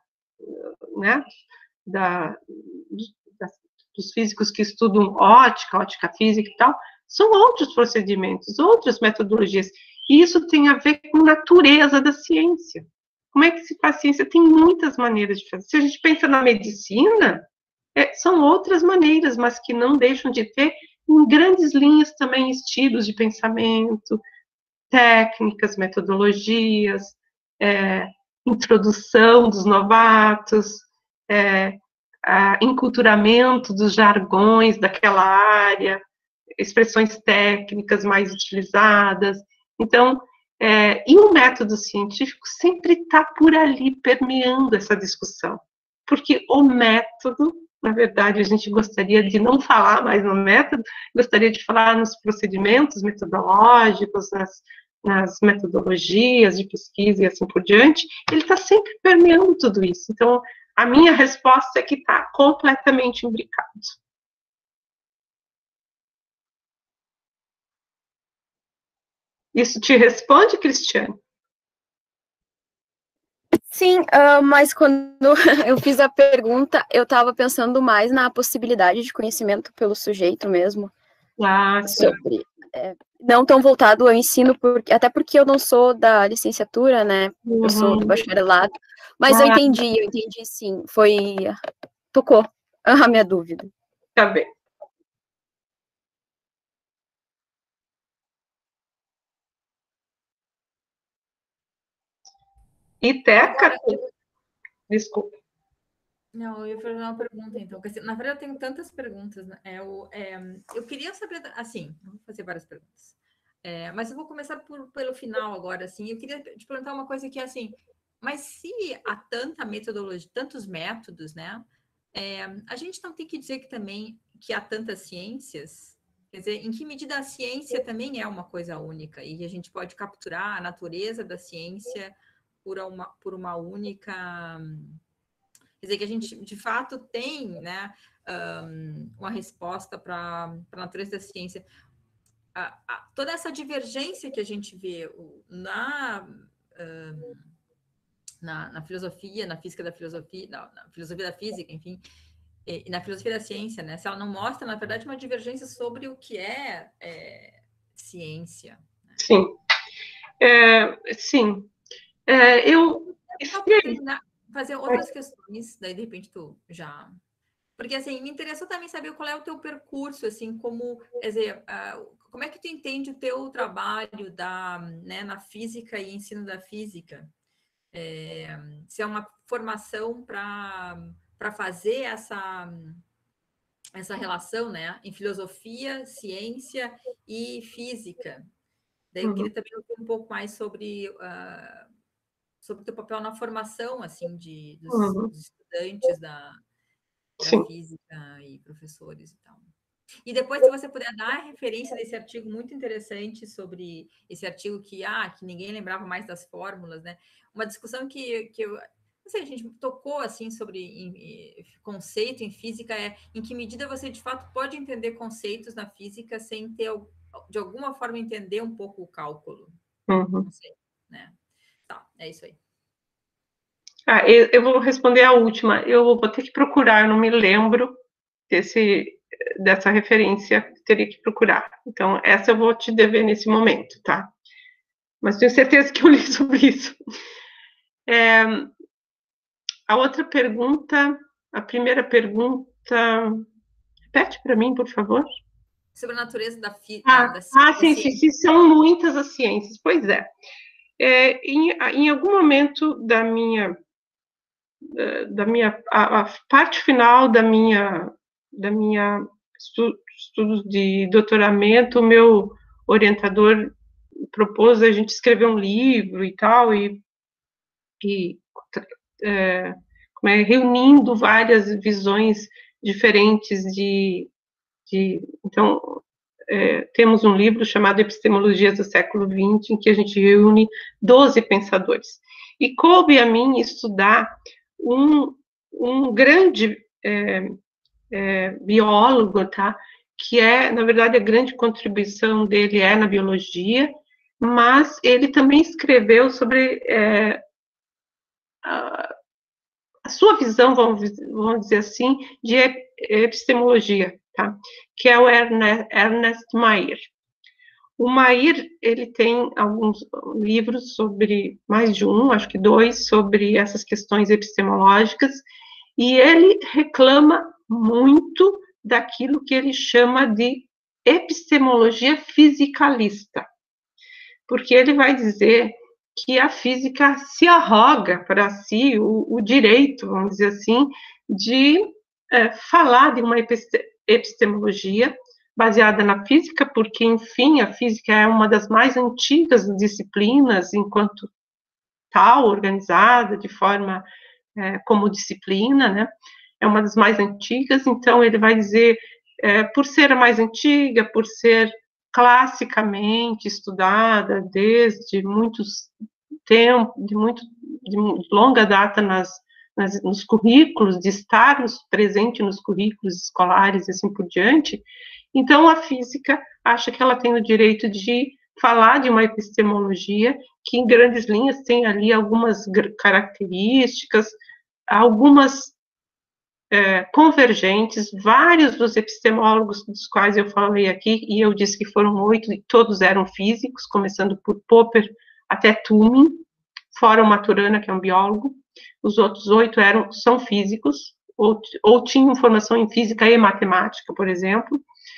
né, da, da, dos físicos que estudam ótica, ótica física e tal, são outros procedimentos, outras metodologias. E isso tem a ver com a natureza da ciência. Como é que se faz ciência? Tem muitas maneiras de fazer. Se a gente pensa na medicina, é, são outras maneiras, mas que não deixam de ter, em grandes linhas, também estilos de pensamento, técnicas, metodologias, é, introdução dos novatos, é, a, enculturamento dos jargões daquela área, expressões técnicas mais utilizadas. Então, É, e o método científico sempre está por ali permeando essa discussão, porque o método, na verdade, a gente gostaria de não falar mais no método, gostaria de falar nos procedimentos metodológicos, nas, nas metodologias de pesquisa e assim por diante, ele está sempre permeando tudo isso. Então, a minha resposta é que está completamente imbricado. Isso te responde, Cristiane? Sim, uh, mas quando eu fiz a pergunta, eu estava pensando mais na possibilidade de conhecimento pelo sujeito mesmo. Ah, sobre, é, não tão voltado ao ensino, porque, até porque eu não sou da licenciatura, né? Uhum. Eu sou do bacharelado. Mas ah. eu entendi, eu entendi sim. Foi. Tocou a minha dúvida. Tá bem. E Teca, desculpa. Não, eu ia fazer uma pergunta, então. Porque, na verdade, eu tenho tantas perguntas. Né? É, eu, é, eu queria saber, assim, vou fazer várias perguntas. É, mas eu vou começar por, pelo final agora, assim. Eu queria te perguntar uma coisa que é assim, mas se há tanta metodologia, tantos métodos, né? É, a gente não tem que dizer que também que há tantas ciências? Quer dizer, em que medida a ciência também é uma coisa única e a gente pode capturar a natureza da ciência por uma, por uma única... Quer dizer, que a gente, de fato, tem, né, um, uma resposta para a natureza da ciência. A, a, toda essa divergência que a gente vê na, um, na, na filosofia, na física da filosofia, na, na filosofia da física, enfim, e, e na filosofia da ciência, né? Se ela não mostra, na verdade, uma divergência sobre o que é, é ciência. Né? Sim. É, sim. É, eu... Só para terminar, fazer outras questões, daí de repente tu já... Porque, assim, me interessou também saber qual é o teu percurso, assim, como, quer dizer, uh, como é que tu entende o teu trabalho da, né, na física e ensino da física? É, se é uma formação para para fazer essa, essa relação, né, em filosofia, ciência e física. Daí eu queria também ouvir um pouco mais sobre... Uh, sobre o teu papel na formação, assim, de, dos, uhum. dos estudantes da, da Sim. física e professores e tal. E depois, se você puder dar a referência desse artigo muito interessante sobre esse artigo que, ah, que ninguém lembrava mais das fórmulas, né? Uma discussão que, que eu... Não sei, a gente tocou, assim, sobre em, em, conceito em física, é em que medida você, de fato, pode entender conceitos na física sem ter, de alguma forma, entender um pouco o cálculo. Uhum. Não sei, né? Tá, é isso aí. Ah, eu, eu vou responder a última. Eu vou ter que procurar, não me lembro desse, dessa referência, teria que procurar. Então, essa eu vou te dever nesse momento, tá? Mas tenho certeza que eu li sobre isso. É, a outra pergunta, a primeira pergunta... Repete para mim, por favor. Sobre a natureza da, fi, ah, da, da, ah, da sim, ciência. sim, sim, são muitas as ciências. Pois é. É, em, em algum momento da minha, da minha a, a parte final da minha, da minha estu, estudos de doutoramento, o meu orientador propôs a gente escrever um livro e tal, e, e é, como é, reunindo várias visões diferentes de, de então, É, temos um livro chamado Epistemologias do século vinte, em que a gente reúne doze pensadores. E coube a mim estudar um, um grande é, é, biólogo, tá? Que é, na verdade, a grande contribuição dele é na biologia, mas ele também escreveu sobre é, a, a sua visão, vamos, vamos dizer assim, de epistemologia, tá? Que é o Ernest, Ernest Mayr. O Mayr, ele tem alguns livros sobre, mais de um, acho que dois, sobre essas questões epistemológicas, e ele reclama muito daquilo que ele chama de epistemologia fisicalista, porque ele vai dizer que a física se arroga para si o, o direito, vamos dizer assim, de é, falar de uma epistemologia baseada na física, porque, enfim, a física é uma das mais antigas disciplinas, enquanto tal, organizada de forma é, como disciplina, né? É uma das mais antigas, então ele vai dizer, é, por ser a mais antiga, por ser classicamente estudada desde muitos tempos, de muito de longa data nas, nas, nos currículos, de estar presente nos currículos escolares e assim por diante. Então, a física acha que ela tem o direito de falar de uma epistemologia que, em grandes linhas, tem ali algumas características, algumas é, convergentes, vários dos epistemólogos dos quais eu falei aqui, e eu disse que foram oito, e todos eram físicos, começando por Popper até Tübingen, fora o Maturana, que é um biólogo. Os outros oito eram, são físicos, ou, ou tinham formação em física e matemática, por exemplo.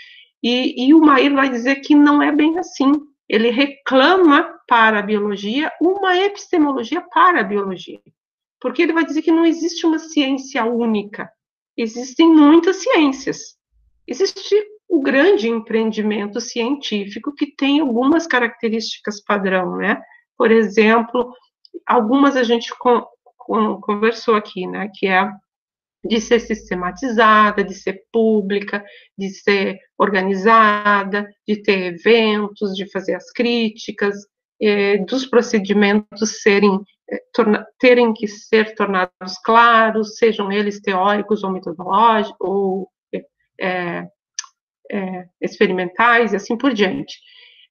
E, e o Mayr vai dizer que não é bem assim. Ele reclama para a biologia uma epistemologia para a biologia. Porque ele vai dizer que não existe uma ciência única. Existem muitas ciências. Existe o grande empreendimento científico que tem algumas características padrão, né? Por exemplo, algumas a gente com, com, conversou aqui, né? Que é de ser sistematizada, de ser pública, de ser organizada, de ter eventos, de fazer as críticas, eh, dos procedimentos serem, eh, torna, terem que ser tornados claros, sejam eles teóricos ou metodológicos, ou é, é, experimentais, e assim por diante.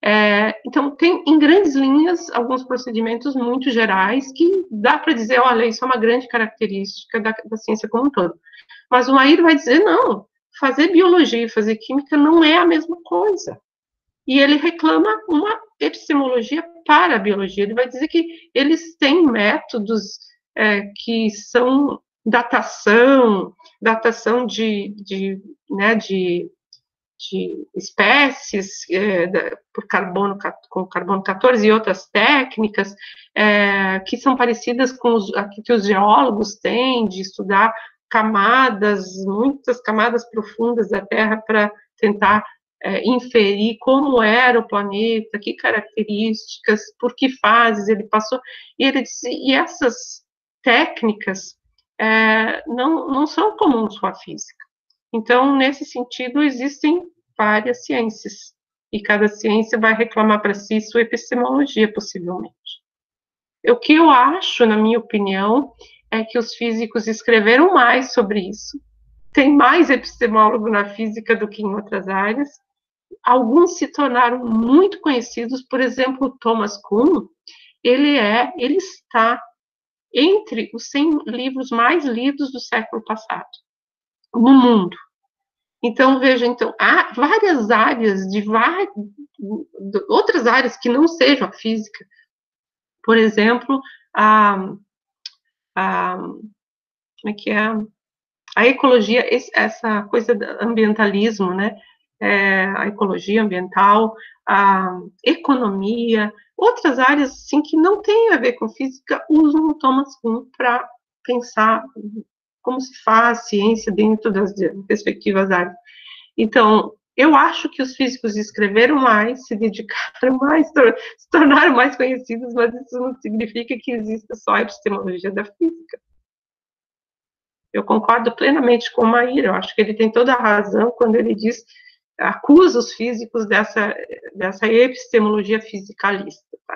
É, então, tem, em grandes linhas, alguns procedimentos muito gerais que dá para dizer, olha, isso é uma grande característica da, da ciência como um todo. Mas o Air vai dizer, não, fazer biologia e fazer química não é a mesma coisa. E ele reclama uma epistemologia para a biologia. Ele vai dizer que eles têm métodos é, que são datação, datação de, de, né, de, de espécies é, da, por carbono, com carbono quatorze e outras técnicas é, que são parecidas com os que os geólogos têm de estudar camadas, muitas camadas profundas da Terra para tentar é, inferir como era o planeta, que características, por que fases ele passou. E ele disse, e essas técnicas é, não, não são comuns com a física. Então, nesse sentido, existem várias ciências, e cada ciência vai reclamar para si sua epistemologia, possivelmente. O que eu acho, na minha opinião, é que os físicos escreveram mais sobre isso, tem mais epistemólogo na física do que em outras áreas, alguns se tornaram muito conhecidos, por exemplo, Thomas Kuhn, ele, é, ele está entre os cem livros mais lidos do século passado, no mundo. Então, veja, então, há várias áreas, de várias, outras áreas que não sejam a física. Por exemplo, a, a, como é que é? A ecologia, essa coisa do ambientalismo, né? É, a ecologia ambiental, a economia, outras áreas, assim, que não têm a ver com física, usam o Thomas Kuhn para pensar como se faz ciência dentro das respectivas áreas. Então, eu acho que os físicos escreveram mais, se dedicaram mais, se tornaram mais conhecidos, mas isso não significa que exista só a epistemologia da física. Eu concordo plenamente com o Maíra, eu acho que ele tem toda a razão quando ele diz, acusa os físicos dessa, dessa epistemologia fisicalista. Tá?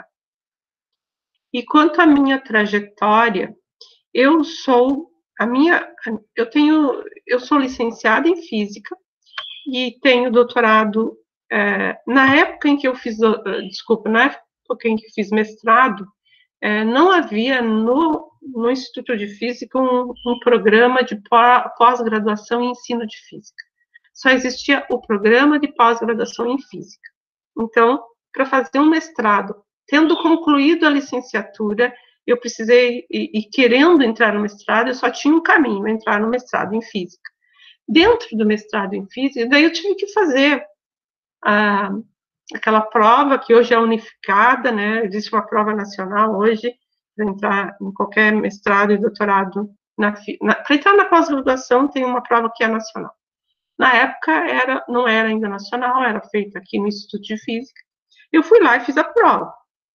E quanto à minha trajetória, eu sou, a minha, eu tenho, eu sou licenciada em física, e tenho doutorado, é, na época em que eu fiz, desculpa, na época em que eu fiz mestrado, é, não havia no, no Instituto de Física um, um programa de pós-graduação em ensino de física. Só existia o programa de pós-graduação em física. Então, para fazer um mestrado, tendo concluído a licenciatura, eu precisei, e, e querendo entrar no mestrado, eu só tinha um caminho, entrar no mestrado em física. Dentro do mestrado em física, daí eu tive que fazer ah, aquela prova que hoje é unificada, né? Existe uma prova nacional hoje para entrar em qualquer mestrado e doutorado. Para entrar na pós-graduação tem uma prova que é nacional. Na época era, não era ainda nacional, era feita aqui no Instituto de Física. Eu fui lá e fiz a prova.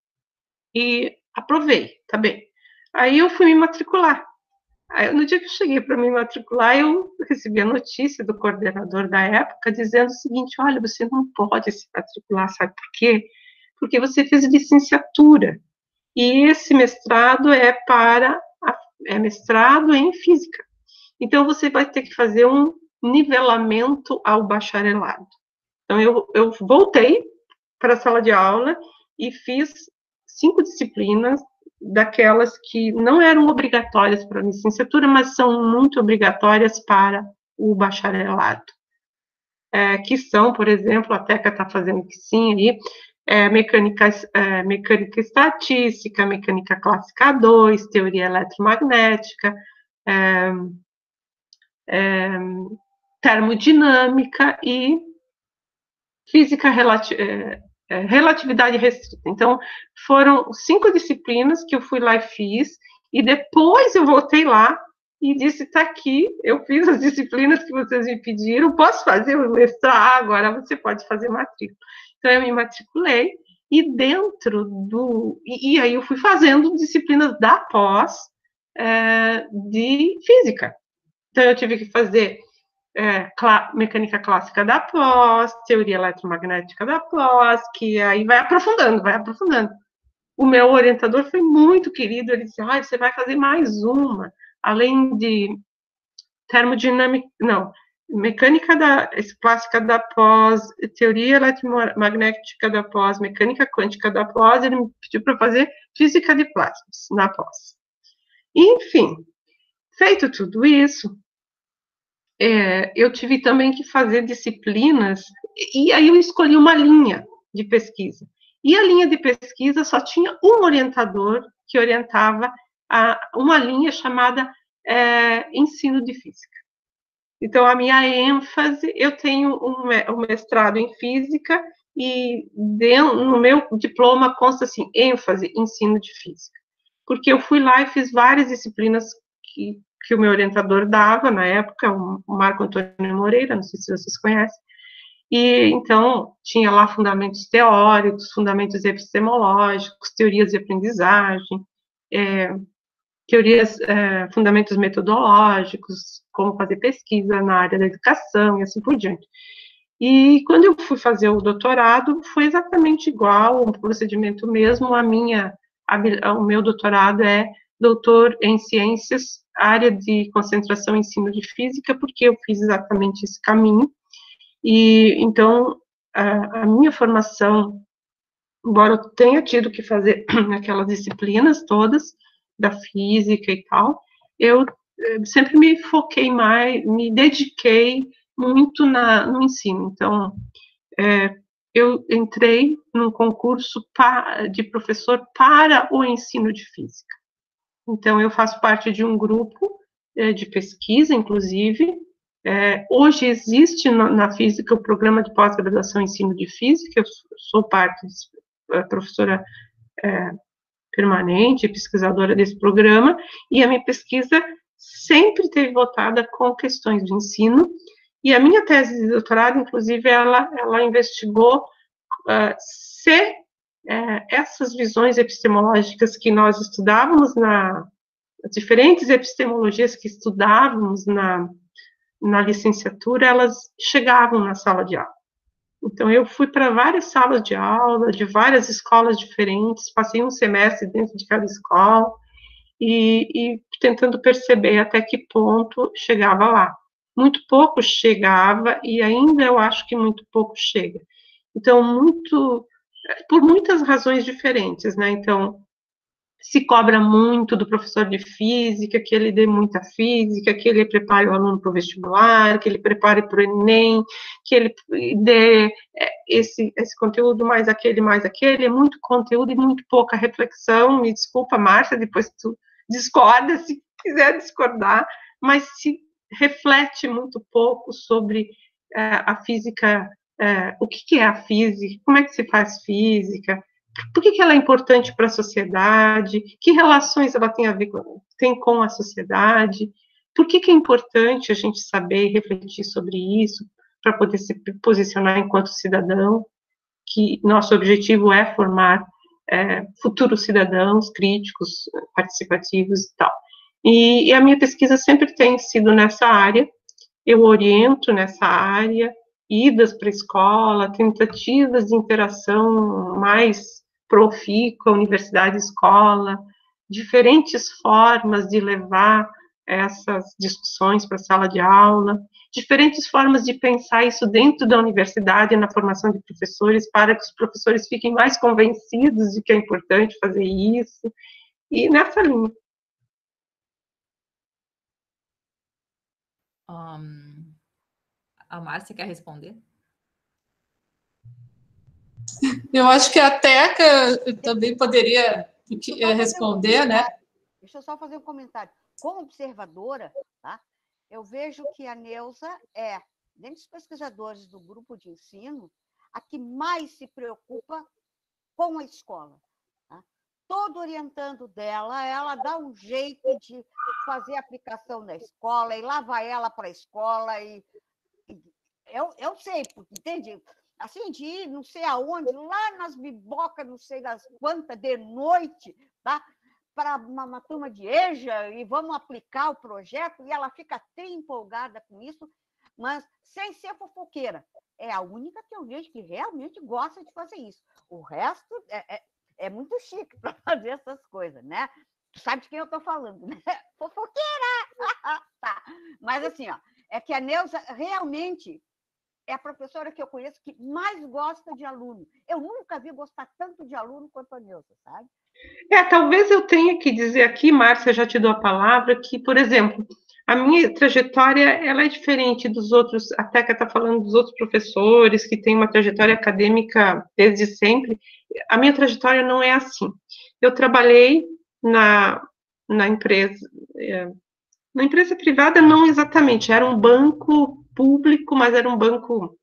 E aprovei, tá bem. Aí eu fui me matricular. Aí, no dia que eu cheguei para me matricular, eu recebi a notícia do coordenador da época dizendo o seguinte, olha, você não pode se matricular, sabe por quê? Porque você fez licenciatura, e esse mestrado é para, a, é mestrado em física. Então, você vai ter que fazer um nivelamento ao bacharelado. Então, eu, eu voltei para a sala de aula e fiz cinco disciplinas, daquelas que não eram obrigatórias para a licenciatura, mas são muito obrigatórias para o bacharelado. É, que são, por exemplo, a Teca está fazendo que sim aí, é, mecânica, é, mecânica estatística, mecânica clássica dois, teoria eletromagnética, é, é, termodinâmica e física relativa. É, relatividade restrita. Então, foram cinco disciplinas que eu fui lá e fiz, e depois eu voltei lá e disse, tá aqui, eu fiz as disciplinas que vocês me pediram, posso fazer o mestrado? Agora você pode fazer matrícula. Então, eu me matriculei, e dentro do... E, e aí eu fui fazendo disciplinas da pós é, de física. Então, eu tive que fazer É, clá, mecânica clássica da pós, teoria eletromagnética da pós, que aí vai aprofundando, vai aprofundando. O meu orientador foi muito querido, ele disse, ah, você vai fazer mais uma, além de termodinâmica, não, mecânica da, clássica da pós, teoria eletromagnética da pós, mecânica quântica da pós, ele me pediu para fazer física de plasmas na pós. Enfim, feito tudo isso, é, eu tive também que fazer disciplinas, e aí eu escolhi uma linha de pesquisa. E a linha de pesquisa só tinha um orientador que orientava a, uma linha chamada é, ensino de física. Então, a minha ênfase, eu tenho um mestrado em física e no meu diploma consta assim, ênfase, ensino de física. Porque eu fui lá e fiz várias disciplinas que, que o meu orientador dava na época, o Marco Antônio Moreira, não sei se vocês conhecem. E, então, tinha lá fundamentos teóricos, fundamentos epistemológicos, teorias de aprendizagem, é, teorias, é, fundamentos metodológicos, como fazer pesquisa na área da educação e assim por diante. E quando eu fui fazer o doutorado, foi exatamente igual, o procedimento mesmo, a minha, a, o meu doutorado é doutor em ciências, área de concentração e ensino de física, porque eu fiz exatamente esse caminho, e então, a, a minha formação, embora eu tenha tido que fazer aquelas disciplinas todas, da física e tal, eu sempre me foquei mais, me dediquei muito na, no ensino. Então, é, eu entrei num concurso pa, de professor para o ensino de física. Então, eu faço parte de um grupo é, de pesquisa, inclusive. É, hoje existe no, na física o programa de pós-graduação em ensino de física, eu sou, sou parte, de, professora é, permanente, pesquisadora desse programa, e a minha pesquisa sempre teve voltada com questões de ensino, e a minha tese de doutorado, inclusive, ela, ela investigou uh, se uh, essas visões epistemológicas que nós estudávamos, na, as diferentes epistemologias que estudávamos na, na licenciatura, elas chegavam na sala de aula. Então, eu fui para várias salas de aula, de várias escolas diferentes, passei um semestre dentro de cada escola, e, e tentando perceber até que ponto chegava lá. Muito pouco chegava, e ainda eu acho que muito pouco chega. Então, muito, por muitas razões diferentes, né? Então, se cobra muito do professor de física, que ele dê muita física, que ele prepare o aluno para o vestibular, que ele prepare para o Enem, que ele dê esse, esse conteúdo mais aquele, mais aquele, é muito conteúdo e muito pouca reflexão. Me desculpa, Márcia, depois tu discorda, se quiser discordar, mas se reflete muito pouco sobre uh, a física, uh, o que, que é a física, como é que se faz física, por que, que ela é importante para a sociedade, que relações ela tem a ver com, tem com a sociedade, por que, que é importante a gente saber e refletir sobre isso, para poder se posicionar enquanto cidadão, que nosso objetivo é formar é, futuros cidadãos críticos, participativos e tal. E, e a minha pesquisa sempre tem sido nessa área, eu oriento nessa área, idas para a escola, tentativas de interação mais profícua, universidade-escola, diferentes formas de levar essas discussões para a sala de aula, diferentes formas de pensar isso dentro da universidade, na formação de professores, para que os professores fiquem mais convencidos de que é importante fazer isso, e nessa linha. Um, a Márcia quer responder? Eu acho que a Teca também poderia responder, né? Deixa eu só fazer um comentário. Como observadora, tá? Eu vejo que a Neuza é, dentre os pesquisadores do grupo de ensino, a que mais se preocupa com a escola. Tá? Todo orientando dela, ela dá um jeito de fazer a aplicação na escola, e lá vai ela para a escola, e, e eu, eu sei, porque, entende? Assim, de ir não sei aonde, lá nas bibocas, não sei das quantas, de noite, tá? Para uma, uma turma de EJA, e vamos aplicar o projeto, e ela fica até empolgada com isso, mas sem ser fofoqueira. É a única que eu vejo que realmente gosta de fazer isso. O resto é, é, é muito chique para fazer essas coisas, né? Tu sabe de quem eu estou falando, né? Fofoqueira! Tá. Mas assim, ó, é que a Neuza realmente é a professora que eu conheço que mais gosta de aluno. Eu nunca vi gostar tanto de aluno quanto a Neuza, sabe? É, talvez eu tenha que dizer aqui, Márcia, já te dou a palavra, que, por exemplo, a minha trajetória, ela é diferente dos outros, a Teca está falando dos outros professores, que têm uma trajetória acadêmica desde sempre. A minha trajetória não é assim. Eu trabalhei na, na empresa, é, na empresa privada, não exatamente, era um banco público, mas era um banco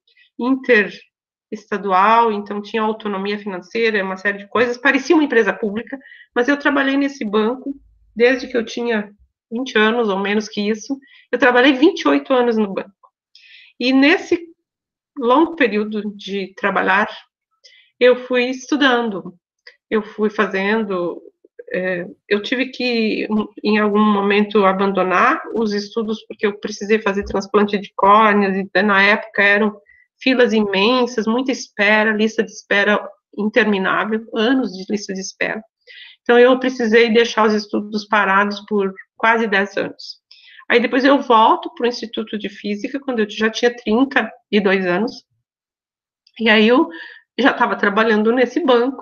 interestadual, então tinha autonomia financeira, uma série de coisas, parecia uma empresa pública, mas eu trabalhei nesse banco desde que eu tinha vinte anos, ou menos que isso. Eu trabalhei vinte e oito anos no banco. E nesse longo período de trabalhar, eu fui estudando, eu fui fazendo... É, eu tive que, em algum momento, abandonar os estudos, porque eu precisei fazer transplante de córneas, e na época eram filas imensas, muita espera, lista de espera interminável, anos de lista de espera. Então, eu precisei deixar os estudos parados por quase dez anos. Aí, depois eu volto para o Instituto de Física, quando eu já tinha trinta e dois anos, e aí eu já estava trabalhando nesse banco,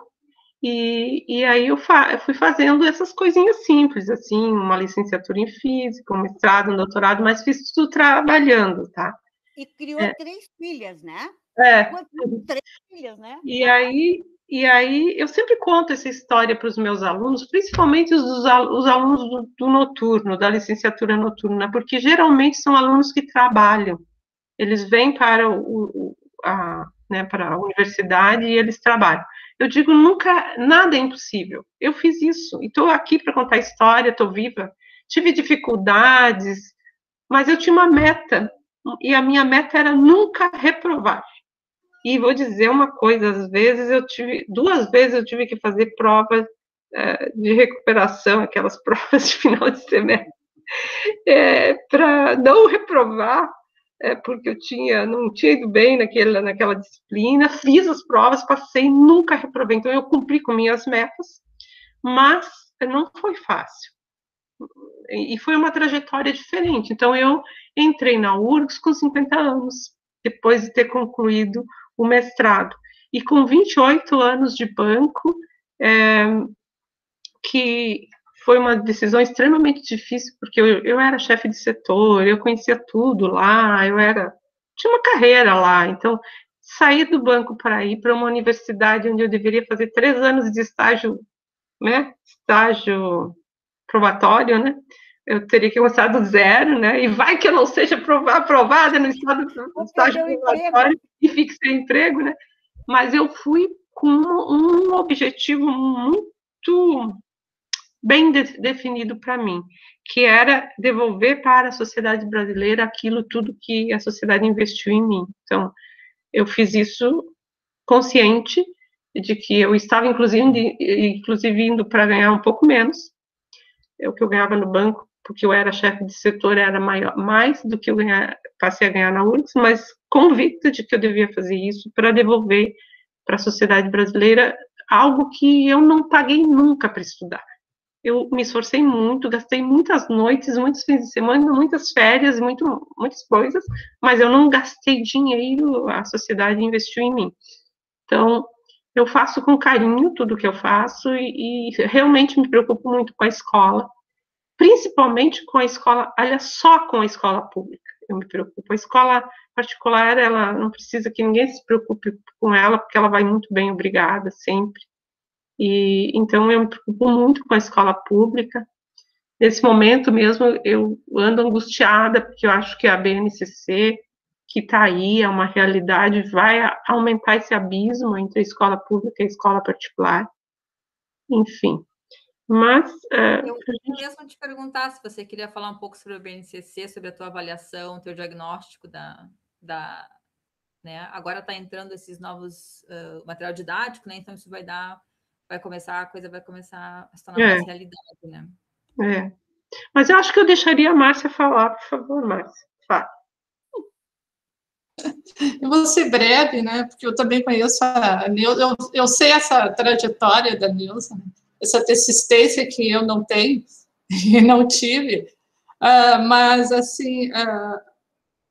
e, e aí eu, fa eu fui fazendo essas coisinhas simples, assim, uma licenciatura em Física, um mestrado, um doutorado, mas fiz tudo trabalhando, tá? E criou é. três filhas, né? É. Três filhas, né? E aí... E aí, eu sempre conto essa história para os meus alunos, principalmente os, os alunos do, do noturno, da licenciatura noturna, porque geralmente são alunos que trabalham. Eles vêm para, o, a, né, para a universidade e eles trabalham. Eu digo, nunca, nada é impossível. Eu fiz isso, e estou aqui para contar a história, estou viva. Tive dificuldades, mas eu tinha uma meta, e a minha meta era nunca reprovar. E vou dizer uma coisa, às vezes eu tive, duas vezes eu tive que fazer provas é, de recuperação, aquelas provas de final de semestre, é, para não reprovar, é, porque eu tinha, não tinha ido bem naquela, naquela disciplina, fiz as provas, passei, nunca reprovei, então eu cumpri com minhas metas, mas não foi fácil. E foi uma trajetória diferente. Então eu entrei na U R G S com cinquenta anos, depois de ter concluído o mestrado. E com vinte e oito anos de banco, é, que foi uma decisão extremamente difícil, porque eu, eu era chefe de setor, eu conhecia tudo lá, eu era, tinha uma carreira lá, então, sair do banco para ir para uma universidade onde eu deveria fazer três anos de estágio, né, estágio probatório, né, eu teria que começar do zero, né? E vai que eu não seja aprovada no estado do estágio probatório e fique sem emprego, né? Mas eu fui com um objetivo muito bem de, definido para mim, que era devolver para a sociedade brasileira aquilo tudo que a sociedade investiu em mim. Então, eu fiz isso consciente de que eu estava, inclusive, inclusive indo para ganhar um pouco menos, é o que eu ganhava no banco, porque eu era chefe de setor, era maior, mais do que eu ganhar, passei a ganhar na U R G S, mas convicta de que eu devia fazer isso para devolver para a sociedade brasileira algo que eu não paguei nunca para estudar. Eu me esforcei muito, gastei muitas noites, muitos fins de semana, muitas férias, muito, muitas coisas, mas eu não gastei dinheiro, a sociedade investiu em mim. Então, eu faço com carinho tudo que eu faço e, e realmente me preocupo muito com a escola, principalmente com a escola, aliás, só com a escola pública, eu me preocupo. A escola particular, ela não precisa que ninguém se preocupe com ela, porque ela vai muito bem, obrigada, sempre. E, então, eu me preocupo muito com a escola pública. Nesse momento mesmo, eu ando angustiada, porque eu acho que a B N C C, que está aí, é uma realidade, vai aumentar esse abismo entre a escola pública e a escola particular. Enfim. Mas... Uh, eu gente... mesmo te perguntar se você queria falar um pouco sobre a B N C C, sobre a tua avaliação, teu diagnóstico da... da né? Agora está entrando esses novos uh, material didático, né? Então isso vai dar... vai começar, a coisa vai começar a se tornar é. mais realidade, né? É. Mas eu acho que eu deixaria a Márcia falar, por favor, Márcia. Fala. Eu vou ser breve, né? Porque eu também conheço a Neuza, eu, eu sei essa trajetória da Neuza, né? Essa persistência que eu não tenho e não tive, uh, mas, assim, uh,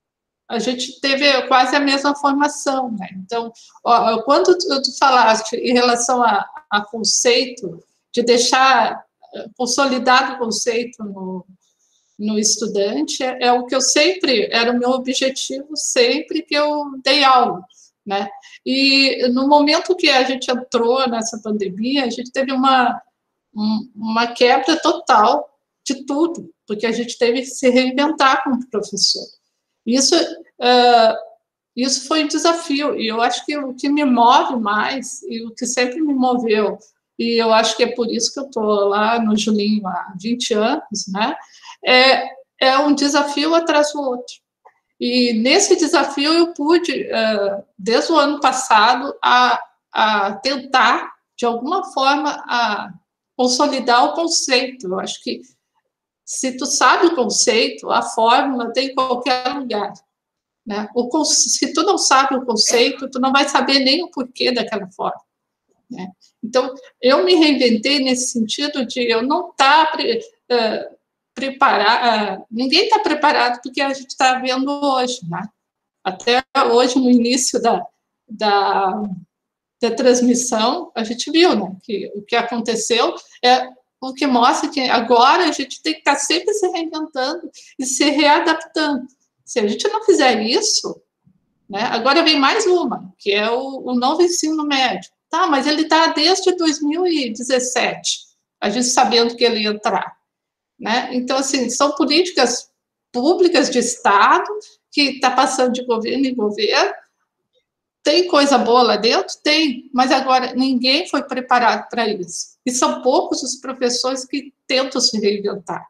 a gente teve quase a mesma formação, né? Então, ó, quando tu, tu falaste em relação a, a conceito, de deixar consolidado o conceito no, no estudante, é, é o que eu sempre, era o meu objetivo sempre que eu dei aula, né? E no momento que a gente entrou nessa pandemia, a gente teve uma, um, uma quebra total de tudo, porque a gente teve que se reinventar como professor. Isso, uh, isso foi um desafio, e eu acho que o que me move mais, e o que sempre me moveu, e eu acho que é por isso que eu estou lá no Julinho há vinte anos, né? É, é um desafio atrás do outro. E nesse desafio eu pude, uh, desde o ano passado, a, a tentar, de alguma forma, a consolidar o conceito. Eu acho que se tu sabe o conceito, a fórmula tem em qualquer lugar, né? O, se tu não sabe o conceito, tu não vai saber nem o porquê daquela fórmula, né? Então, eu me reinventei nesse sentido de eu não estar uh, preparado, uh, ninguém está preparado porque a gente está vendo hoje, né? Até hoje, no início da, da, da transmissão, a gente viu, né, que o que aconteceu é o que mostra que agora a gente tem que estar sempre se reinventando e se readaptando. Se a gente não fizer isso, né, agora vem mais uma, que é o, o novo ensino médio. Tá, mas ele está desde dois mil e dezessete, a gente sabendo que ele ia entrar, né? Então, assim, são políticas públicas de Estado que está passando de governo em governo. Tem coisa boa lá dentro? Tem, mas agora ninguém foi preparado para isso. E são poucos os professores que tentam se reinventar.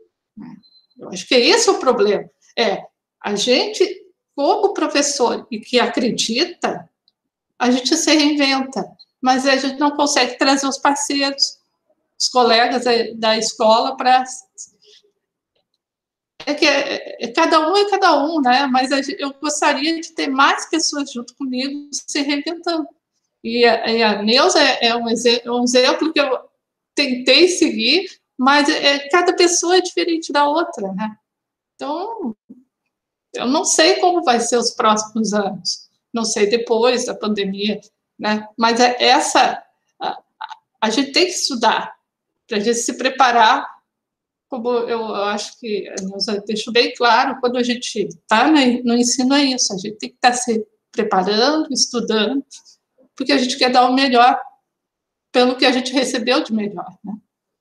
Eu acho que esse é o problema. É, a gente, como professor e que acredita, a gente se reinventa, mas a gente não consegue trazer os parceiros, os colegas da escola para... É que é, é, cada um é cada um, né? Mas eu gostaria de ter mais pessoas junto comigo se reinventando. E a, e a Neuza é, é, um exemplo, um exemplo que eu tentei seguir, mas é, cada pessoa é diferente da outra, né? Então, eu não sei como vai ser os próximos anos. Não sei depois da pandemia, né? Mas é essa... A, a gente tem que estudar para a gente se preparar. Como eu acho que a Neuza deixou bem claro, quando a gente está no ensino é isso, a gente tem que estar se preparando, estudando, porque a gente quer dar o melhor pelo que a gente recebeu de melhor, né?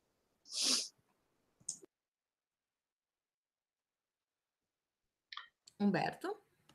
Humberto?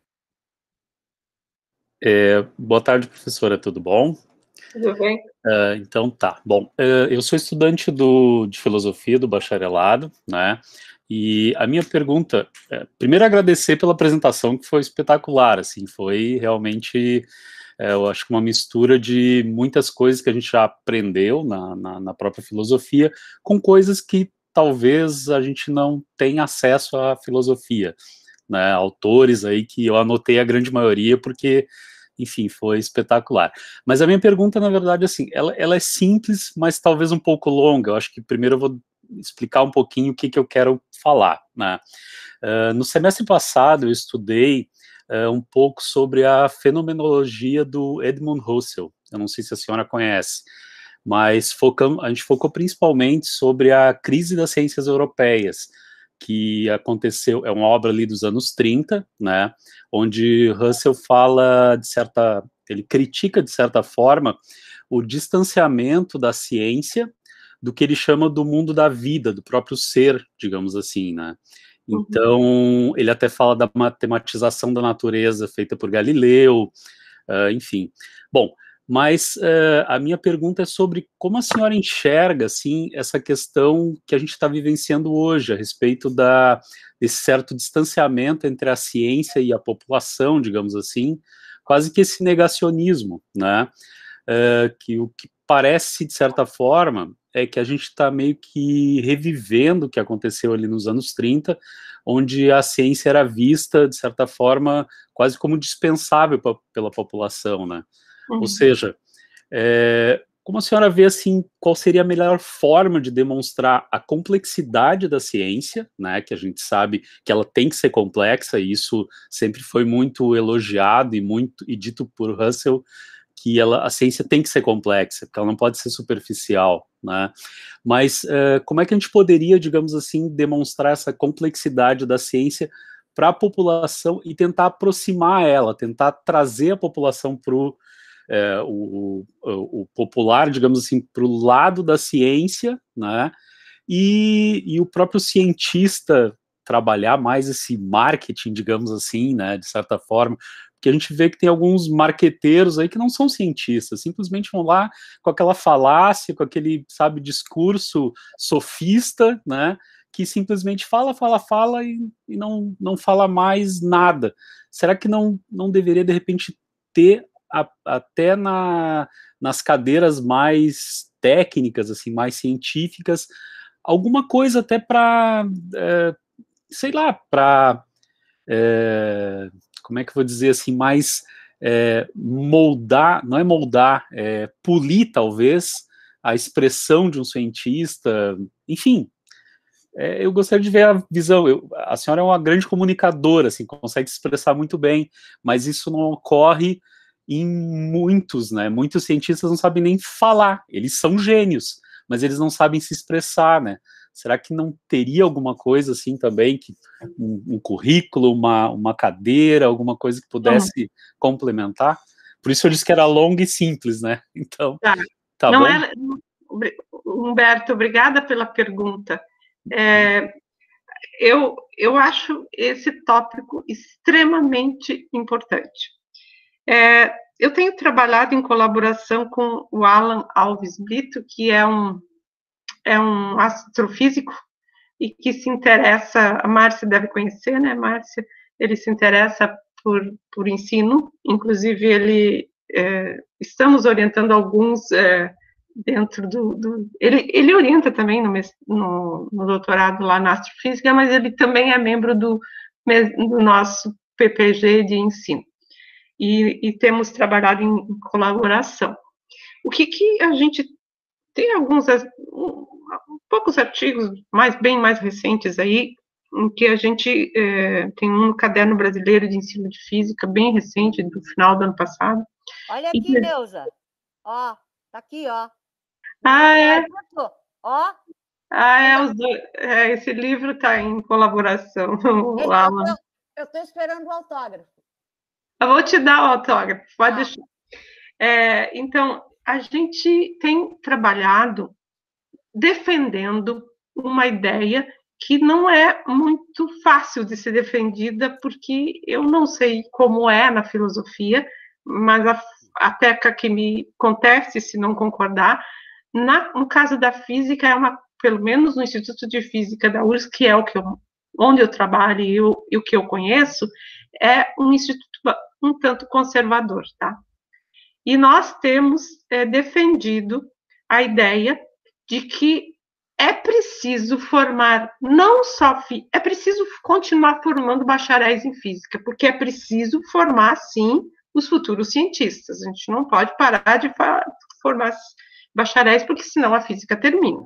É, boa tarde, professora, tudo bom? Tudo bem? Uh, então tá, bom, uh, eu sou estudante do, de filosofia do bacharelado, né, e a minha pergunta, é, primeiro agradecer pela apresentação, que foi espetacular, assim, foi realmente, é, eu acho que uma mistura de muitas coisas que a gente já aprendeu na, na, na própria filosofia, com coisas que talvez a gente não tenha acesso à filosofia, né, autores aí que eu anotei a grande maioria, porque... enfim, foi espetacular. Mas a minha pergunta, na verdade, assim, ela, ela é simples, mas talvez um pouco longa. Eu acho que primeiro eu vou explicar um pouquinho o que, que eu quero falar, né? Uh, no semestre passado, eu estudei uh, um pouco sobre a fenomenologia do Edmund Husserl. Eu não sei se a senhora conhece, mas focam, a gente focou principalmente sobre a crise das ciências europeias, que aconteceu, é uma obra ali dos anos trinta, né, onde Husserl fala, de certa, ele critica, de certa forma, o distanciamento da ciência do que ele chama do mundo da vida, do próprio ser, digamos assim, né. Então, uhum. ele até fala da matematização da natureza feita por Galileu, uh, enfim. Bom, mas uh, a minha pergunta é sobre como a senhora enxerga, assim, essa questão que a gente está vivenciando hoje, a respeito da, desse certo distanciamento entre a ciência e a população, digamos assim, quase que esse negacionismo, né, uh, que o que parece, de certa forma, é que a gente está meio que revivendo o que aconteceu ali nos anos trinta, onde a ciência era vista, de certa forma, quase como dispensável pra, pela população, né? Uhum. Ou seja, é, como a senhora vê, assim, qual seria a melhor forma de demonstrar a complexidade da ciência, né, que a gente sabe que ela tem que ser complexa, e isso sempre foi muito elogiado e, muito, e dito por Russell, que ela, a ciência tem que ser complexa, porque ela não pode ser superficial, né, mas uh, como é que a gente poderia, digamos assim, demonstrar essa complexidade da ciência para a população e tentar aproximar ela, tentar trazer a população para o É, o, o, o popular, digamos assim, para o lado da ciência, né, e, e o próprio cientista trabalhar mais esse marketing, digamos assim, né, de certa forma, porque a gente vê que tem alguns marqueteiros aí que não são cientistas, simplesmente vão lá com aquela falácia, com aquele, sabe, discurso sofista, né, que simplesmente fala, fala, fala e, e não, não fala mais nada. Será que não, não deveria, de repente, ter A, até na, nas cadeiras mais técnicas, assim, mais científicas, alguma coisa até para, é, sei lá, para, é, como é que eu vou dizer assim, mais é, moldar, não é moldar, é polir, talvez, a expressão de um cientista, enfim. É, eu gostaria de ver a visão. Eu, a senhora é uma grande comunicadora, assim, consegue se expressar muito bem, mas isso não ocorre em muitos, né? Muitos cientistas não sabem nem falar. Eles são gênios, mas eles não sabem se expressar, né? Será que não teria alguma coisa assim também, que um, um currículo, uma, uma cadeira, alguma coisa que pudesse uhum. complementar? Por isso eu disse que era longo e simples, né? Então, tá, tá não bom? É, Humberto, obrigada pela pergunta. É, eu, eu acho esse tópico extremamente importante. É, eu tenho trabalhado em colaboração com o Alan Alves Brito, que é um, é um astrofísico e que se interessa, a Márcia deve conhecer, né, Márcia? Ele se interessa por, por ensino, inclusive ele, é, estamos orientando alguns é, dentro do, do ele, ele orienta também no, no, no doutorado lá na astrofísica, mas ele também é membro do, do nosso P P G de ensino. E, e temos trabalhado em, em colaboração. O que, que a gente tem alguns um, poucos artigos mais bem mais recentes aí, em que a gente é, tem um caderno brasileiro de ensino de física bem recente, do final do ano passado. Olha aqui, e, Neuza. Ó, tá aqui, ó. Ah, é? Ó. Ah, é, os dois, é, esse livro está em colaboração. Eu, Alan. eu, eu tô esperando o autógrafo. Eu vou te dar o autógrafo, pode ah. deixar. É, então, a gente tem trabalhado defendendo uma ideia que não é muito fácil de ser defendida, porque eu não sei como é na filosofia, mas a, a Teca que me conteste se não concordar, na, no caso da física, é uma, pelo menos no Instituto de Física da U R S S, que é o que eu, onde eu trabalho e, eu, e o que eu conheço, é um instituto um tanto conservador, tá? E nós temos é, defendido a ideia de que é preciso formar, não só, é preciso continuar formando bacharéis em física, porque é preciso formar, sim, os futuros cientistas. A gente não pode parar de formar bacharéis, porque senão a física termina.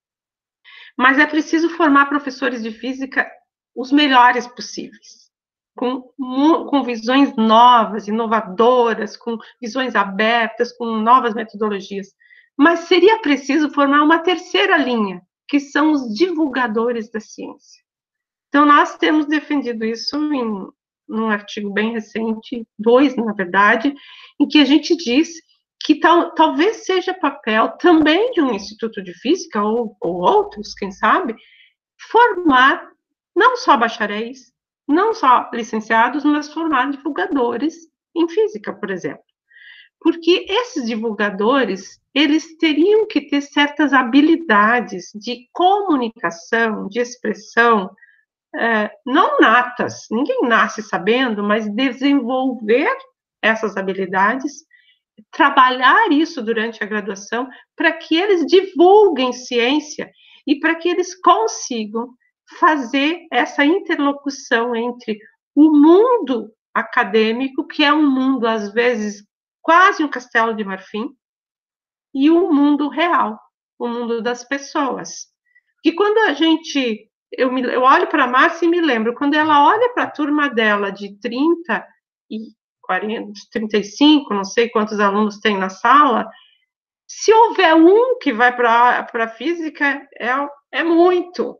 Mas é preciso formar professores de física os melhores possíveis. Com, com visões novas, inovadoras, com visões abertas, com novas metodologias. Mas seria preciso formar uma terceira linha, que são os divulgadores da ciência. Então, nós temos defendido isso em um artigo bem recente, dois, na verdade, em que a gente diz que tal, talvez seja papel também de um instituto de física, ou, ou outros, quem sabe, formar não só bacharéis, não só licenciados, mas formar divulgadores em física, por exemplo. Porque esses divulgadores, eles teriam que ter certas habilidades de comunicação, de expressão, é, não natas, ninguém nasce sabendo, mas desenvolver essas habilidades, trabalhar isso durante a graduação, para que eles divulguem ciência e para que eles consigam fazer essa interlocução entre o mundo acadêmico, que é um mundo, às vezes, quase um castelo de marfim, e o mundo real, o mundo das pessoas. Que quando a gente, eu, me, eu olho para a Márcia e me lembro, quando ela olha para a turma dela de trinta e quarenta, trinta e cinco, não sei quantos alunos tem na sala, se houver um que vai para a física, é, é muito.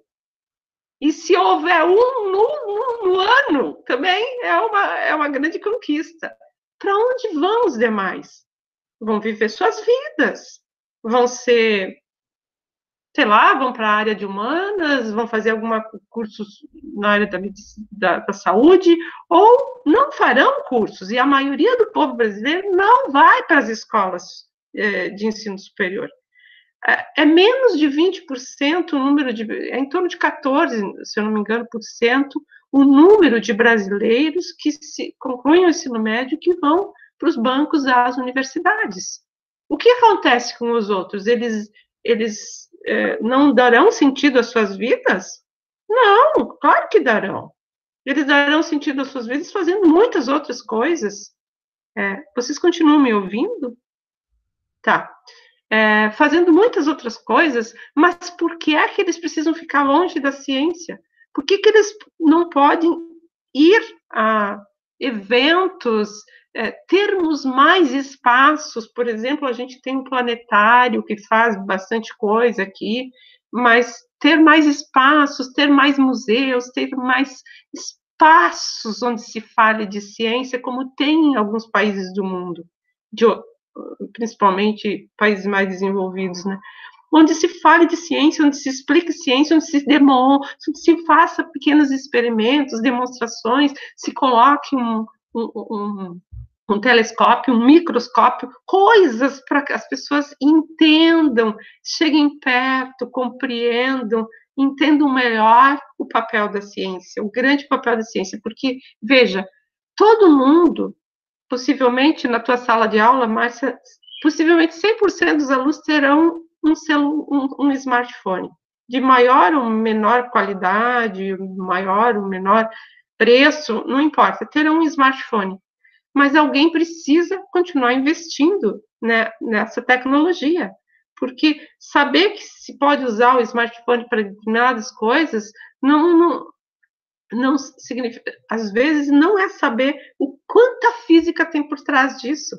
E se houver um no, no, no ano, também é uma, é uma grande conquista. Para onde vão os demais? Vão viver suas vidas, vão ser, sei lá, vão para a área de humanas, vão fazer algum curso na área da, da, da saúde, ou não farão cursos, e a maioria do povo brasileiro não vai para as escolas eh, de ensino superior. É, é menos de vinte por cento o número de, é em torno de quatorze, se eu não me engano, por cento, o número de brasileiros que se concluem o ensino médio que vão para os bancos das universidades. O que acontece com os outros? Eles, eles é, não darão sentido às suas vidas? Não, claro que darão. Eles darão sentido às suas vidas fazendo muitas outras coisas. É, vocês continuam me ouvindo? Tá. É, fazendo muitas outras coisas, mas por que é que eles precisam ficar longe da ciência? Por que que eles não podem ir a eventos, é, termos mais espaços? Por exemplo, a gente tem um planetário que faz bastante coisa aqui, mas ter mais espaços, ter mais museus, ter mais espaços onde se fale de ciência, como tem em alguns países do mundo, de, principalmente países mais desenvolvidos, né? Onde se fale de ciência, onde se explique ciência, onde se demonstre, onde se faça pequenos experimentos, demonstrações, se coloque um, um, um, um telescópio, um microscópio, coisas para que as pessoas entendam, cheguem perto, compreendam, entendam melhor o papel da ciência, o grande papel da ciência, porque, veja, todo mundo, possivelmente na tua sala de aula, Márcia, possivelmente cem por cento dos alunos terão um, celu, um, um smartphone, de maior ou menor qualidade, maior ou menor preço, não importa, terão um smartphone. Mas alguém precisa continuar investindo, né, nessa tecnologia, porque saber que se pode usar o smartphone para determinadas coisas, não, não, não significa, às vezes, não é saber o quanto a física tem por trás disso.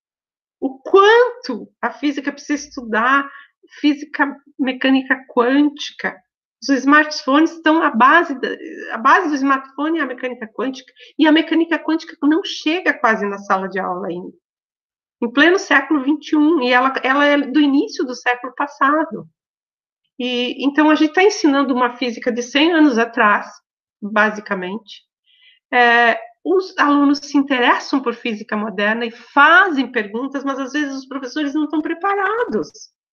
O quanto a física precisa estudar, física mecânica quântica. Os smartphones estão à base, da, a base do smartphone é a mecânica quântica, e a mecânica quântica não chega quase na sala de aula ainda. Em pleno século vinte e um, e ela, ela é do início do século passado. E, então, a gente está ensinando uma física de cem anos atrás, basicamente. É, os alunos se interessam por física moderna e fazem perguntas, mas às vezes os professores não estão preparados.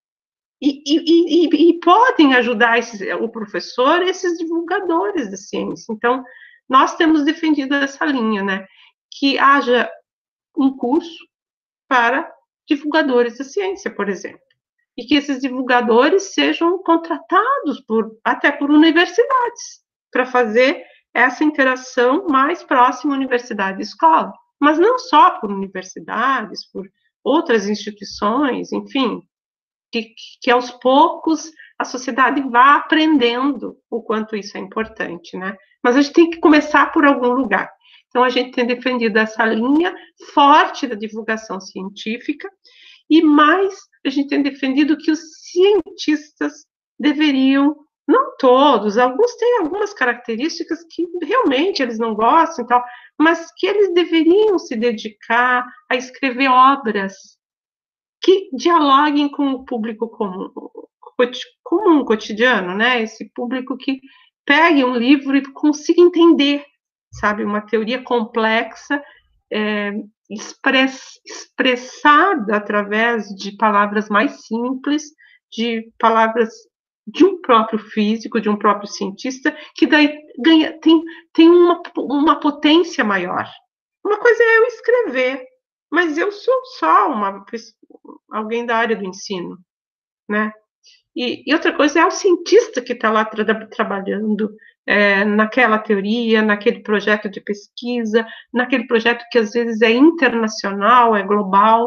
E, e, e, e podem ajudar esses, o professor, esses divulgadores da ciência. Então, nós temos defendido essa linha, né? Que haja um curso para divulgadores da ciência, por exemplo. E que esses divulgadores sejam contratados por, até por universidades, para fazer essa interação mais próxima universidade e escola. Mas não só por universidades, por outras instituições, enfim, que, que aos poucos a sociedade vá aprendendo o quanto isso é importante, né? Mas a gente tem que começar por algum lugar. Então, a gente tem defendido essa linha forte da divulgação científica, e mais, a gente tem defendido que os cientistas deveriam, não todos, alguns têm algumas características que realmente eles não gostam e tal, mas que eles deveriam se dedicar a escrever obras que dialoguem com o público comum, comum, cotidiano, né? Esse público que pegue um livro e consiga entender, sabe, uma teoria complexa, é, express, expressada através de palavras mais simples, de palavras de um próprio físico, de um próprio cientista, que daí ganha, tem, tem uma, uma potência maior. Uma coisa é eu escrever, mas eu sou só uma, alguém da área do ensino, né? E, e outra coisa é o cientista que está lá tra trabalhando é, naquela teoria, naquele projeto de pesquisa, naquele projeto que às vezes é internacional, é global,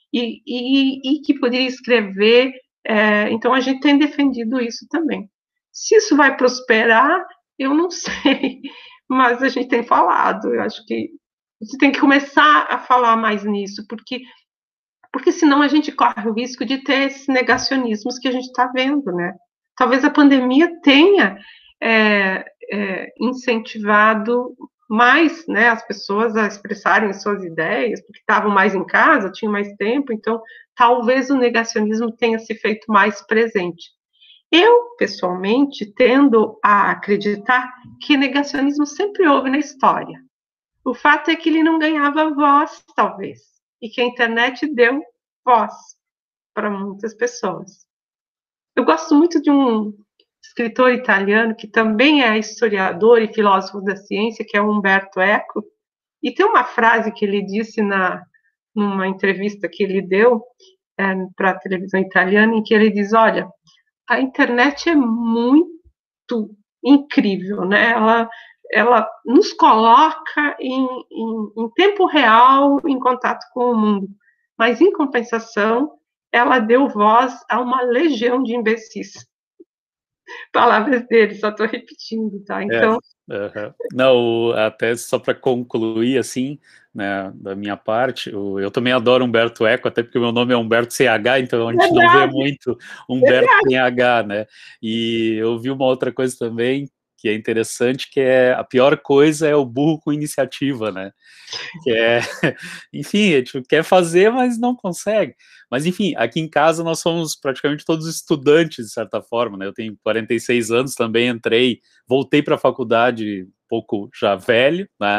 e, e, e que poderia escrever. É, então, a gente tem defendido isso também. Se isso vai prosperar, eu não sei, mas a gente tem falado. Eu acho que você tem que começar a falar mais nisso, porque, porque senão a gente corre o risco de ter esses negacionismos que a gente está vendo, né? Talvez a pandemia tenha é, é, incentivado mais, né, as pessoas a expressarem suas ideias, porque estavam mais em casa, tinham mais tempo, então talvez o negacionismo tenha se feito mais presente. Eu, pessoalmente, tendo a acreditar que negacionismo sempre houve na história. O fato é que ele não ganhava voz, talvez, e que a internet deu voz para muitas pessoas. Eu gosto muito de um escritor italiano que também é historiador e filósofo da ciência, que é o Umberto Eco, e tem uma frase que ele disse na, numa entrevista que ele deu é, para a televisão italiana, em que ele diz, olha, a internet é muito incrível, né? Ela, ela nos coloca em, em, em tempo real em contato com o mundo, mas, em compensação, ela deu voz a uma legião de imbecis. Palavras dele, só estou repetindo, tá? Então... É, uh-huh. Não, até só para concluir, assim, né, da minha parte, eu, eu também adoro Umberto Eco, até porque o meu nome é Humberto sem H, então a gente Verdade. Não vê muito Humberto Verdade. Sem H, né? E eu vi uma outra coisa também, que é interessante, que é a pior coisa é o burro com iniciativa, né? Que é, enfim, a gente quer fazer, mas não consegue. Mas, enfim, aqui em casa nós somos praticamente todos estudantes, de certa forma, né? Eu tenho quarenta e seis anos, também entrei, voltei para a faculdade um pouco já velho, né?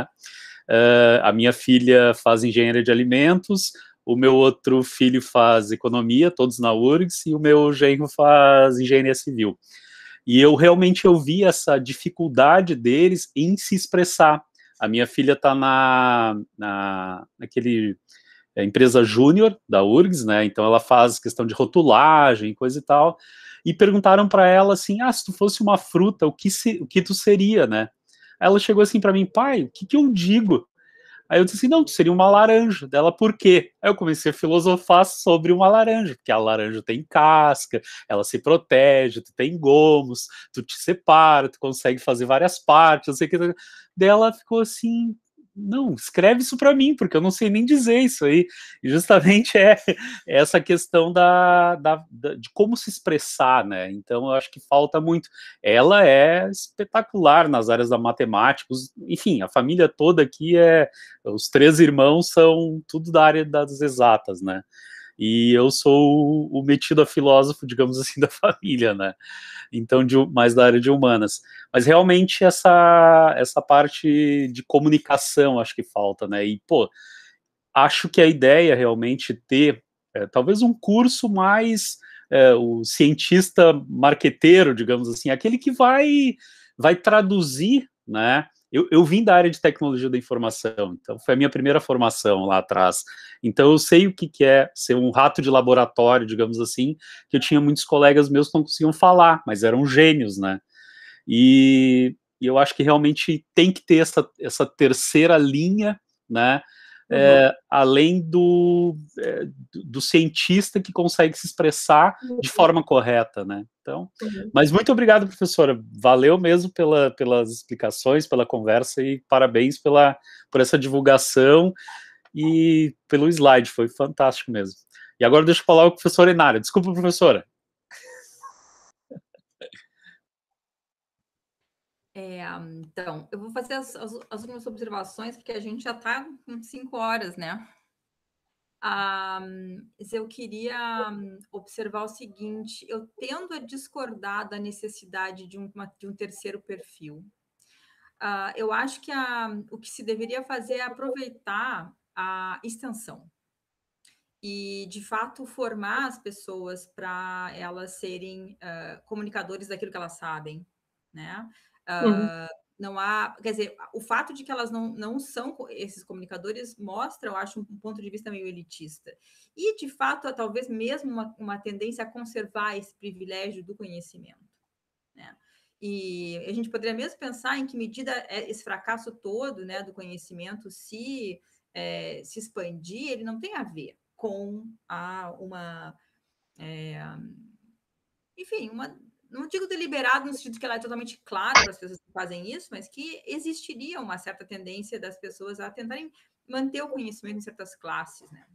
Uh, a minha filha faz engenharia de alimentos, o meu outro filho faz economia, todos na U R G S, e o meu genro faz engenharia civil. E eu realmente eu vi essa dificuldade deles em se expressar. A minha filha está na, na, naquele é, empresa júnior da U R G S, né? Então ela faz questão de rotulagem, coisa e tal. E perguntaram para ela assim: ah, se tu fosse uma fruta, o que, se, o que tu seria, né? Aí ela chegou assim para mim: pai, o que, que eu digo? Aí eu disse assim, não, tu seria uma laranja. Dela, por quê? Aí eu comecei a filosofar sobre uma laranja, porque a laranja tem casca, ela se protege, tu tem gomos, tu te separa, tu consegue fazer várias partes, não sei o que. Daí ela ficou assim, não, escreve isso para mim, porque eu não sei nem dizer isso aí. E justamente é essa questão da, da, da, de como se expressar, né? Então eu acho que falta muito. Ela é espetacular nas áreas da matemática, enfim, a família toda aqui é, os três irmãos são tudo da área das exatas, né? E eu sou o metido a filósofo, digamos assim, da família, né? Então, de, mais da área de humanas. Mas realmente essa, essa parte de comunicação acho que falta, né? E, pô, acho que a ideia realmente ter é, talvez um curso mais é, o cientista marqueteiro, digamos assim, aquele que vai, vai traduzir, né? Eu, eu vim da área de tecnologia da informação, então foi a minha primeira formação lá atrás. Então eu sei o que, que é ser um rato de laboratório, digamos assim, que eu tinha muitos colegas meus que não conseguiam falar, mas eram gênios, né? E, e eu acho que realmente tem que ter essa, essa terceira linha, né? Uhum. É, além do, é, do, do cientista que consegue se expressar uhum. de forma correta, né? Então, uhum. Mas muito obrigado, professora. Valeu mesmo pela, pelas explicações, pela conversa e parabéns pela, por essa divulgação e pelo slide, foi fantástico mesmo. E agora deixa eu falar com a professora Inária. Desculpa, professora. É, então, eu vou fazer as, as, as últimas observações, porque a gente já está com cinco horas, né? Ah, eu queria observar o seguinte, eu tendo a discordar da necessidade de um, de um terceiro perfil. Ah, eu acho que a, o que se deveria fazer é aproveitar a extensão e, de fato, formar as pessoas para elas serem uh, comunicadores daquilo que elas sabem, né? Uh, uhum. Não há, quer dizer, o fato de que elas não, não são esses comunicadores mostra, eu acho, um ponto de vista meio elitista. E, de fato, talvez mesmo uma, uma tendência a conservar esse privilégio do conhecimento, né? E a gente poderia mesmo pensar em que medida esse fracasso todo, né, do conhecimento se, é, se expandir, ele não tem a ver, com a, uma, é, enfim, uma, não digo deliberado no sentido que ela é totalmente clara para as pessoas que fazem isso, mas que existiria uma certa tendência das pessoas a tentarem manter o conhecimento em certas classes, né?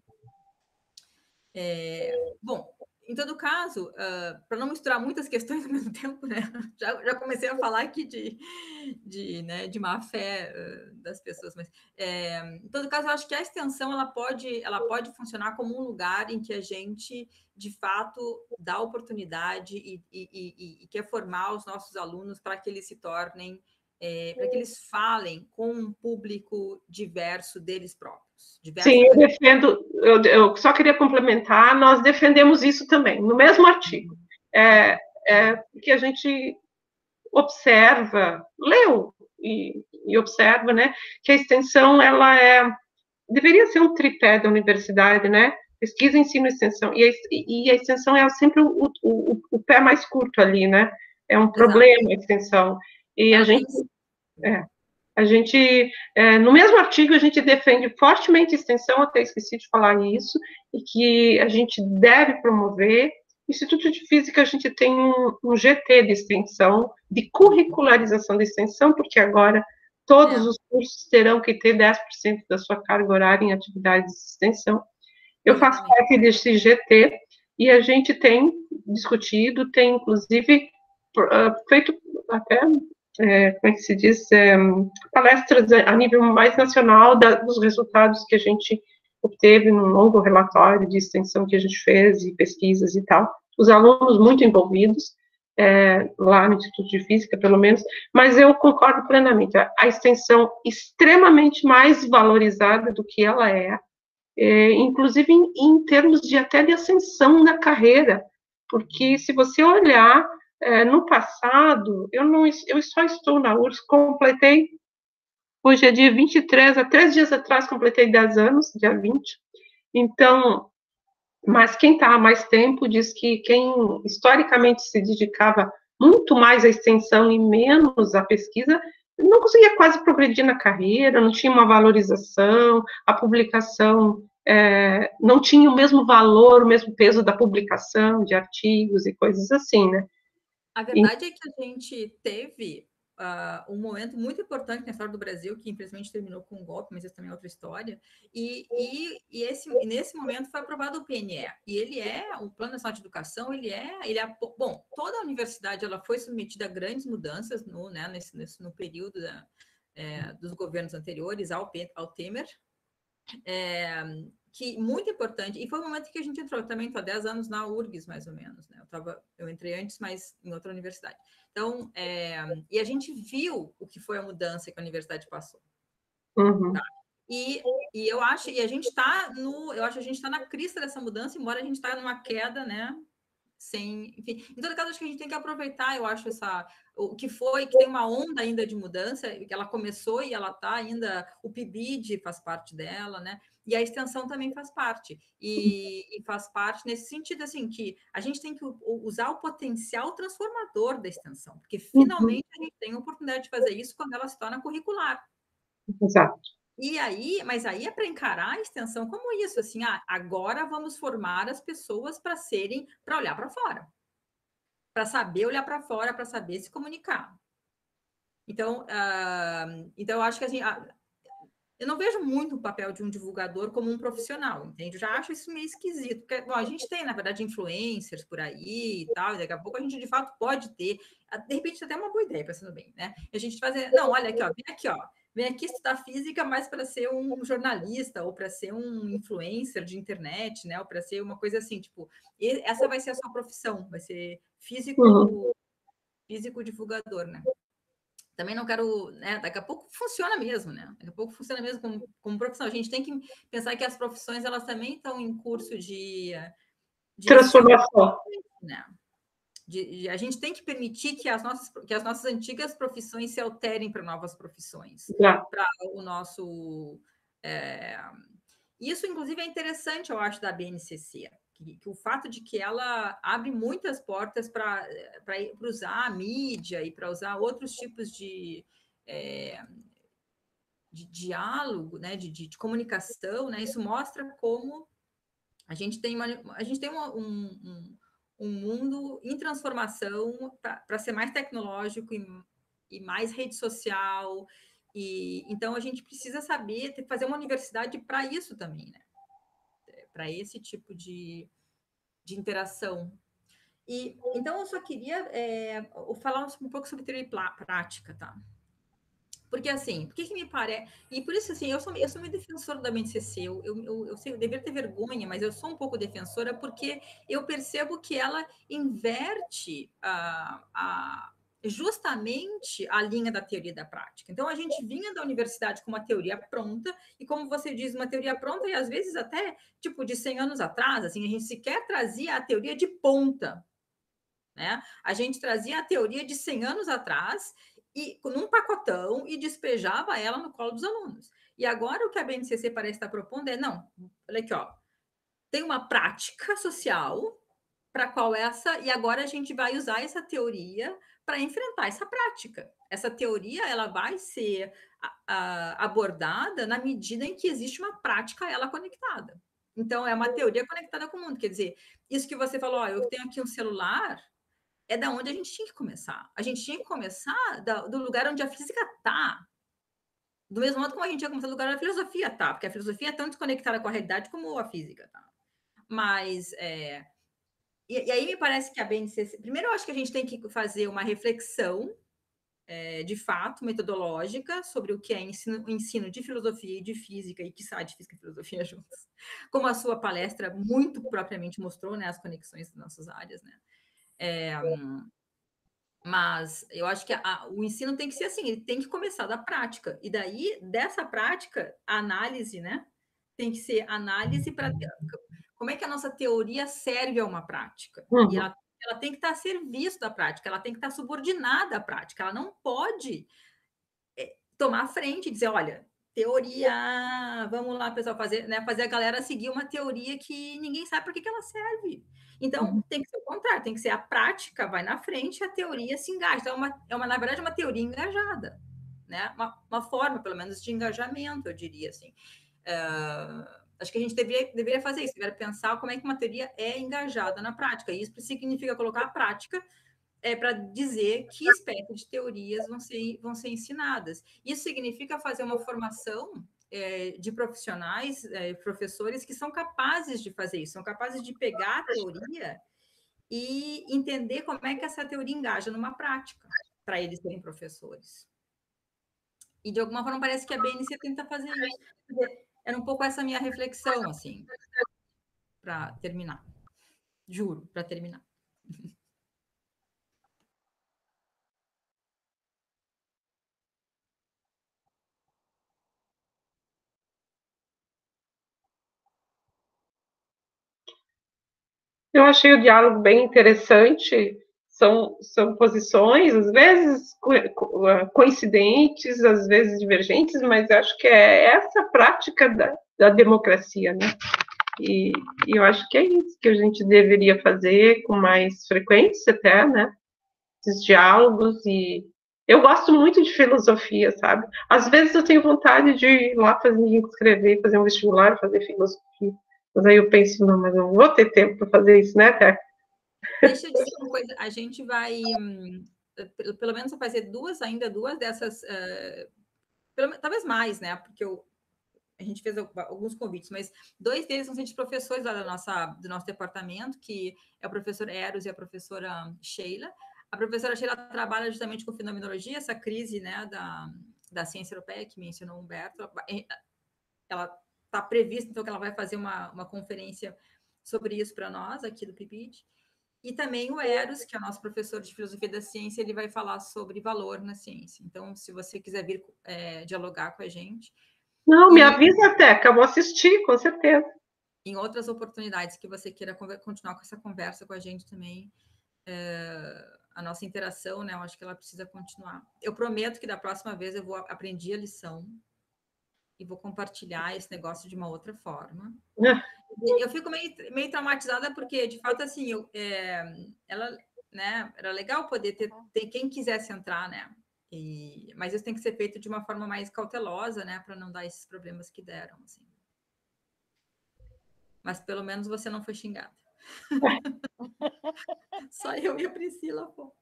É, bom, em todo caso, uh, para não misturar muitas questões ao mesmo tempo, né? Já, já comecei a falar aqui de, de, né, de má fé uh, das pessoas, mas é, em todo caso, eu acho que a extensão ela pode, ela pode funcionar como um lugar em que a gente, de fato, dá oportunidade e, e, e, e quer formar os nossos alunos para que eles se tornem, é, para que eles falem com um público diverso deles próprios. Sim, eu defendo, eu, eu só queria complementar, nós defendemos isso também, no mesmo artigo, é, é, que a gente observa, leu e, e observa, né, que a extensão, ela é, deveria ser um tripé da universidade, né, pesquisa, ensino e extensão, e a, e a extensão é sempre o, o, o pé mais curto ali, né, é um problema a extensão, e a gente... É, A gente, é, no mesmo artigo, a gente defende fortemente a extensão, até esqueci de falar isso, e que a gente deve promover. Instituto de Física, a gente tem um, um G T de extensão, de curricularização de extensão, porque agora todos é. os cursos terão que ter dez por cento da sua carga horária em atividades de extensão. Eu faço parte desse G T, e a gente tem discutido, tem, inclusive, feito até... É, como é que se diz, é, palestras a nível mais nacional da, dos resultados que a gente obteve num longo relatório de extensão que a gente fez, e pesquisas e tal, os alunos muito envolvidos, é, lá no Instituto de Física, pelo menos, mas eu concordo plenamente, a, a extensão extremamente mais valorizada do que ela é, é inclusive em, em termos de até de ascensão na carreira, porque se você olhar, É, no passado, eu, não, eu só estou na U R S S, completei, hoje é dia vinte e três, há três dias atrás completei dez anos, dia vinte, então, mas quem está há mais tempo diz que quem historicamente se dedicava muito mais à extensão e menos à pesquisa, não conseguia quase progredir na carreira, não tinha uma valorização, a publicação é, não tinha o mesmo valor, o mesmo peso da publicação de artigos e coisas assim, né? A verdade e... é que a gente teve uh, um momento muito importante na história do Brasil, que infelizmente terminou com um golpe, mas isso também é outra história, e, e, e, esse, e nesse momento foi aprovado o P N E, e ele é, o Plano Nacional de Educação, ele é, ele é, bom, toda a universidade, ela foi submetida a grandes mudanças no, né, nesse, nesse, no período da, é, dos governos anteriores ao, ao Temer, é, que muito importante, e foi o momento que a gente entrou, eu também estou há dez anos na U R G S, mais ou menos, né? Eu, tava, eu entrei antes, mas em outra universidade. Então, é, e a gente viu o que foi a mudança que a universidade passou. Uhum. Tá? E, e eu acho, e a gente está no, eu acho que a gente está na crista dessa mudança, embora a gente está numa queda, né? Sem, enfim, em todo caso, acho que a gente tem que aproveitar, eu acho, essa, o que foi, que tem uma onda ainda de mudança, que ela começou e ela está ainda, o P I B I D faz parte dela, né? E a extensão também faz parte, e, e faz parte nesse sentido, assim, que a gente tem que usar o potencial transformador da extensão, porque finalmente a gente tem a oportunidade de fazer isso quando ela se torna curricular. Exato. E aí, mas aí é para encarar a extensão como isso, assim, ah, agora vamos formar as pessoas para serem, para olhar para fora, para saber olhar para fora, para saber se comunicar. Então, uh, então eu acho que assim, uh, eu não vejo muito o papel de um divulgador como um profissional, entende? Eu já acho isso meio esquisito, porque, bom, a gente tem, na verdade, influencers por aí e tal, e daqui a pouco a gente, de fato, pode ter, de repente, até uma boa ideia, pensando bem, né? A gente fazer, não, olha aqui, ó, vem aqui, ó, vem aqui estudar física, mas para ser um jornalista, ou para ser um influencer de internet, né? Ou para ser uma coisa assim, tipo, essa vai ser a sua profissão, vai ser físico, uhum. físico divulgador, né? Também não quero, né? Daqui a pouco funciona mesmo, né? Daqui a pouco funciona mesmo como, como profissão. A gente tem que pensar que as profissões, elas também estão em curso de... de transformação. Né? De, de, a gente tem que permitir que as nossas, que as nossas antigas profissões se alterem para novas profissões. Para o nosso... É... Isso, inclusive, é interessante, eu acho, da B N C C. Que, que o fato de que ela abre muitas portas para usar a mídia e para usar outros tipos de, é, de diálogo, né, de, de, de comunicação, né, isso mostra como A gente tem, uma, a gente tem uma, um, um, um mundo em transformação para ser mais tecnológico e, e mais rede social. E, então, a gente precisa saber, fazer uma universidade para isso também, né? Para esse tipo de, de interação. E, então, eu só queria é, falar um pouco sobre teoria prática, tá? Porque, assim, por que que me parece... E por isso, assim, eu sou, eu sou meio defensora da B N C C. Eu, eu, eu, sei, eu deveria ter vergonha, mas eu sou um pouco defensora porque eu percebo que ela inverte a, a, justamente a linha da teoria e da prática. Então, a gente vinha da universidade com uma teoria pronta, e como você diz, uma teoria pronta, e às vezes até, tipo, de cem anos atrás, assim, a gente sequer trazia a teoria de ponta, né? A gente trazia a teoria de cem anos atrás, e num pacotão, e despejava ela no colo dos alunos. E agora o que a B N C C parece estar propondo é, não, olha aqui, ó, tem uma prática social para qual essa, e agora a gente vai usar essa teoria para enfrentar essa prática. Essa teoria, ela vai ser a, a, abordada na medida em que existe uma prática ela conectada. Então, é uma teoria conectada com o mundo. Quer dizer, isso que você falou, ó, eu tenho aqui um celular, é da onde a gente tinha que começar. A gente tinha que começar da, do lugar onde a física está. Do mesmo modo como a gente tinha que começar do lugar onde a filosofia está, porque a filosofia é tão desconectada com a realidade como a física está. Mas, é, e, e aí me parece que a B N C C... Primeiro, eu acho que a gente tem que fazer uma reflexão, é, de fato, metodológica, sobre o que é ensino, ensino de filosofia e de física, e que sai de física e filosofia juntos. Como a sua palestra muito propriamente mostrou, né, as conexões das nossas áreas, né? É, mas eu acho que a, o ensino tem que ser assim, ele tem que começar da prática. E daí, dessa prática, a análise, né? Tem que ser análise para... Como é que a nossa teoria serve a uma prática? Uhum. E ela, ela tem que estar a serviço da prática, ela tem que estar subordinada à prática. Ela não pode é, tomar a frente e dizer, olha, teoria, vamos lá, pessoal, fazer, né, fazer a galera seguir uma teoria que ninguém sabe para que, que ela serve. Então, uhum. tem que ser o contrário, tem que ser a prática, vai na frente, a teoria se engaja. Então, é uma, é uma, na verdade, uma teoria engajada, né? Uma, uma forma, pelo menos, de engajamento, eu diria assim. Uh, acho que a gente deveria, deveria fazer isso, deveria pensar como é que uma teoria é engajada na prática. E isso significa colocar a prática é, para dizer que espécie de teorias vão ser, vão ser ensinadas. Isso significa fazer uma formação é, de profissionais, é, professores que são capazes de fazer isso, são capazes de pegar a teoria e entender como é que essa teoria engaja numa prática, para eles serem professores. E, de alguma forma, parece que a B N C tenta fazer isso. Era um pouco essa minha reflexão, assim, para terminar. Juro, para terminar. Eu achei o diálogo bem interessante, são, são posições, às vezes coincidentes, às vezes divergentes, mas acho que é essa prática da, da democracia, né? E, e eu acho que é isso que a gente deveria fazer com mais frequência até, né? Esses diálogos, e eu gosto muito de filosofia, sabe? Às vezes eu tenho vontade de ir lá fazer, escrever, fazer um vestibular, fazer filosofia. Mas aí eu penso, não, mas eu não vou ter tempo para fazer isso, né, Té? Deixa eu dizer uma coisa, a gente vai, hum, pelo menos fazer duas, ainda duas dessas, uh, pelo, talvez mais, né, porque eu, a gente fez alguns convites, mas dois deles são de professores lá da nossa, do nosso departamento, que é o professor Eros e a professora Sheila. A professora Sheila trabalha justamente com fenomenologia, essa crise, né, da, da ciência europeia, que mencionou o Humberto. Ela está prevista, então, que ela vai fazer uma, uma conferência sobre isso para nós, aqui do P I B I D. E também o Eros, que é o nosso professor de filosofia da ciência, ele vai falar sobre valor na ciência. Então, se você quiser vir é, dialogar com a gente... Não, e, me avisa, Teca, eu vou assistir, com certeza. Em outras oportunidades que você queira continuar com essa conversa com a gente também, é, a nossa interação, né, eu acho que ela precisa continuar. Eu prometo que da próxima vez eu vou aprender a lição e vou compartilhar esse negócio de uma outra forma. Eu fico meio, meio traumatizada porque, de fato, assim, eu, é, ela, né, era legal poder ter, ter quem quisesse entrar, né? E, mas isso tem que ser feito de uma forma mais cautelosa, né, para não dar esses problemas que deram, assim. Mas pelo menos você não foi xingada. Só eu e a Priscila, pô.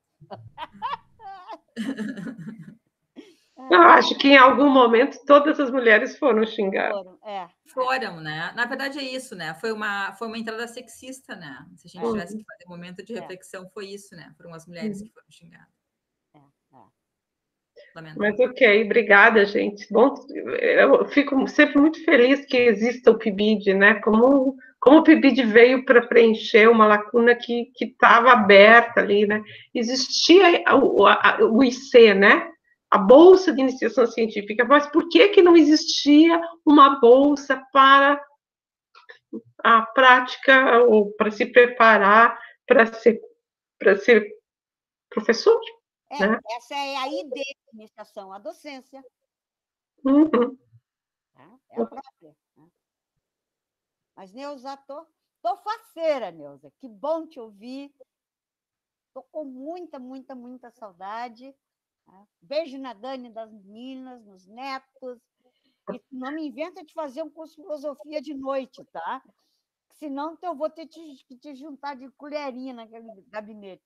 Eu acho que em algum momento todas as mulheres foram xingadas. Foram, é. Foram, né? Na verdade é isso, né? Foi uma, foi uma entrada sexista, né? Se a gente É. tivesse que fazer um momento de É. reflexão, foi isso, né? Foram as mulheres Uhum. que foram xingadas. É, é. Mas ok, obrigada, gente. Bom, eu fico sempre muito feliz que exista o P I B I D, né? Como, como o P I B I D veio para preencher uma lacuna que estava aberta ali, né? Existia o, a, o I C, né? A Bolsa de Iniciação Científica, mas por que, que não existia uma bolsa para a prática ou para se preparar para ser, para ser professor? É, Né? essa é a I D de iniciação, a docência. Uhum. É a própria. Né? Mas, Neuza, tô, tô faceira, Neuza. Que bom te ouvir. Tô com muita, muita, muita saudade. Né? Beijo na Dani das meninas, nos netos. E não me inventa de fazer um curso de filosofia de noite, tá? Senão eu vou ter que te, te juntar de colherinha naquele gabinete.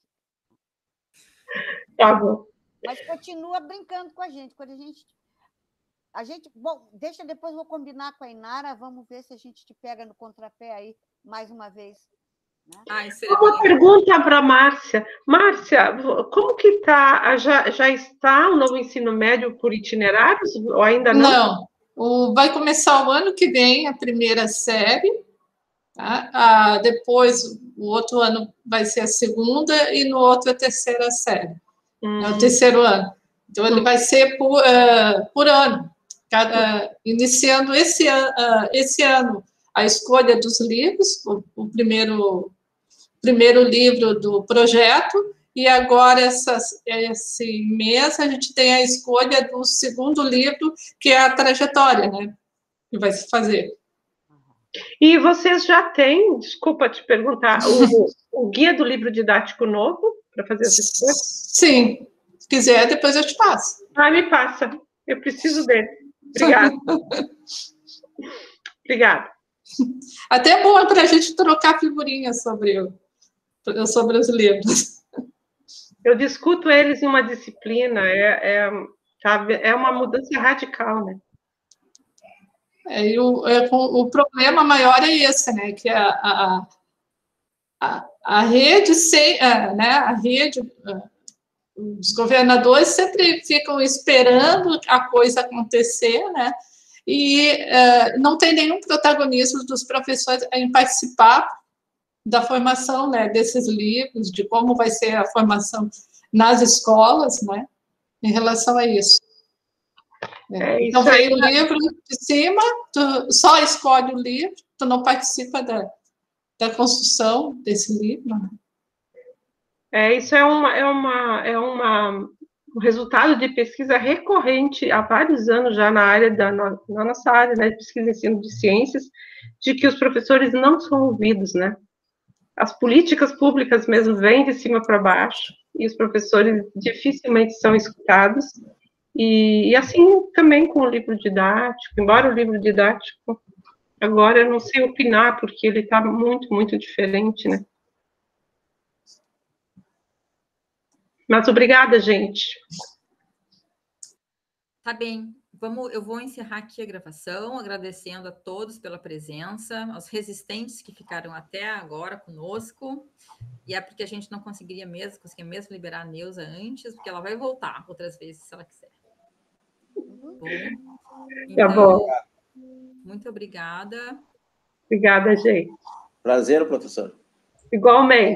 Tá bom. Mas continua brincando com a gente. Quando a gente. A gente. Bom, deixa depois eu vou combinar com a Inara. Vamos ver se a gente te pega no contrapé aí mais uma vez. Né? Ah, isso seria Uma pergunta para a Márcia. Márcia, como que está? Já, já está o novo ensino médio por itinerários ou ainda não? Não. O, vai começar o ano que vem a primeira série. Tá? Ah, depois, o outro ano vai ser a segunda e no outro a terceira série. Hum. É o terceiro ano. Então, ele vai ser por, uh, por ano. Cada, uh, iniciando esse, uh, esse ano a escolha dos livros, o, o primeiro, primeiro livro do projeto, e agora, essas, esse mês, a gente tem a escolha do segundo livro, que é a trajetória, né? Que vai se fazer. E vocês já têm, desculpa te perguntar, o, o guia do livro didático novo para fazer as escolhas? Sim. Se quiser, depois eu te passo. Ah, me passa. Eu preciso dele. Obrigada. Obrigada. Até é bom para a gente trocar figurinhas sobre, o, sobre os livros. Eu discuto eles em uma disciplina, é, é, sabe, é uma mudança radical, né? É, e o, é, o problema maior é esse, né? Que a, a, a, a rede, sem, é, né? A rede, os governadores sempre ficam esperando a coisa acontecer, né? E é, não tem nenhum protagonismo dos professores em participar da formação, né? Desses livros, de como vai ser a formação nas escolas, né? Em relação a isso. É, então, isso vem aí. o livro de cima, tu só escolhe o livro, tu não participa da, da construção desse livro. Né? É, isso é, uma, é, uma, é uma, um resultado de pesquisa recorrente há vários anos já na área da na nossa área, né, de pesquisa e ensino de ciências, de que os professores não são ouvidos, né? As políticas públicas mesmo vêm de cima para baixo e os professores dificilmente são escutados. E, e assim também com o livro didático, embora o livro didático, agora eu não sei opinar, porque ele está muito, muito diferente, né? Mas obrigada, gente. Tá bem. Vamos, eu vou encerrar aqui a gravação, agradecendo a todos pela presença, aos resistentes que ficaram até agora conosco. E é porque a gente não conseguiria mesmo, conseguia mesmo liberar a Neuza antes, porque ela vai voltar outras vezes, se ela quiser. Bom, então, Tá bom. Muito obrigada. Obrigada, gente. Prazer, professor. Igualmente.